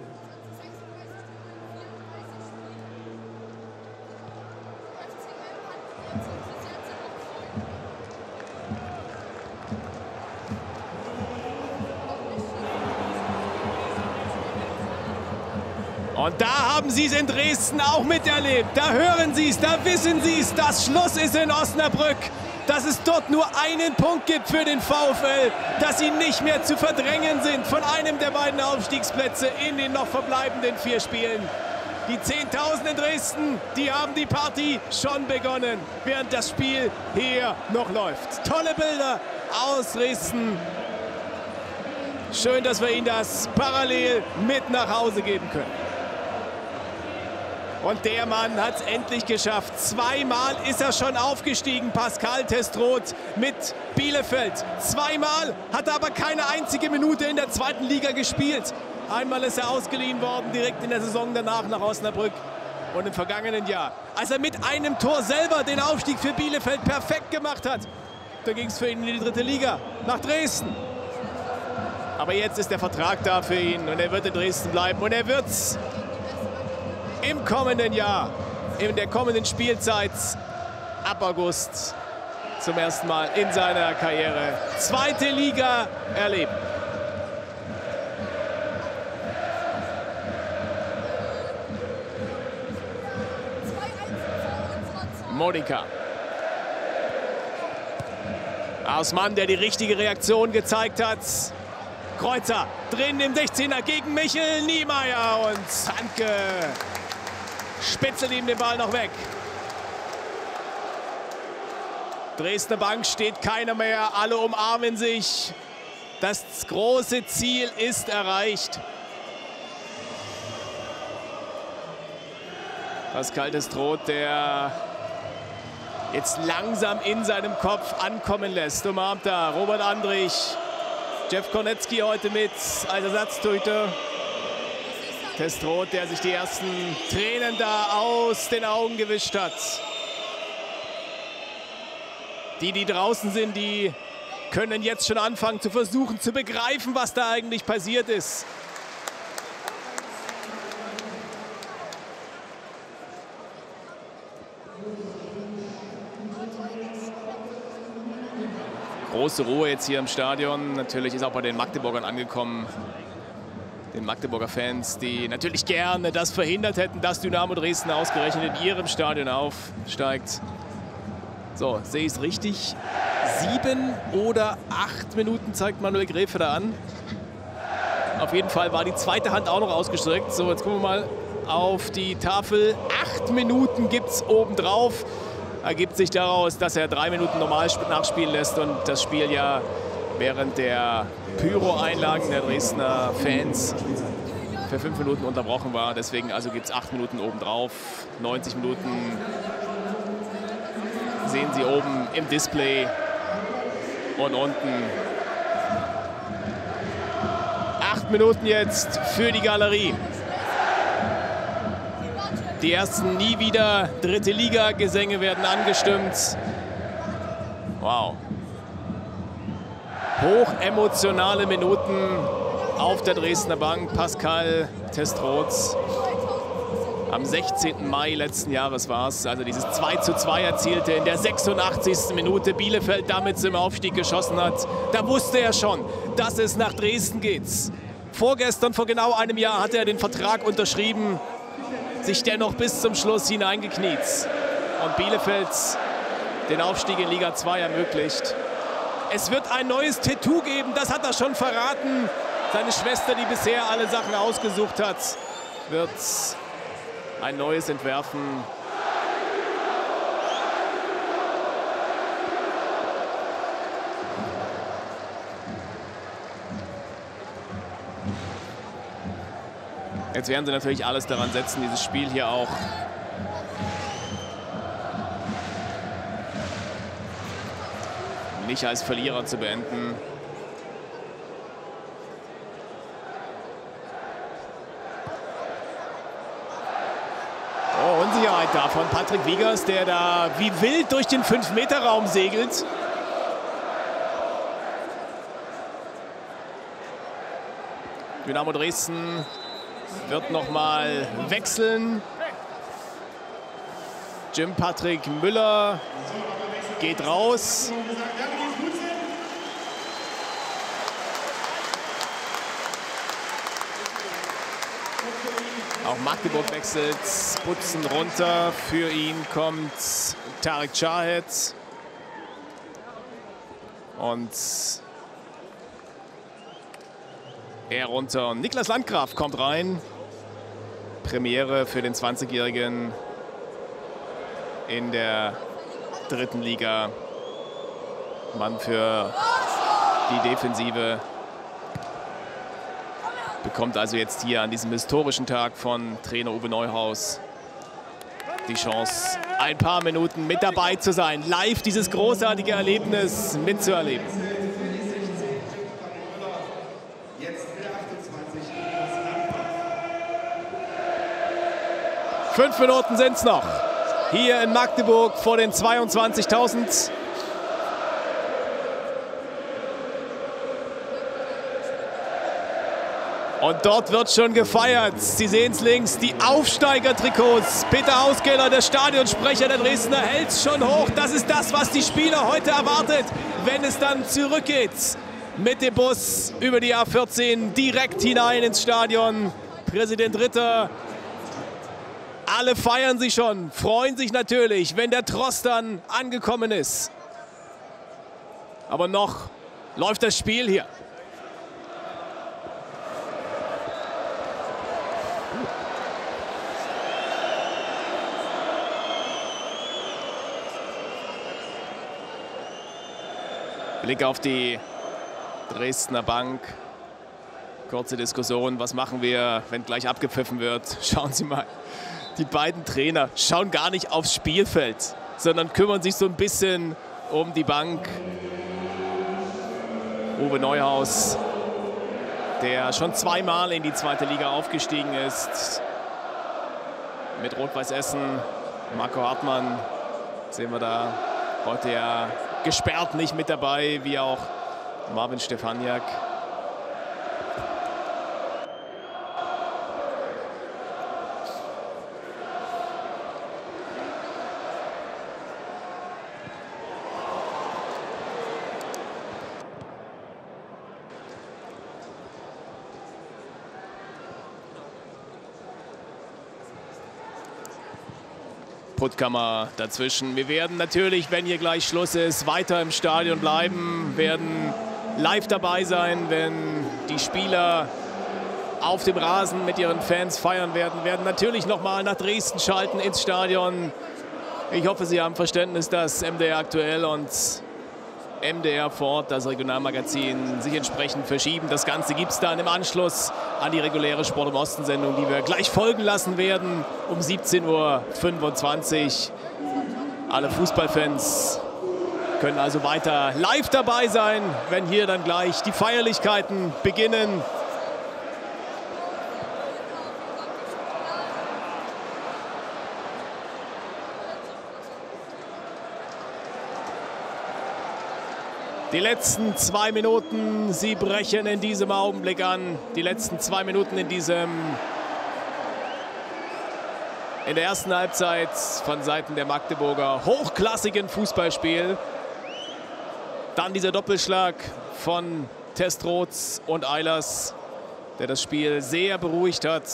Und da haben Sie es in Dresden auch miterlebt. Da hören Sie es, da wissen Sie es. Das Schluss ist in Osnabrück. Dass es dort nur einen Punkt gibt für den VfL. Dass sie nicht mehr zu verdrängen sind von einem der beiden Aufstiegsplätze in den noch verbleibenden vier Spielen. Die zehntausend in Dresden, die haben die Party schon begonnen, während das Spiel hier noch läuft. Tolle Bilder aus Dresden. Schön, dass wir Ihnen das parallel mit nach Hause geben können. Und der Mann hat es endlich geschafft. Zweimal ist er schon aufgestiegen, Pascal Testroth mit Bielefeld. Zweimal hat er aber keine einzige Minute in der zweiten Liga gespielt. Einmal ist er ausgeliehen worden, direkt in der Saison danach nach Osnabrück. Und im vergangenen Jahr, als er mit einem Tor selber den Aufstieg für Bielefeld perfekt gemacht hat, da ging es für ihn in die dritte Liga, nach Dresden. Aber jetzt ist der Vertrag da für ihn und er wird in Dresden bleiben. Und er wird's im kommenden Jahr, in der kommenden Spielzeit, ab August, zum ersten Mal in seiner Karriere zweite Liga erleben. Monika. Ausmann, der die richtige Reaktion gezeigt hat. Kreuzer drin im sechzehner gegen Michel Niemeyer und Handke spitzelt ihm den Ball noch weg. Dresdner Bank steht keiner mehr, alle umarmen sich. Das große Ziel ist erreicht. Pascal Testroth, der jetzt langsam in seinem Kopf ankommen lässt. Umarmt da Robert Andrich. Jeff Kornetzki heute mit als Ersatztorhüter. Testroth, der sich die ersten Tränen da aus den Augen gewischt hat. Die, die draußen sind, die können jetzt schon anfangen zu versuchen, zu begreifen, was da eigentlich passiert ist. Große Ruhe jetzt hier im Stadion. Natürlich ist auch bei den Magdeburgern angekommen. Den Magdeburger Fans, die natürlich gerne das verhindert hätten, dass Dynamo Dresden ausgerechnet in ihrem Stadion aufsteigt. So, sehe ich es richtig? Sieben oder acht Minuten zeigt Manuel Gräfe da an. Auf jeden Fall war die zweite Hand auch noch ausgestreckt. So, jetzt gucken wir mal auf die Tafel. Acht Minuten gibt es obendrauf. ergibt sich daraus, dass er drei Minuten normal nachspielen lässt und das Spiel ja während der Pyro-Einlagen der Dresdner Fans für fünf Minuten unterbrochen war. Deswegen also gibt es acht Minuten obendrauf. neunzig Minuten sehen Sie oben im Display und unten. Acht Minuten jetzt für die Galerie. Die ersten nie wieder dritte Liga-Gesänge werden angestimmt. Wow. Hochemotionale Minuten auf der Dresdner Bank. Pascal Testroth. Am sechzehnten Mai letzten Jahres war es, also dieses zwei zu zwei erzielte in der sechsundachtzigsten Minute. Bielefeld damit zum Aufstieg geschossen hat. Da wusste er schon, dass es nach Dresden geht. Vorgestern, vor genau einem Jahr, hat er den Vertrag unterschrieben, sich dennoch bis zum Schluss hineingekniet und Bielefeld den Aufstieg in Liga zwei ermöglicht. Es wird ein neues Tattoo geben, das hat er schon verraten. Seine Schwester, die bisher alle Sachen ausgesucht hat, wird ein neues entwerfen. Jetzt werden sie natürlich alles daran setzen, dieses Spiel hier auch nicht als Verlierer zu beenden. Oh, Unsicherheit da von Patrick Wiegers, der da wie wild durch den fünf Meter Raum segelt. Dynamo Dresden wird noch mal wechseln. Jim Patrick Müller geht raus. Auch Magdeburg wechselt, Putzen runter. Für ihn kommt Tarek Shahed. Und er runter und Niklas Landgraf kommt rein. Premiere für den zwanzigjährigen in der dritten Liga. Mann für die Defensive. Bekommt also jetzt hier an diesem historischen Tag von Trainer Uwe Neuhaus die Chance, ein paar Minuten mit dabei zu sein. Live dieses großartige Erlebnis mitzuerleben. Fünf Minuten sind es noch. Hier in Magdeburg vor den zweiundzwanzigtausend. Und dort wird schon gefeiert. Sie sehen es links, die Aufsteiger-Trikots. Peter Ausgeller, der Stadionsprecher der Dresdner, hält es schon hoch. Das ist das, was die Spieler heute erwartet, wenn es dann zurückgeht mit dem Bus über die A vierzehn direkt hinein ins Stadion. Präsident Ritter. Alle feiern sich schon, freuen sich natürlich, wenn der Tross dann angekommen ist. Aber noch läuft das Spiel hier. Blick auf die Dresdner Bank. Kurze Diskussion, was machen wir, wenn gleich abgepfiffen wird? Schauen Sie mal. Die beiden Trainer schauen gar nicht aufs Spielfeld, sondern kümmern sich so ein bisschen um die Bank. Uwe Neuhaus, der schon zweimal in die zweite Liga aufgestiegen ist. Mit Rot-Weiß Essen. Marco Hartmann sehen wir da heute ja gesperrt nicht mit dabei, wie auch Marvin Stefaniak. Puttkammer dazwischen. Wir werden natürlich, wenn hier gleich Schluss ist, weiter im Stadion bleiben, werden live dabei sein, wenn die Spieler auf dem Rasen mit ihren Fans feiern werden, werden natürlich noch mal nach Dresden schalten ins Stadion. Ich hoffe, Sie haben Verständnis, dass M D R aktuell und M D R Fort, das Regionalmagazin, sich entsprechend verschieben. Das Ganze gibt es dann im Anschluss an die reguläre Sport im Osten-Sendung, die wir gleich folgen lassen werden um siebzehn Uhr fünfundzwanzig. Alle Fußballfans können also weiter live dabei sein, wenn hier dann gleich die Feierlichkeiten beginnen. Die letzten zwei Minuten, sie brechen in diesem Augenblick an. Die letzten zwei Minuten in diesem, in der ersten Halbzeit von Seiten der Magdeburger hochklassigen Fußballspiel. Dann dieser Doppelschlag von Testroth und Eilers, der das Spiel sehr beruhigt hat.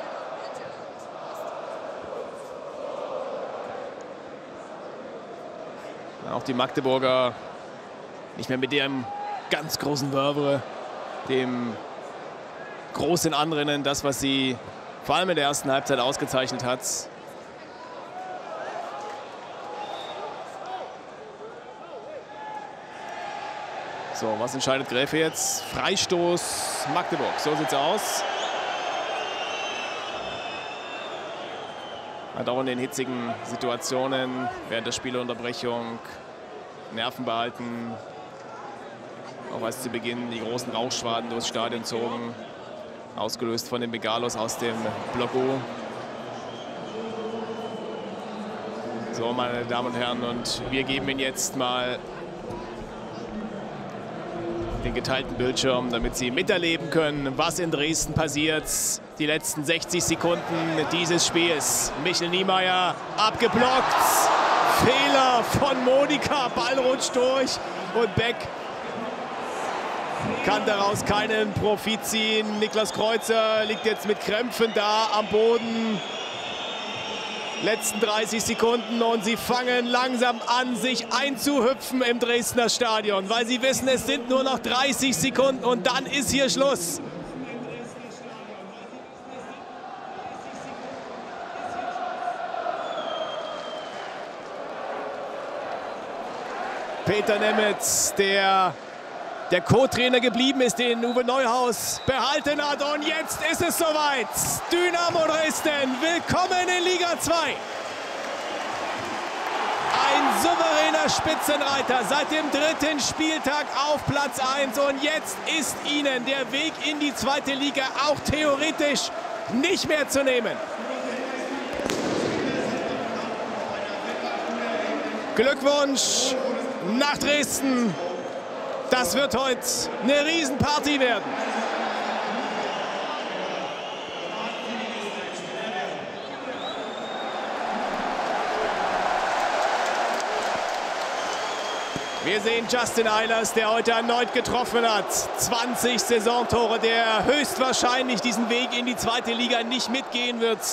Auch die Magdeburger nicht mehr mit dem ganz großen Wörwere, dem großen Anrennen, das, was sie vor allem in der ersten Halbzeit ausgezeichnet hat. So, was entscheidet Gräfe jetzt? Freistoß Magdeburg, so sieht's aus. Hat auch in den hitzigen Situationen während der Spielunterbrechung Nerven behalten. Auch als zu Beginn die großen Rauchschwaden durchs Stadion zogen, ausgelöst von den Megalos aus dem Block O. So, meine Damen und Herren, und wir geben Ihnen jetzt mal den geteilten Bildschirm, damit Sie miterleben können, was in Dresden passiert. Die letzten sechzig Sekunden dieses Spiels. Michel Niemeyer abgeblockt. Fehler von Monika. Ball rutscht durch und Beck kann daraus keinen Profit ziehen. Niklas Kreuzer liegt jetzt mit Krämpfen da am Boden. Letzten dreißig Sekunden und sie fangen langsam an, sich einzuhüpfen im Dresdner Stadion, weil sie wissen, es sind nur noch dreißig Sekunden und dann ist hier Schluss. Peter Nemetz, der der Co-Trainer geblieben ist, den Uwe Neuhaus behalten hat. Und jetzt ist es soweit. Dynamo Dresden, willkommen in Liga zwei. Ein souveräner Spitzenreiter seit dem dritten Spieltag auf Platz eins. Und jetzt ist ihnen der Weg in die zweite Liga auch theoretisch nicht mehr zu nehmen. Glückwunsch nach Dresden. Das wird heute eine Riesenparty werden. Wir sehen Justin Eilers, der heute erneut getroffen hat. zwanzig Saisontore, der höchstwahrscheinlich diesen Weg in die zweite Liga nicht mitgehen wird,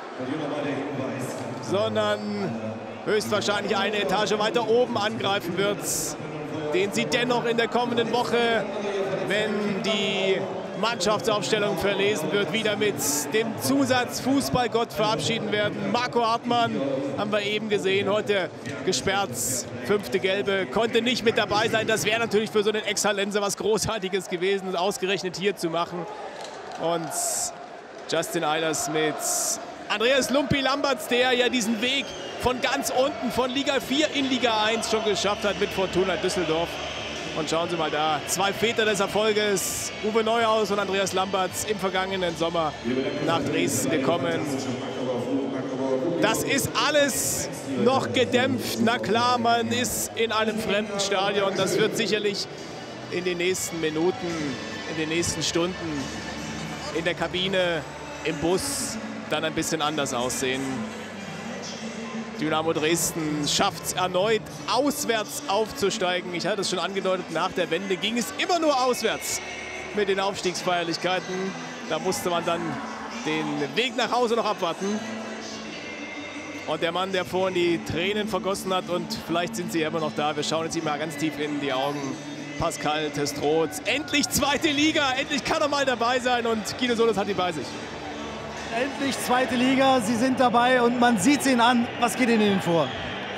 sondern höchstwahrscheinlich eine Etage weiter oben angreifen wird, den sie dennoch in der kommenden Woche, wenn die Mannschaftsaufstellung verlesen wird, wieder mit dem Zusatz Fußballgott verabschieden werden. Marco Hartmann haben wir eben gesehen, heute gesperrt, fünfte Gelbe, konnte nicht mit dabei sein. Das wäre natürlich für so einen Ex-Hallenser was Großartiges gewesen, ausgerechnet hier zu machen. Und Justin Eilers mit Andreas Lumpi-Lamberts, der ja diesen Weg von ganz unten, von Liga vier in Liga eins schon geschafft hat mit Fortuna Düsseldorf. Und schauen Sie mal da, zwei Väter des Erfolges, Uwe Neuhaus und Andreas Lamberts, im vergangenen Sommer nach Dresden gekommen. Das ist alles noch gedämpft. Na klar, man ist in einem fremden Stadion. Das wird sicherlich in den nächsten Minuten, in den nächsten Stunden in der Kabine, im Bus dann ein bisschen anders aussehen. Dynamo Dresden schafft es erneut, auswärts aufzusteigen. Ich hatte es schon angedeutet, nach der Wende ging es immer nur auswärts mit den Aufstiegsfeierlichkeiten. Da musste man dann den Weg nach Hause noch abwarten. Und der Mann, der vorhin die Tränen vergossen hat, und vielleicht sind sie immer noch da, wir schauen jetzt ihm mal ganz tief in die Augen. Pascal Testroth, endlich zweite Liga, endlich kann er mal dabei sein, und Guido Solis hat die bei sich. Endlich zweite Liga, sie sind dabei und man sieht es ihnen an. Was geht Ihnen vor?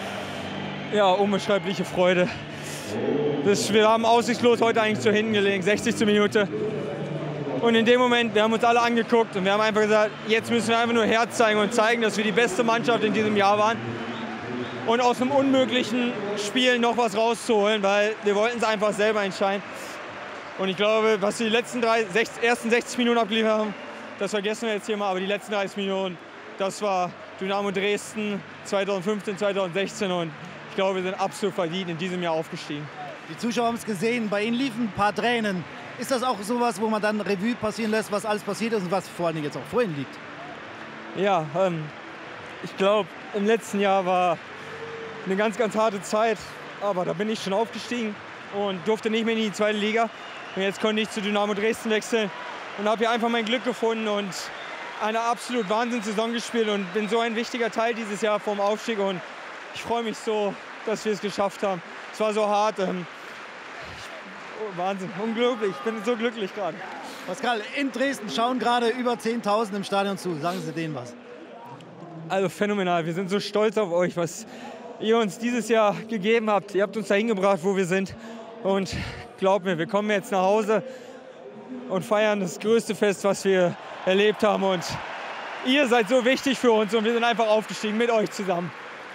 Ja, unbeschreibliche Freude. Das, wir haben aussichtslos heute eigentlich zu hinten gelegen, sechzigste Minute. Und in dem Moment, wir haben uns alle angeguckt und wir haben einfach gesagt, jetzt müssen wir einfach nur Herz zeigen und zeigen, dass wir die beste Mannschaft in diesem Jahr waren. Und aus einem unmöglichen Spiel noch was rauszuholen, weil wir wollten es einfach selber entscheiden. Und ich glaube, was wir die letzten drei, sechs, ersten sechzig Minuten abgeliefert haben, das vergessen wir jetzt hier mal, aber die letzten dreißig Minuten, das war Dynamo Dresden zweitausendfünfzehn, zweitausendsechzehn und ich glaube, wir sind absolut verdient in diesem Jahr aufgestiegen. Die Zuschauer haben es gesehen, bei Ihnen liefen ein paar Tränen. Ist das auch sowas, wo man dann Revue passieren lässt, was alles passiert ist und was vor allen Dingen jetzt auch vor Ihnen liegt? Ja, ähm, ich glaube, im letzten Jahr war eine ganz, ganz harte Zeit, aber da bin ich schon aufgestiegen und durfte nicht mehr in die zweite Liga. Und jetzt konnte ich zu Dynamo Dresden wechseln und habe hier einfach mein Glück gefunden und eine absolut Wahnsinnssaison gespielt und bin so ein wichtiger Teil dieses Jahr vom Aufstieg und ich freue mich so, dass wir es geschafft haben. Es war so hart. Ähm, oh, Wahnsinn, unglaublich. Ich bin so glücklich gerade. Pascal, in Dresden schauen gerade über zehntausend im Stadion zu. Sagen Sie denen was. Also phänomenal. Wir sind so stolz auf euch, was ihr uns dieses Jahr gegeben habt. Ihr habt uns dahin gebracht, wo wir sind. Und glaubt mir, wir kommen jetzt nach Hause und feiern das größte Fest, was wir erlebt haben. Und ihr seid so wichtig für uns und wir sind einfach aufgestiegen mit euch zusammen.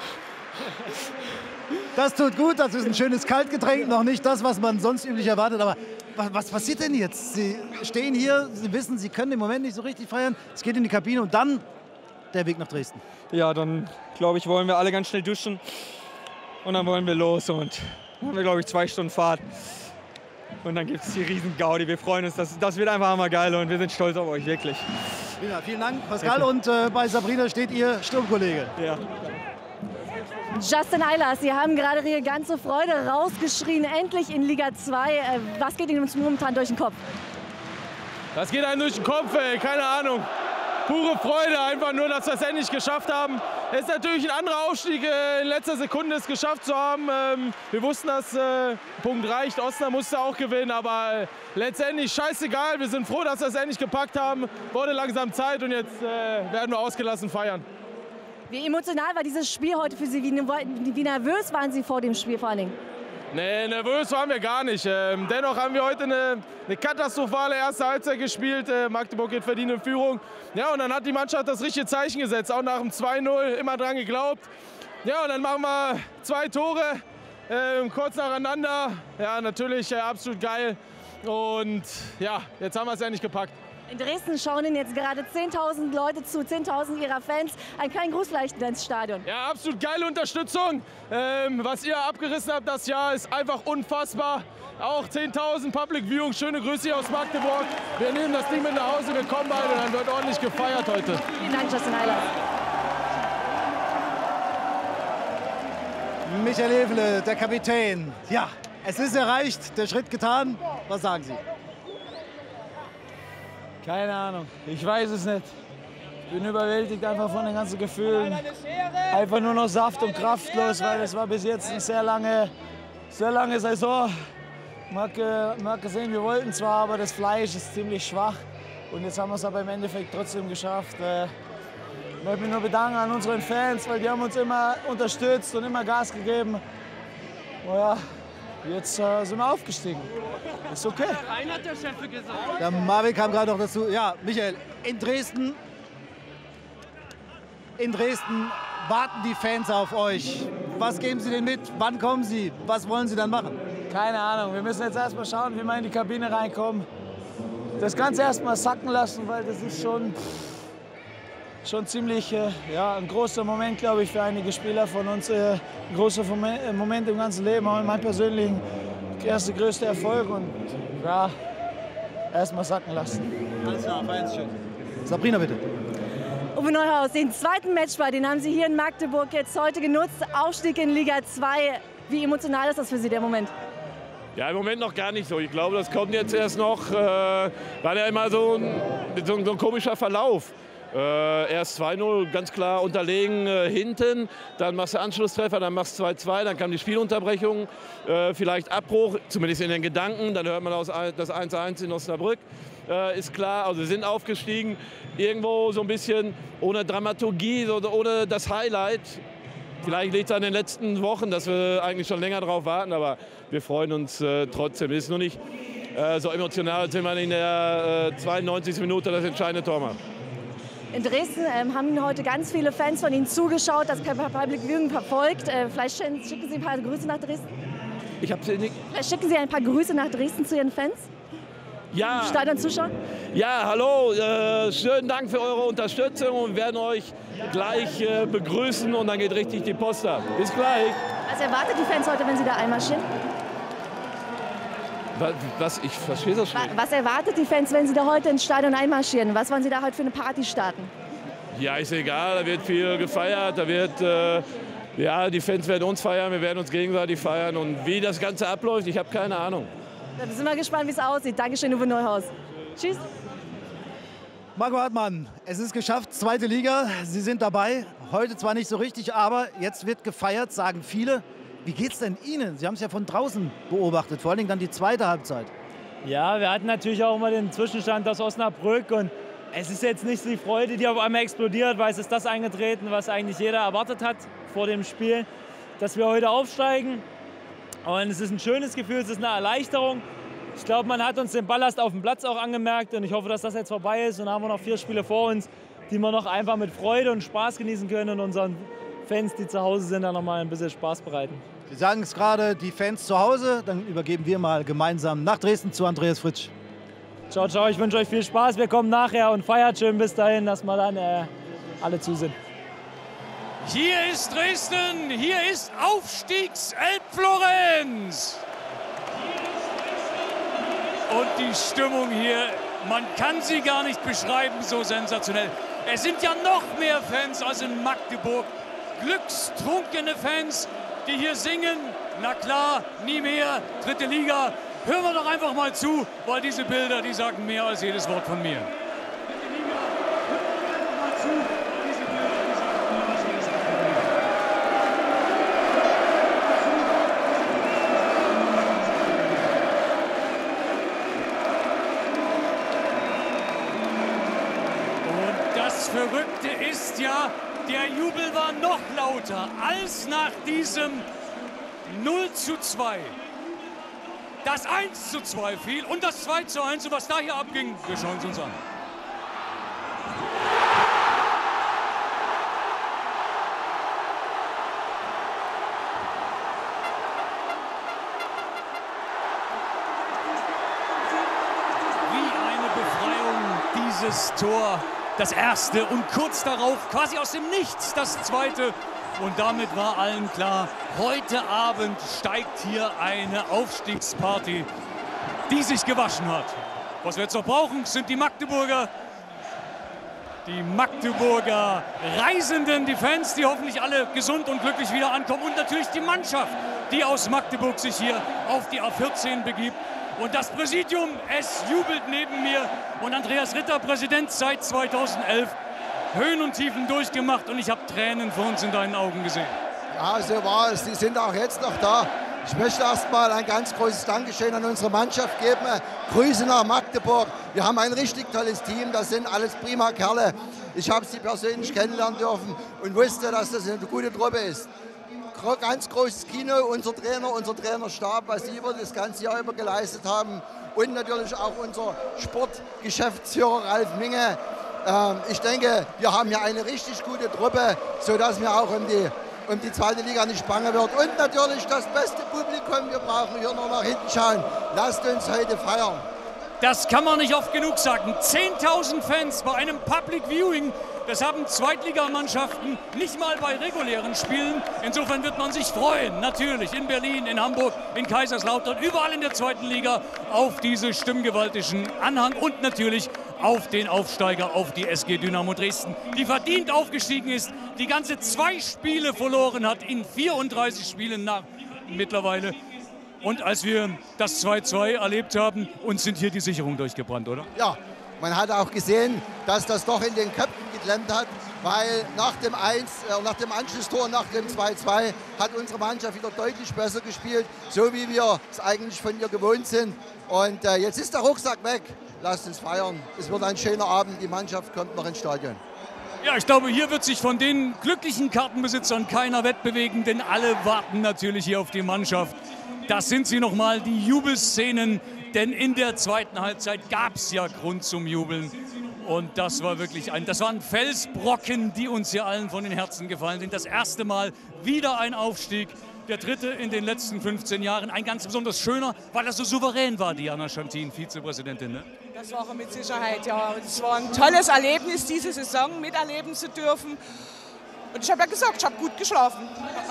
Das tut gut, das ist ein schönes Kaltgetränk, noch nicht das, was man sonst üblich erwartet. Aber was, was passiert denn jetzt? Sie stehen hier, Sie wissen, Sie können im Moment nicht so richtig feiern. Es geht in die Kabine und dann der Weg nach Dresden. Ja, dann glaube ich, wollen wir alle ganz schnell duschen und dann wollen wir los und dann haben wir, glaube ich, zwei Stunden Fahrt. Und dann gibt es die riesen Gaudi. Wir freuen uns, das, das wird einfach hammergeil und wir sind stolz auf euch, wirklich. Ja, vielen Dank, Pascal. Und äh, bei Sabrina steht Ihr Sturmkollege. Ja. Justin Eilers, Sie haben gerade Ihre ganze Freude rausgeschrien, endlich in Liga zwei. Was geht Ihnen momentan durch den Kopf? Das geht einem durch den Kopf, ey. Keine Ahnung. Pure Freude, einfach nur, dass wir es endlich geschafft haben. Es ist natürlich ein anderer Aufstieg, in letzter Sekunde es geschafft zu haben. Wir wussten, dass äh, Punkt reicht. Osnabrück musste auch gewinnen, aber letztendlich scheißegal. Wir sind froh, dass wir es endlich gepackt haben. Wurde langsam Zeit und jetzt äh, werden wir ausgelassen feiern. Wie emotional war dieses Spiel heute für Sie? Wie, wie nervös waren Sie vor dem Spiel vor allen Dingen? Nee, nervös waren wir gar nicht. Ähm, dennoch haben wir heute eine, eine katastrophale erste Halbzeit gespielt. Äh, Magdeburg geht verdient in Führung. Ja, und dann hat die Mannschaft das richtige Zeichen gesetzt. Auch nach dem zwei null immer dran geglaubt. Ja, und dann machen wir zwei Tore äh, kurz nacheinander. Ja, natürlich äh, absolut geil. Und ja, jetzt haben wir es endlich gepackt. In Dresden schauen Ihnen jetzt gerade zehntausend Leute zu, zehntausend Ihrer Fans. Ein kleiner Gruß vielleicht ins Stadion. Ja, absolut geile Unterstützung. Ähm, was ihr abgerissen habt das Jahr ist einfach unfassbar. Auch zehntausend Public Viewing. Schöne Grüße aus Magdeburg. Wir nehmen das Ding mit nach Hause, wir kommen beide und dann wird ordentlich gefeiert heute. Vielen Dank, Justin Eilers. Michael Hefele, der Kapitän. Ja, es ist erreicht, der Schritt getan. Was sagen Sie? Keine Ahnung, ich weiß es nicht. Ich bin überwältigt einfach von den ganzen Gefühlen. Einfach nur noch saft- und kraftlos, weil es war bis jetzt eine sehr lange, sehr lange Saison. Man hat, man hat gesehen, wir wollten zwar, aber das Fleisch ist ziemlich schwach. Und jetzt haben wir es aber im Endeffekt trotzdem geschafft. Ich möchte mich nur bedanken an unseren Fans, weil die haben uns immer unterstützt und immer Gas gegeben. Oh ja, jetzt äh, sind wir aufgestiegen. Ist okay. Rein hat der Chef gesagt. Der Marvin kam gerade noch dazu. Ja, Michael, in Dresden, in Dresden warten die Fans auf euch. Was geben Sie denn mit? Wann kommen Sie? Was wollen Sie dann machen? Keine Ahnung. Wir müssen jetzt erst mal schauen, wie wir in die Kabine reinkommen. Das Ganze erst mal sacken lassen, weil das ist schon, schon ziemlich äh, ja, ein großer Moment, glaube ich, für einige Spieler von uns. Äh, ein großer Moment im ganzen Leben, auch in meinem persönlichen erste größte Erfolg. Und ja, erst mal sacken lassen. Alles klar, feiern Sie schön. Sabrina, bitte. Uwe Neuhaus, den zweiten Matchball, den haben Sie hier in Magdeburg jetzt heute genutzt. Aufstieg in Liga zwei. Wie emotional ist das für Sie, der Moment? Ja, im Moment noch gar nicht so. Ich glaube, das kommt jetzt erst noch. Äh, war ja immer so ein, so, so ein komischer Verlauf. Äh, erst zwei null, ganz klar unterlegen äh, hinten. Dann machst du Anschlusstreffer, dann machst du zwei zwei. Dann kam die Spielunterbrechung, äh, vielleicht Abbruch, zumindest in den Gedanken. Dann hört man aus, das eins eins in Osnabrück. Äh, ist klar, also wir sind aufgestiegen. Irgendwo so ein bisschen ohne Dramaturgie, so, ohne das Highlight. vielleicht liegt es an den letzten Wochen, dass wir eigentlich schon länger drauf warten, aber wir freuen uns äh, trotzdem. Es ist nur nicht äh, so emotional, als wenn man in der äh, zweiundneunzigsten Minute das entscheidende Tor macht. In Dresden ähm, haben Ihnen heute ganz viele Fans von Ihnen zugeschaut, das Public Viewing verfolgt. Äh, vielleicht schicken Sie ein paar Grüße nach Dresden? Ich habe Sie nicht. Vielleicht schicken Sie ein paar Grüße nach Dresden zu Ihren Fans? Ja. Stadion zuschauen? Ja, hallo. Äh, schönen Dank für eure Unterstützung und wir werden euch gleich äh, begrüßen und dann geht richtig die Post ab. Bis gleich. Was erwartet die Fans heute, wenn Sie da einmarschieren? Was, was ich verstehe das schlecht. Was erwartet die Fans, wenn Sie da heute ins Stadion einmarschieren? Was wollen Sie da heute für eine Party starten? Ja, ist egal. Da wird viel gefeiert. Da wird, äh, ja, die Fans werden uns feiern. Wir werden uns gegenseitig feiern. Und wie das Ganze abläuft, ich habe keine Ahnung. Da sind wir gespannt, wie es aussieht. Dankeschön, Uwe Neuhaus. Tschüss. Marco Hartmann, es ist geschafft, zweite Liga. Sie sind dabei. Heute zwar nicht so richtig, aber jetzt wird gefeiert, sagen viele. Wie geht's denn Ihnen? Sie haben es ja von draußen beobachtet, vor allen Dingen dann die zweite Halbzeit. Ja, wir hatten natürlich auch immer den Zwischenstand aus Osnabrück und es ist jetzt nicht die Freude, die auf einmal explodiert, weil es ist das eingetreten, was eigentlich jeder erwartet hat vor dem Spiel, dass wir heute aufsteigen. Und es ist ein schönes Gefühl, es ist eine Erleichterung. Ich glaube, man hat uns den Ballast auf dem Platz auch angemerkt und ich hoffe, dass das jetzt vorbei ist. Und dann haben wir noch vier Spiele vor uns, die wir noch einfach mit Freude und Spaß genießen können und unseren Fans, die zu Hause sind, dann noch mal ein bisschen Spaß bereiten. Sie sagen es gerade, die Fans zu Hause. Dann übergeben wir mal gemeinsam nach Dresden zu Andreas Fritsch. Ciao, ciao, ich wünsche euch viel Spaß. Wir kommen nachher und feiert schön bis dahin, dass wir dann äh, alle zu sind. Hier ist Dresden, hier ist Aufstiegs-Elbflorenz. Und die Stimmung hier, man kann sie gar nicht beschreiben, so sensationell. Es sind ja noch mehr Fans als in Magdeburg. Glückstrunkene Fans, die hier singen. Na klar, nie mehr, dritte Liga. Hören wir doch einfach mal zu, weil diese Bilder, die sagen mehr als jedes Wort von mir. Das Verrückte ist ja, der Jubel war noch lauter als nach diesem null zu zwei. Das eins zu zwei fiel und das zwei zu eins. Und was da hier abging, wir schauen es uns an. Wie eine Befreiung dieses Tor. Das erste und kurz darauf, quasi aus dem Nichts, das zweite. Und damit war allen klar, heute Abend steigt hier eine Aufstiegsparty, die sich gewaschen hat. Was wir jetzt noch brauchen, sind die Magdeburger. Die Magdeburger Reisenden, die Fans, die hoffentlich alle gesund und glücklich wieder ankommen. Und natürlich die Mannschaft, die aus Magdeburg sich hier auf die A vierzehn begibt. Und das Präsidium, es jubelt neben mir. Und Andreas Ritter, Präsident seit zweitausendelf, Höhen und Tiefen durchgemacht. Und ich habe Tränen vor uns in deinen Augen gesehen. Ja, so war es. Die sind auch jetzt noch da. Ich möchte erst mal ein ganz großes Dankeschön an unsere Mannschaft geben. Grüße nach Magdeburg. Wir haben ein richtig tolles Team. Das sind alles prima Kerle. Ich habe sie persönlich kennenlernen dürfen und wusste, dass das eine gute Truppe ist. Ganz großes Kino, unser Trainer, unser Trainerstab, was sie über das ganze Jahr über geleistet haben. Und natürlich auch unser Sportgeschäftsführer Ralf Minge. Ähm, ich denke, wir haben hier eine richtig gute Truppe, sodass wir auch um die, um die zweite Liga nicht bange wird. Und natürlich das beste Publikum. Wir brauchen hier nur nach hinten schauen. Lasst uns heute feiern. Das kann man nicht oft genug sagen. zehntausend Fans bei einem Public Viewing. Das haben Zweitligamannschaften nicht mal bei regulären Spielen. Insofern wird man sich freuen, natürlich in Berlin, in Hamburg, in Kaiserslautern, überall in der zweiten Liga auf diese stimmgewaltigen Anhang und natürlich auf den Aufsteiger, auf die S G Dynamo Dresden, die verdient aufgestiegen ist, die ganze zwei Spiele verloren hat in vierunddreißig Spielen nach mittlerweile. Und als wir das zwei zu zwei erlebt haben, uns sind hier die Sicherungen durchgebrannt, oder? Ja, man hat auch gesehen, dass das doch in den Köpfen geklemmt hat, weil nach dem eins, äh, nach dem Anschlusstor, nach dem zwei zu zwei hat unsere Mannschaft wieder deutlich besser gespielt, so wie wir es eigentlich von ihr gewohnt sind. Und äh, jetzt ist der Rucksack weg. Lasst uns feiern. Es wird ein schöner Abend. Die Mannschaft kommt noch ins Stadion. Ja, ich glaube, hier wird sich von den glücklichen Kartenbesitzern keiner wettbewegen, denn alle warten natürlich hier auf die Mannschaft. Das sind sie nochmal, die Jubelszenen, denn in der zweiten Halbzeit gab es ja Grund zum Jubeln. Und das war wirklich ein, das waren Felsbrocken, die uns hier allen von den Herzen gefallen sind. Das erste Mal wieder ein Aufstieg, der dritte in den letzten fünfzehn Jahren. Ein ganz besonders schöner, weil er so souverän war, Diana Schantin, Vizepräsidentin. Ne? Das war er mit Sicherheit, ja. Es war ein tolles Erlebnis, diese Saison miterleben zu dürfen. Und ich habe ja gesagt, ich habe gut geschlafen.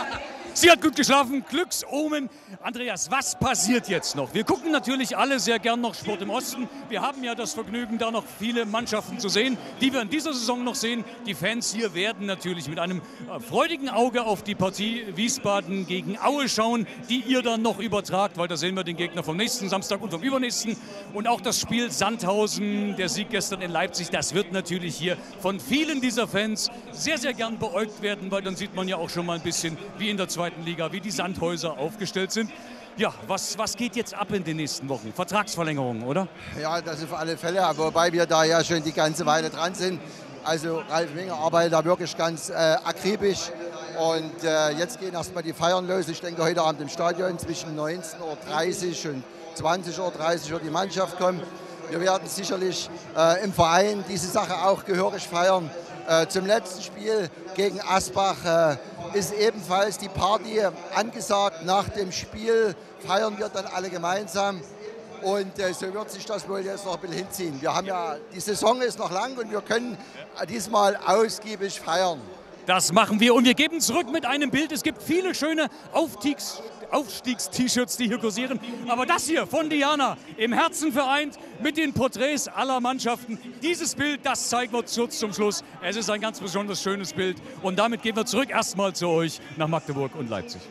Sie hat gut geschlafen, Glücksomen. Andreas, was passiert jetzt noch? Wir gucken natürlich alle sehr gern noch Sport im Osten. Wir haben ja das Vergnügen, da noch viele Mannschaften zu sehen, die wir in dieser Saison noch sehen. Die Fans hier werden natürlich mit einem freudigen Auge auf die Partie Wiesbaden gegen Aue schauen, die ihr dann noch übertragt, weil da sehen wir den Gegner vom nächsten Samstag und vom übernächsten. Und auch das Spiel Sandhausen, der Sieg gestern in Leipzig, das wird natürlich hier von vielen dieser Fans sehr, sehr gern beäugt werden, weil dann sieht man ja auch schon mal ein bisschen, wie in der zweiten Liga, wie die Sandhäuser aufgestellt sind. Ja, was, was geht jetzt ab in den nächsten Wochen? Vertragsverlängerungen, oder? Ja, das auf alle Fälle, wobei wir da ja schon die ganze Weile dran sind. Also Ralf Winger arbeitet da wirklich ganz äh, akribisch und äh, jetzt gehen erstmal die Feiern los. Ich denke, heute Abend im Stadion zwischen neunzehn Uhr dreißig und zwanzig Uhr dreißig wird die Mannschaft kommen. Wir werden sicherlich äh, im Verein diese Sache auch gehörig feiern. Äh, zum letzten Spiel gegen Asbach äh, ist ebenfalls die Party angesagt. Nach dem Spiel feiern wir dann alle gemeinsam und äh, so wird sich das wohl jetzt noch ein bisschen hinziehen. Wir haben ja, die Saison ist noch lang und wir können diesmal ausgiebig feiern. Das machen wir und wir geben zurück mit einem Bild. Es gibt viele schöne Aufstiegs- Aufstiegs-T-Shirts, die hier kursieren. Aber das hier von Diana, im Herzen vereint mit den Porträts aller Mannschaften. Dieses Bild, das zeigen wir kurz zum Schluss. Es ist ein ganz besonders schönes Bild. Und damit gehen wir zurück erstmal zu euch nach Magdeburg und Leipzig.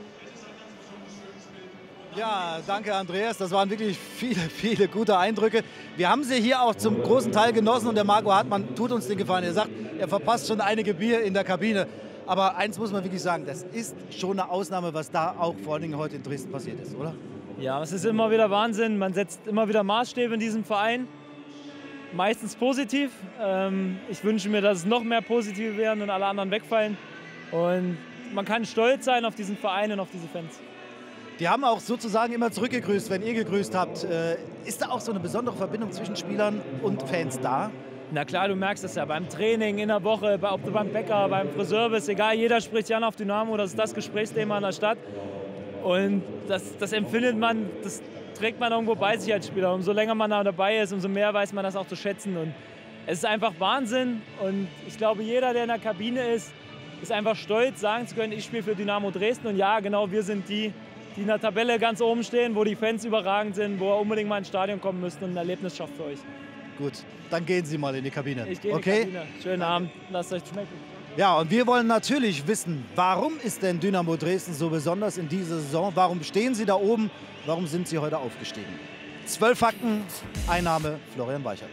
Ja, danke Andreas. Das waren wirklich viele, viele gute Eindrücke. Wir haben sie hier auch zum großen Teil genossen und der Marco Hartmann tut uns den Gefallen. Er sagt, er verpasst schon einige Bier in der Kabine. Aber eins muss man wirklich sagen, das ist schon eine Ausnahme, was da auch vor allen Dingen heute in Dresden passiert ist, oder? Ja, es ist immer wieder Wahnsinn. Man setzt immer wieder Maßstäbe in diesem Verein. Meistens positiv. Ich wünsche mir, dass es noch mehr positive werden und alle anderen wegfallen. Und man kann stolz sein auf diesen Verein und auf diese Fans. Die haben auch sozusagen immer zurückgegrüßt, wenn ihr gegrüßt habt. Ist da auch so eine besondere Verbindung zwischen Spielern und Fans da? Na klar, du merkst das ja beim Training, in der Woche, ob du beim Bäcker, beim Friseur bist, egal, jeder spricht gerne auf Dynamo, das ist das Gesprächsthema in der Stadt. Und das, das empfindet man, das trägt man irgendwo bei sich als Spieler. Umso länger man da dabei ist, umso mehr weiß man das auch zu schätzen. Und es ist einfach Wahnsinn und ich glaube, jeder, der in der Kabine ist, ist einfach stolz, sagen zu können, ich spiele für Dynamo Dresden und ja, genau, wir sind die, die in der Tabelle ganz oben stehen, wo die Fans überragend sind, wo ihr unbedingt mal ins Stadion kommen müsst und ein Erlebnis schafft für euch. Gut, dann gehen Sie mal in die Kabine. Ich gehe in okay? die Kabine. Schönen Abend, lasst euch schmecken. Ja, und wir wollen natürlich wissen, warum ist denn Dynamo Dresden so besonders in dieser Saison? Warum stehen Sie da oben? Warum sind Sie heute aufgestiegen? Zwölf Fakten, Einnahme Florian Weichert.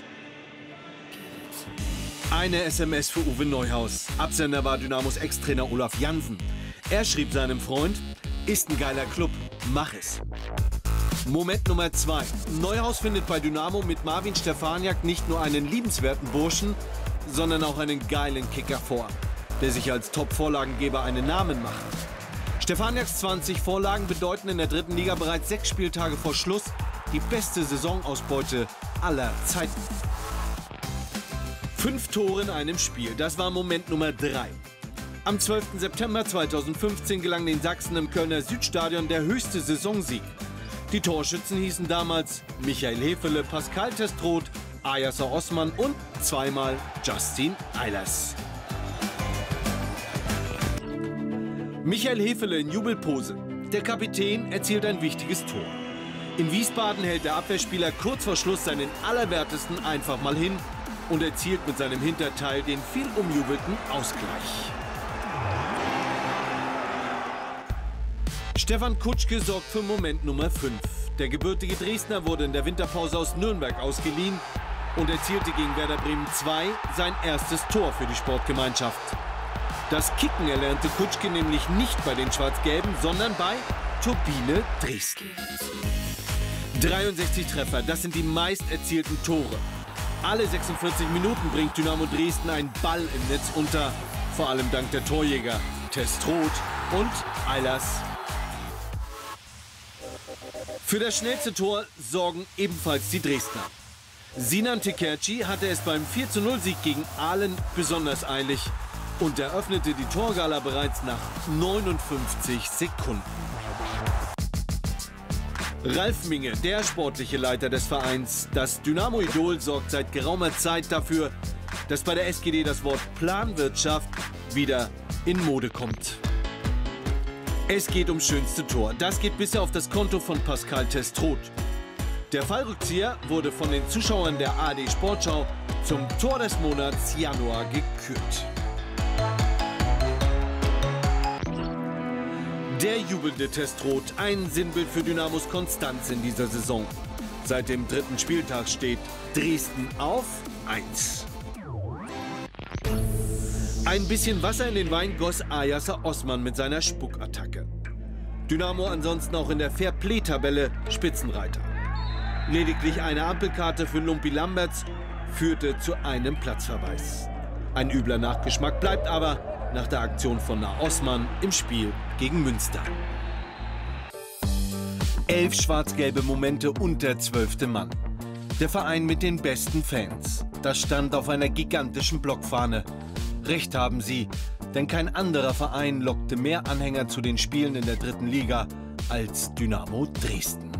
Eine S M S für Uwe Neuhaus. Absender war Dynamos Ex-Trainer Olaf Jansen. Er schrieb seinem Freund, ist ein geiler Club, mach es. Moment Nummer zwei. Neuhaus findet bei Dynamo mit Marvin Stefaniak nicht nur einen liebenswerten Burschen, sondern auch einen geilen Kicker vor, der sich als Top-Vorlagengeber einen Namen macht. Stefaniaks zwanzig Vorlagen bedeuten in der dritten Liga bereits sechs Spieltage vor Schluss die beste Saisonausbeute aller Zeiten. Fünf Tore in einem Spiel, das war Moment Nummer drei. Am zwölften September zweitausendfünfzehn gelang den Sachsen im Kölner Südstadion der höchste Saisonsieg. Die Torschützen hießen damals Michael Hefele, Pascal Testroth, Ayasser Osman und zweimal Justin Eilers. Michael Hefele in Jubelpose. Der Kapitän erzielt ein wichtiges Tor. In Wiesbaden hält der Abwehrspieler kurz vor Schluss seinen Allerwertesten einfach mal hin und erzielt mit seinem Hinterteil den viel umjubelten Ausgleich. Stefan Kutschke sorgt für Moment Nummer fünf. Der gebürtige Dresdner wurde in der Winterpause aus Nürnberg ausgeliehen und erzielte gegen Werder Bremen zwei sein erstes Tor für die Sportgemeinschaft. Das Kicken erlernte Kutschke nämlich nicht bei den Schwarz-Gelben, sondern bei Turbine Dresden. dreiundsechzig Treffer, das sind die meist erzielten Tore. Alle sechsundvierzig Minuten bringt Dynamo Dresden einen Ball im Netz unter, vor allem dank der Torjäger Testroth und Eilers. Für das schnellste Tor sorgen ebenfalls die Dresdner. Sinan Tekerci hatte es beim vier zu null Sieg gegen Aalen besonders eilig und eröffnete die Torgala bereits nach neunundfünfzig Sekunden. Ralf Minge, der sportliche Leiter des Vereins, das Dynamo-Idol, sorgt seit geraumer Zeit dafür, dass bei der S G D das Wort Planwirtschaft wieder in Mode kommt. Es geht ums schönste Tor. Das geht bisher auf das Konto von Pascal Testroth. Der Fallrückzieher wurde von den Zuschauern der A R D Sportschau zum Tor des Monats Januar gekürt. Der jubelnde Testroth, ein Sinnbild für Dynamos Konstanz in dieser Saison. Seit dem dritten Spieltag steht Dresden auf eins. Ein bisschen Wasser in den Wein goss Ayasser Osman mit seiner Spuckattacke. Dynamo ansonsten auch in der Fairplay-Tabelle Spitzenreiter. Lediglich eine Ampelkarte für Lumpi Lamberts führte zu einem Platzverweis. Ein übler Nachgeschmack bleibt aber nach der Aktion von Na Osman im Spiel gegen Münster. Elf schwarz-gelbe Momente und der zwölfte Mann. Der Verein mit den besten Fans. Das stand auf einer gigantischen Blockfahne. Recht haben sie, denn kein anderer Verein lockte mehr Anhänger zu den Spielen in der dritten Liga als Dynamo Dresden.